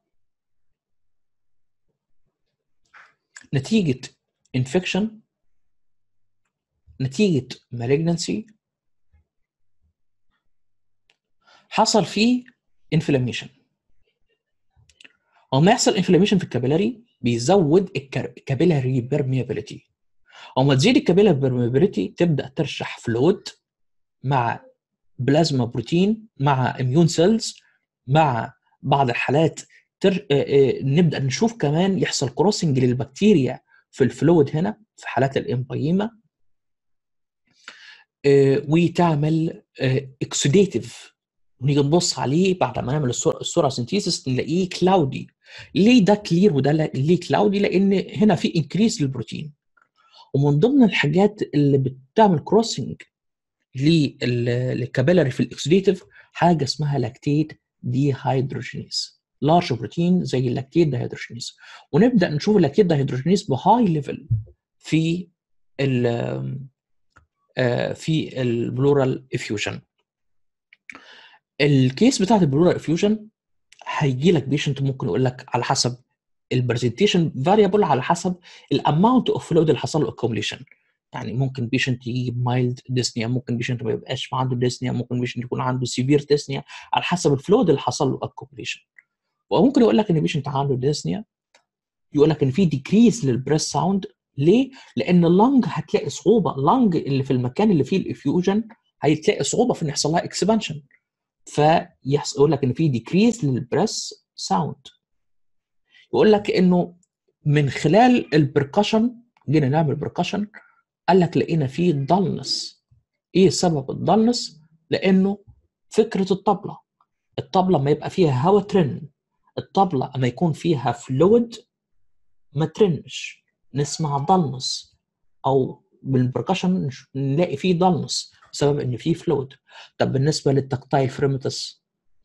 نتيجه انفكشن، نتيجه مالجنسي، حصل فيه انفلاميشن. وما يحصل انفلاميشن في الكابيلاري بيزود الكابيلاري بيرميابيليتي، وما تزيد الكابيلاري بيرميابيليتي تبدا ترشح فلويد مع بلازما بروتين مع اميون سيلز، مع بعض الحالات تر... نبدا نشوف كمان يحصل كروسنج للبكتيريا في الفلويد هنا في حالات الامبايما، وتعمل اكسوديتيف، ونيجي نبص عليه بعد ما نعمل السرعه سنتيسيس نلاقيه كلاودي. ليه ده كلير وده ليه كلاودي؟ لان هنا في انكريس للبروتين، ومن ضمن الحاجات اللي بتعمل كروسنج للكابيلاري في الاكسوديتيف حاجه اسمها لاكتيت دي هيدروجينيز، لارج بروتين زي اللاكتيت دي هيدروجينيز، ونبدا نشوف اللاكتيت دي هيدروجينيز بهاي ليفل في ال في البلورال افيوجن. الكيس بتاعت البلورال افيوجن هيجي لك بيشنت ممكن يقول لك على حسب البرزنتيشن فاريبل، على حسب الاماونت اوف فلويد اللي حصل له اكوميليشن. يعني ممكن بيشنت يجي مايلد ديسنيا، ممكن بيشنت ما يبقاش عنده ديسنيا، ممكن بيشنت يكون عنده سيفير ديسنيا، على حسب الفلويد اللي حصل له اكوميليشن. وممكن يقول لك ان بيشنت عنده ديسنيا يقول لك ان في ديكريز للبريس ساوند. ليه؟ لان اللنج هتلاقي صعوبه، اللنج اللي في المكان اللي فيه الافيوجن هيتلاقي صعوبه في ان يحصل لها اكسبانشن، فيحصل يقول لك ان في ديكريز للبريس ساوند. يقول لك انه من خلال البركشن، جينا نعمل بركشن قال لك لقينا فيه ضلنس. ايه سبب الضلنس؟ لانه فكره الطبله، الطبله ما يبقى فيها هواء ترن، الطبله اما يكون فيها فلويد ما ترنش، نسمع ضلنس، او بالبركشن نلاقي فيه ضلنس بسبب ان فيه فلويد. طب بالنسبه للتكتايل فريمتس،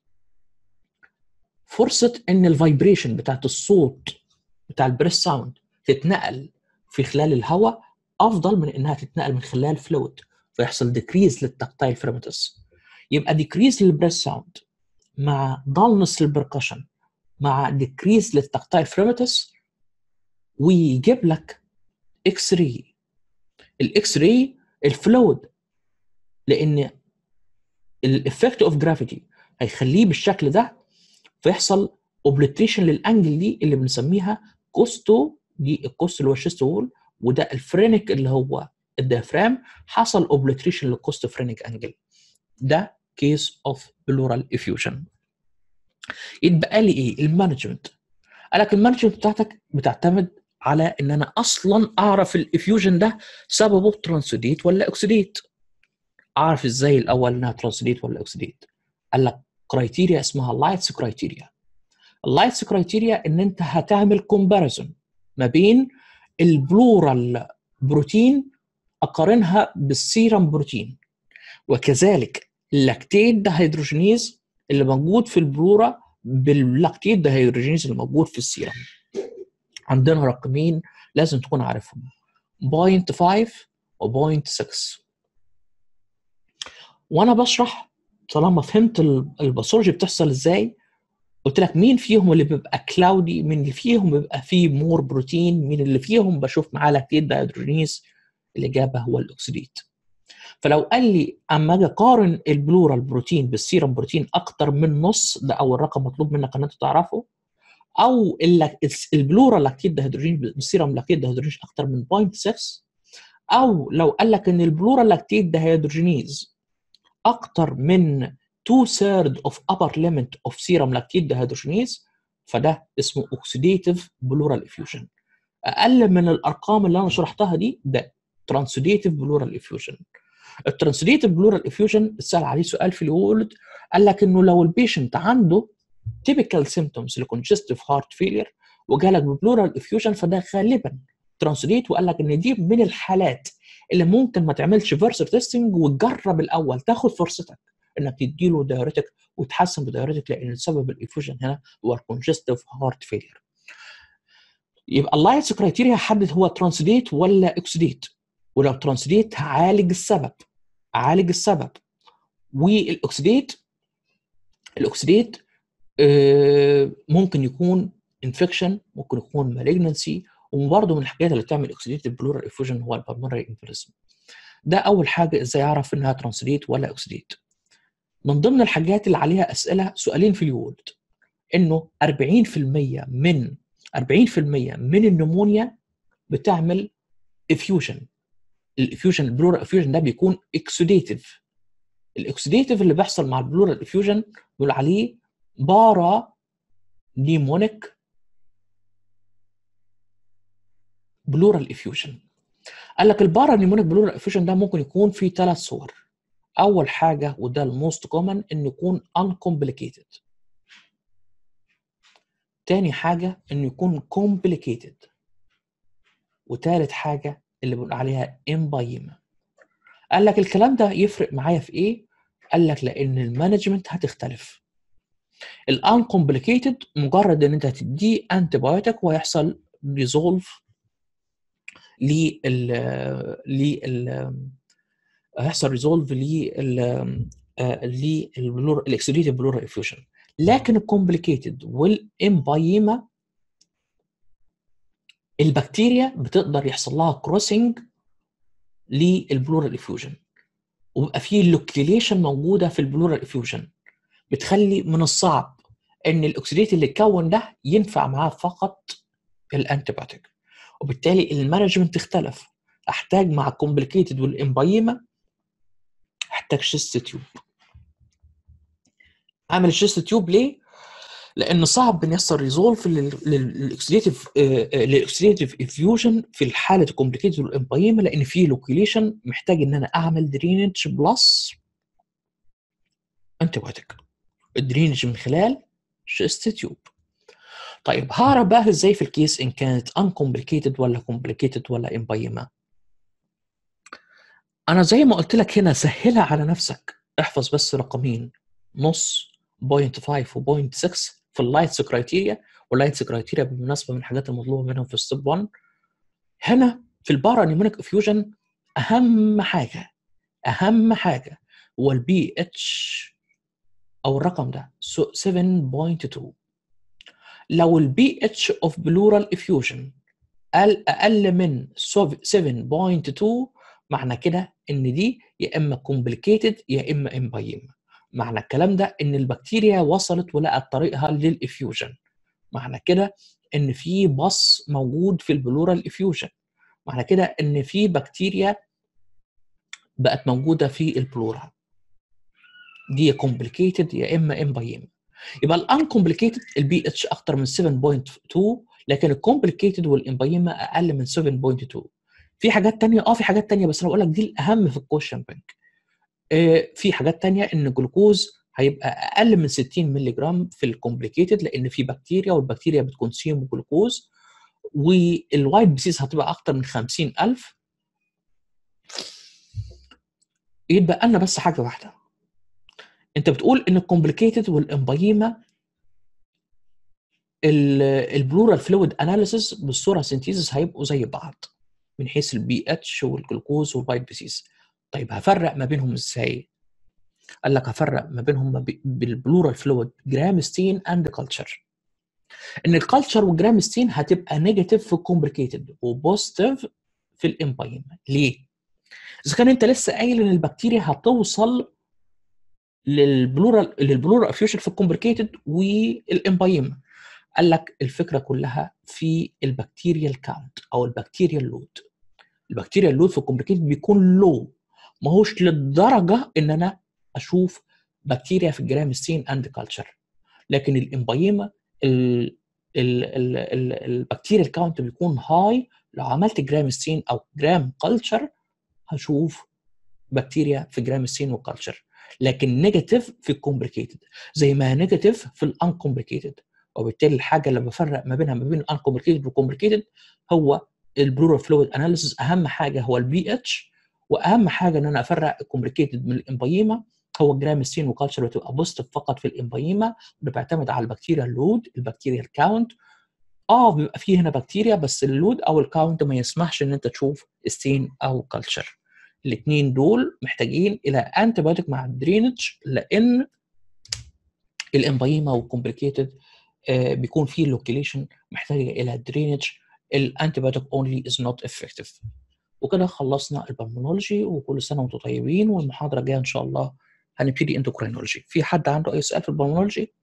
فرصه ان الفايبريشن بتاعت الصوت بتاع البريس ساوند تتنقل في خلال الهواء افضل من انها تتنقل من خلال فلويد، فيحصل ديكريز للتكتايل فريمتس. يبقى ديكريز للبريس ساوند مع ضلنس للبركشن مع ديكريز للتكتايل فريمتس، ويجيب لك اكس راي. الاكس راي الفلويد، لان الافكت اوف جرافيتي هيخليه بالشكل ده، فيحصل اوبليتريشن للانجل دي اللي بنسميها كوستو، دي الكوست اللي هو الشيست وول، وده الفرينك اللي هو الديافرام، حصل اوبليتريشن للكوست فرينك انجل. ده كيس اوف بلورال افيوجن. يتبقى لي ايه؟ المانجمنت. قال لك المانجمنت بتاعتك بتعتمد على ان انا اصلا اعرف الافيوجن ده سببه ترانسوديت ولا اوكسيديت. اعرف ازاي الاول انها ترانسوديت ولا اوكسيديت؟ قال لك كرايتيريا اسمها لايتس كرايتيريا. اللايتس كرايتيريا ان انت هتعمل كومباريزون ما بين البلورال بروتين اقارنها بالسيرم بروتين، وكذلك اللاكتيت دهيدروجينيز اللي موجود في البلورا باللاكتيت دهيدروجينيز اللي موجود في السيرم. عندنا رقمين لازم تكون عارفهم، صفر فاصلة خمسة و صفر فاصلة ستة. وانا بشرح طالما فهمت الباثولوجي بتحصل ازاي، قلت لك مين فيهم اللي بيبقى كلاودي، مين اللي فيهم بيبقى فيه مور بروتين، مين اللي فيهم بشوف معاه لاكتيت دهيدروجينيز. الاجابه هو الاكسديت. فلو قال لي اما اجي اقارن البلورال بروتين بالسيرم بروتين اكتر من نص، ده اول رقم مطلوب منك ان انت تعرفه، او البلورال لاكتيت دهيدروجين بالسيرم لاكتيت دهيدروجين اكتر من صفر فاصلة ستة، او لو قال لك ان البلورال لاكتيت دهيدروجينيز اكتر من two third of upper limit of serum lactate dehydrogenase، فده اسمه oxidative pleural effusion. اقل من الارقام اللي انا شرحتها دي ده transudative pleural effusion. الترانسليتيف بلورال افيوجن اتسال عليه سؤال في الولد، قال لك انه لو البيشنت عنده typical symptoms لcongestive heart failure وجالك ببلورال افيوجن، فده غالبا ترانسليت. وقال لك ان دي من الحالات اللي ممكن ما تعملش فيرسر تيستنج وتجرب الاول، تاخد فرصتك انك تديله دايوريتك وتحسن بدايوريتك، لان سبب الافيوجن هنا هو الكونجستيف هارت فيلير. يبقى اللايتس كرايتيريا حدد هو ترانسليت ولا اكسديت، ولو ترانسليت هعالج السبب، اعالج السبب. والاكسديت الاكسديت آه ممكن يكون انفكشن، ممكن يكون مالجنسي، وبرضه من الحاجات اللي بتعمل اكسديتيف بلورال افيوجن هو البلمونري امبوليزم. ده اول حاجه ازاي اعرف انها ترانسليت ولا اكسديت. من ضمن الحاجات اللي عليها اسئله سؤالين في اليولد، انه أربعين في المية من أربعين في المية من النمونيا بتعمل افيوجن. الافيوجن البلورال افيوجن ده بيكون اكسوديتيف. الاكسوديتيف اللي بيحصل مع البلورال افيوجن بيقول عليه بارا نيمونيك بلورال افيوجن. قال لك البارا نيمونيك بلورال افيوجن ده ممكن يكون في ثلاث صور. اول حاجه وده الموست كومن انه يكون uncomplicated. تاني حاجه انه يكون complicated. وثالث حاجه اللي بنقول عليها امبايما. قال لك الكلام ده يفرق معايا في ايه؟ قال لك لان المانجمنت هتختلف. الانكومبليكيتد مجرد ان انت هتديه انتي بايوتيك وهيحصل ريزولف لل لل هيحصل ريزولف لل للاكسديتيف بلورال افيوجن. لكن الكومبليكيتد والامبايما البكتيريا بتقدر يحصل لها كروسنج للبلورال افيوجن، وبيبقى فيه لوكيليشن موجوده في البلورال افيوجن، بتخلي من الصعب ان الاكسيديت اللي اتكون ده ينفع معاه فقط الانتيبيوتيك، وبالتالي المانجمنت اختلف. احتاج مع الكومبليكيتد والامبايما احتاج شيست تيوب. اعمل الشيست تيوب ليه؟ لان صعب ان يحصل ريزولف للاكسيديتيف للاكسيديتيف افيوجن في الحاله الكومبليكيتد والامبايما، لان في لوكيليشن محتاج ان انا اعمل درينج بلس انتيبيوتيك. الدرينج من خلال شيست تيوب. طيب هعرف بقى ازاي في الكيس ان كانت uncomplicated ولا complicated ولا امبايما. انا زي ما قلت لك هنا سهلها على نفسك، احفظ بس رقمين نص صفر فاصلة خمسة و صفر فاصلة ستة في اللايتس كرايتيريا. واللايتس كرايتيريا بالمناسبه من الحاجات المطلوبه منهم في ستيب واحد. هنا في البارا نيمونيك افيوجن اهم حاجه اهم حاجه هو البي اتش او الرقم ده سبعة فاصلة اتنين. لو البي اتش اوف بلورال افيوجن اقل من سبعة فاصلة اتنين معنى كده ان دي يا اما كومبليكيتد يا اما امبايما. معنى الكلام ده ان البكتيريا وصلت ولقت طريقها للافيوجن. معنى كده ان في بص موجود في البلورال افيوجن. معنى كده ان في بكتيريا بقت موجوده في البلورا. دي كومبليكيتد يا اما امبايما. يبقى الانكومبليكيتد البي اتش اكتر من سبعة فاصلة اتنين، لكن الكومبليكيتد والامبايما اقل من سبعة فاصلة اتنين. في حاجات تانية اه في حاجات تانية بس انا بقول لك دي الاهم في الكوشن بانك. آه في حاجات تانية ان الجلوكوز هيبقى اقل من ستين مللي جرام في الكومبليكيتد، لان في بكتيريا والبكتيريا بتكونسيوم الجلوكوز. والوايت بيسيس هتبقى اكتر من خمسين ألف. يبقى لنا بس حاجه واحده، انت بتقول ان الكومبليكيتد والامبايما البلورال فلويد اناليسيس بالصوره سينثيسيس هيبقوا زي بعض من حيث البي اتش والجلوكوز والبايت بيسيس. طيب هفرق ما بينهم ازاي؟ قال لك هفرق ما بينهم بالبلورال فلويد جرام ستين اند كلتشر. ان الكلتشر والجرام ستين هتبقى نيجاتيف في الكومبليكيتد وبوزيتيف في الامبايما. ليه؟ اذا كان انت لسه قايل ان البكتيريا هتوصل للبلورال للبلورال افيوشن في الكومبليكيتد والامبايما. قال لك الفكره كلها في البكتيريال كاونت او البكتيريال لود. البكتيريال لود في الكومبليكيتد بيكون لو، ما هوش للدرجه ان انا اشوف بكتيريا في الجرام ستين اند كلتشر. لكن الامبايما البكتيريال كاونت بيكون هاي. لو عملت جرام ستين او جرام كلتشر هشوف بكتيريا في جرام ستين والكلتشر، لكن نيجاتيف في الكومبليكيتد زي ما نيجاتيف في الانكومبليكيتد. وبالتالي الحاجه اللي بفرق ما بينها ما بين الانكومبليكيتد والكومبليكيتد هو البلورال فلويد اناليسيس. اهم حاجه هو البي اتش، واهم حاجه ان انا افرق الكومبليكيتد من الامبايما هو الجرام ستين وكالتشر بتبقى بوزيتيف فقط في الامبايما. بتعتمد على البكتيريا اللود البكتيريا الكاونت. اه بيبقى فيه هنا بكتيريا بس اللود او الكاونت ما يسمحش ان انت تشوف ستين او كلتشر. الاثنين دول محتاجين الى انتيبيوتيك مع الدرينج، لان الامبايما والكومبليكيتد آه بيكون فيه لوكيليشن محتاجه الى درينج. الانتيبيوتيك اونلي از نوت افكتيف. وكده خلصنا البلمونولوجي، وكل سنه وانتم طيبين. والمحاضره الجايه ان شاء الله هنبتدي اندوكرينولوجي. في حد عنده اي سؤال في البلمونولوجي؟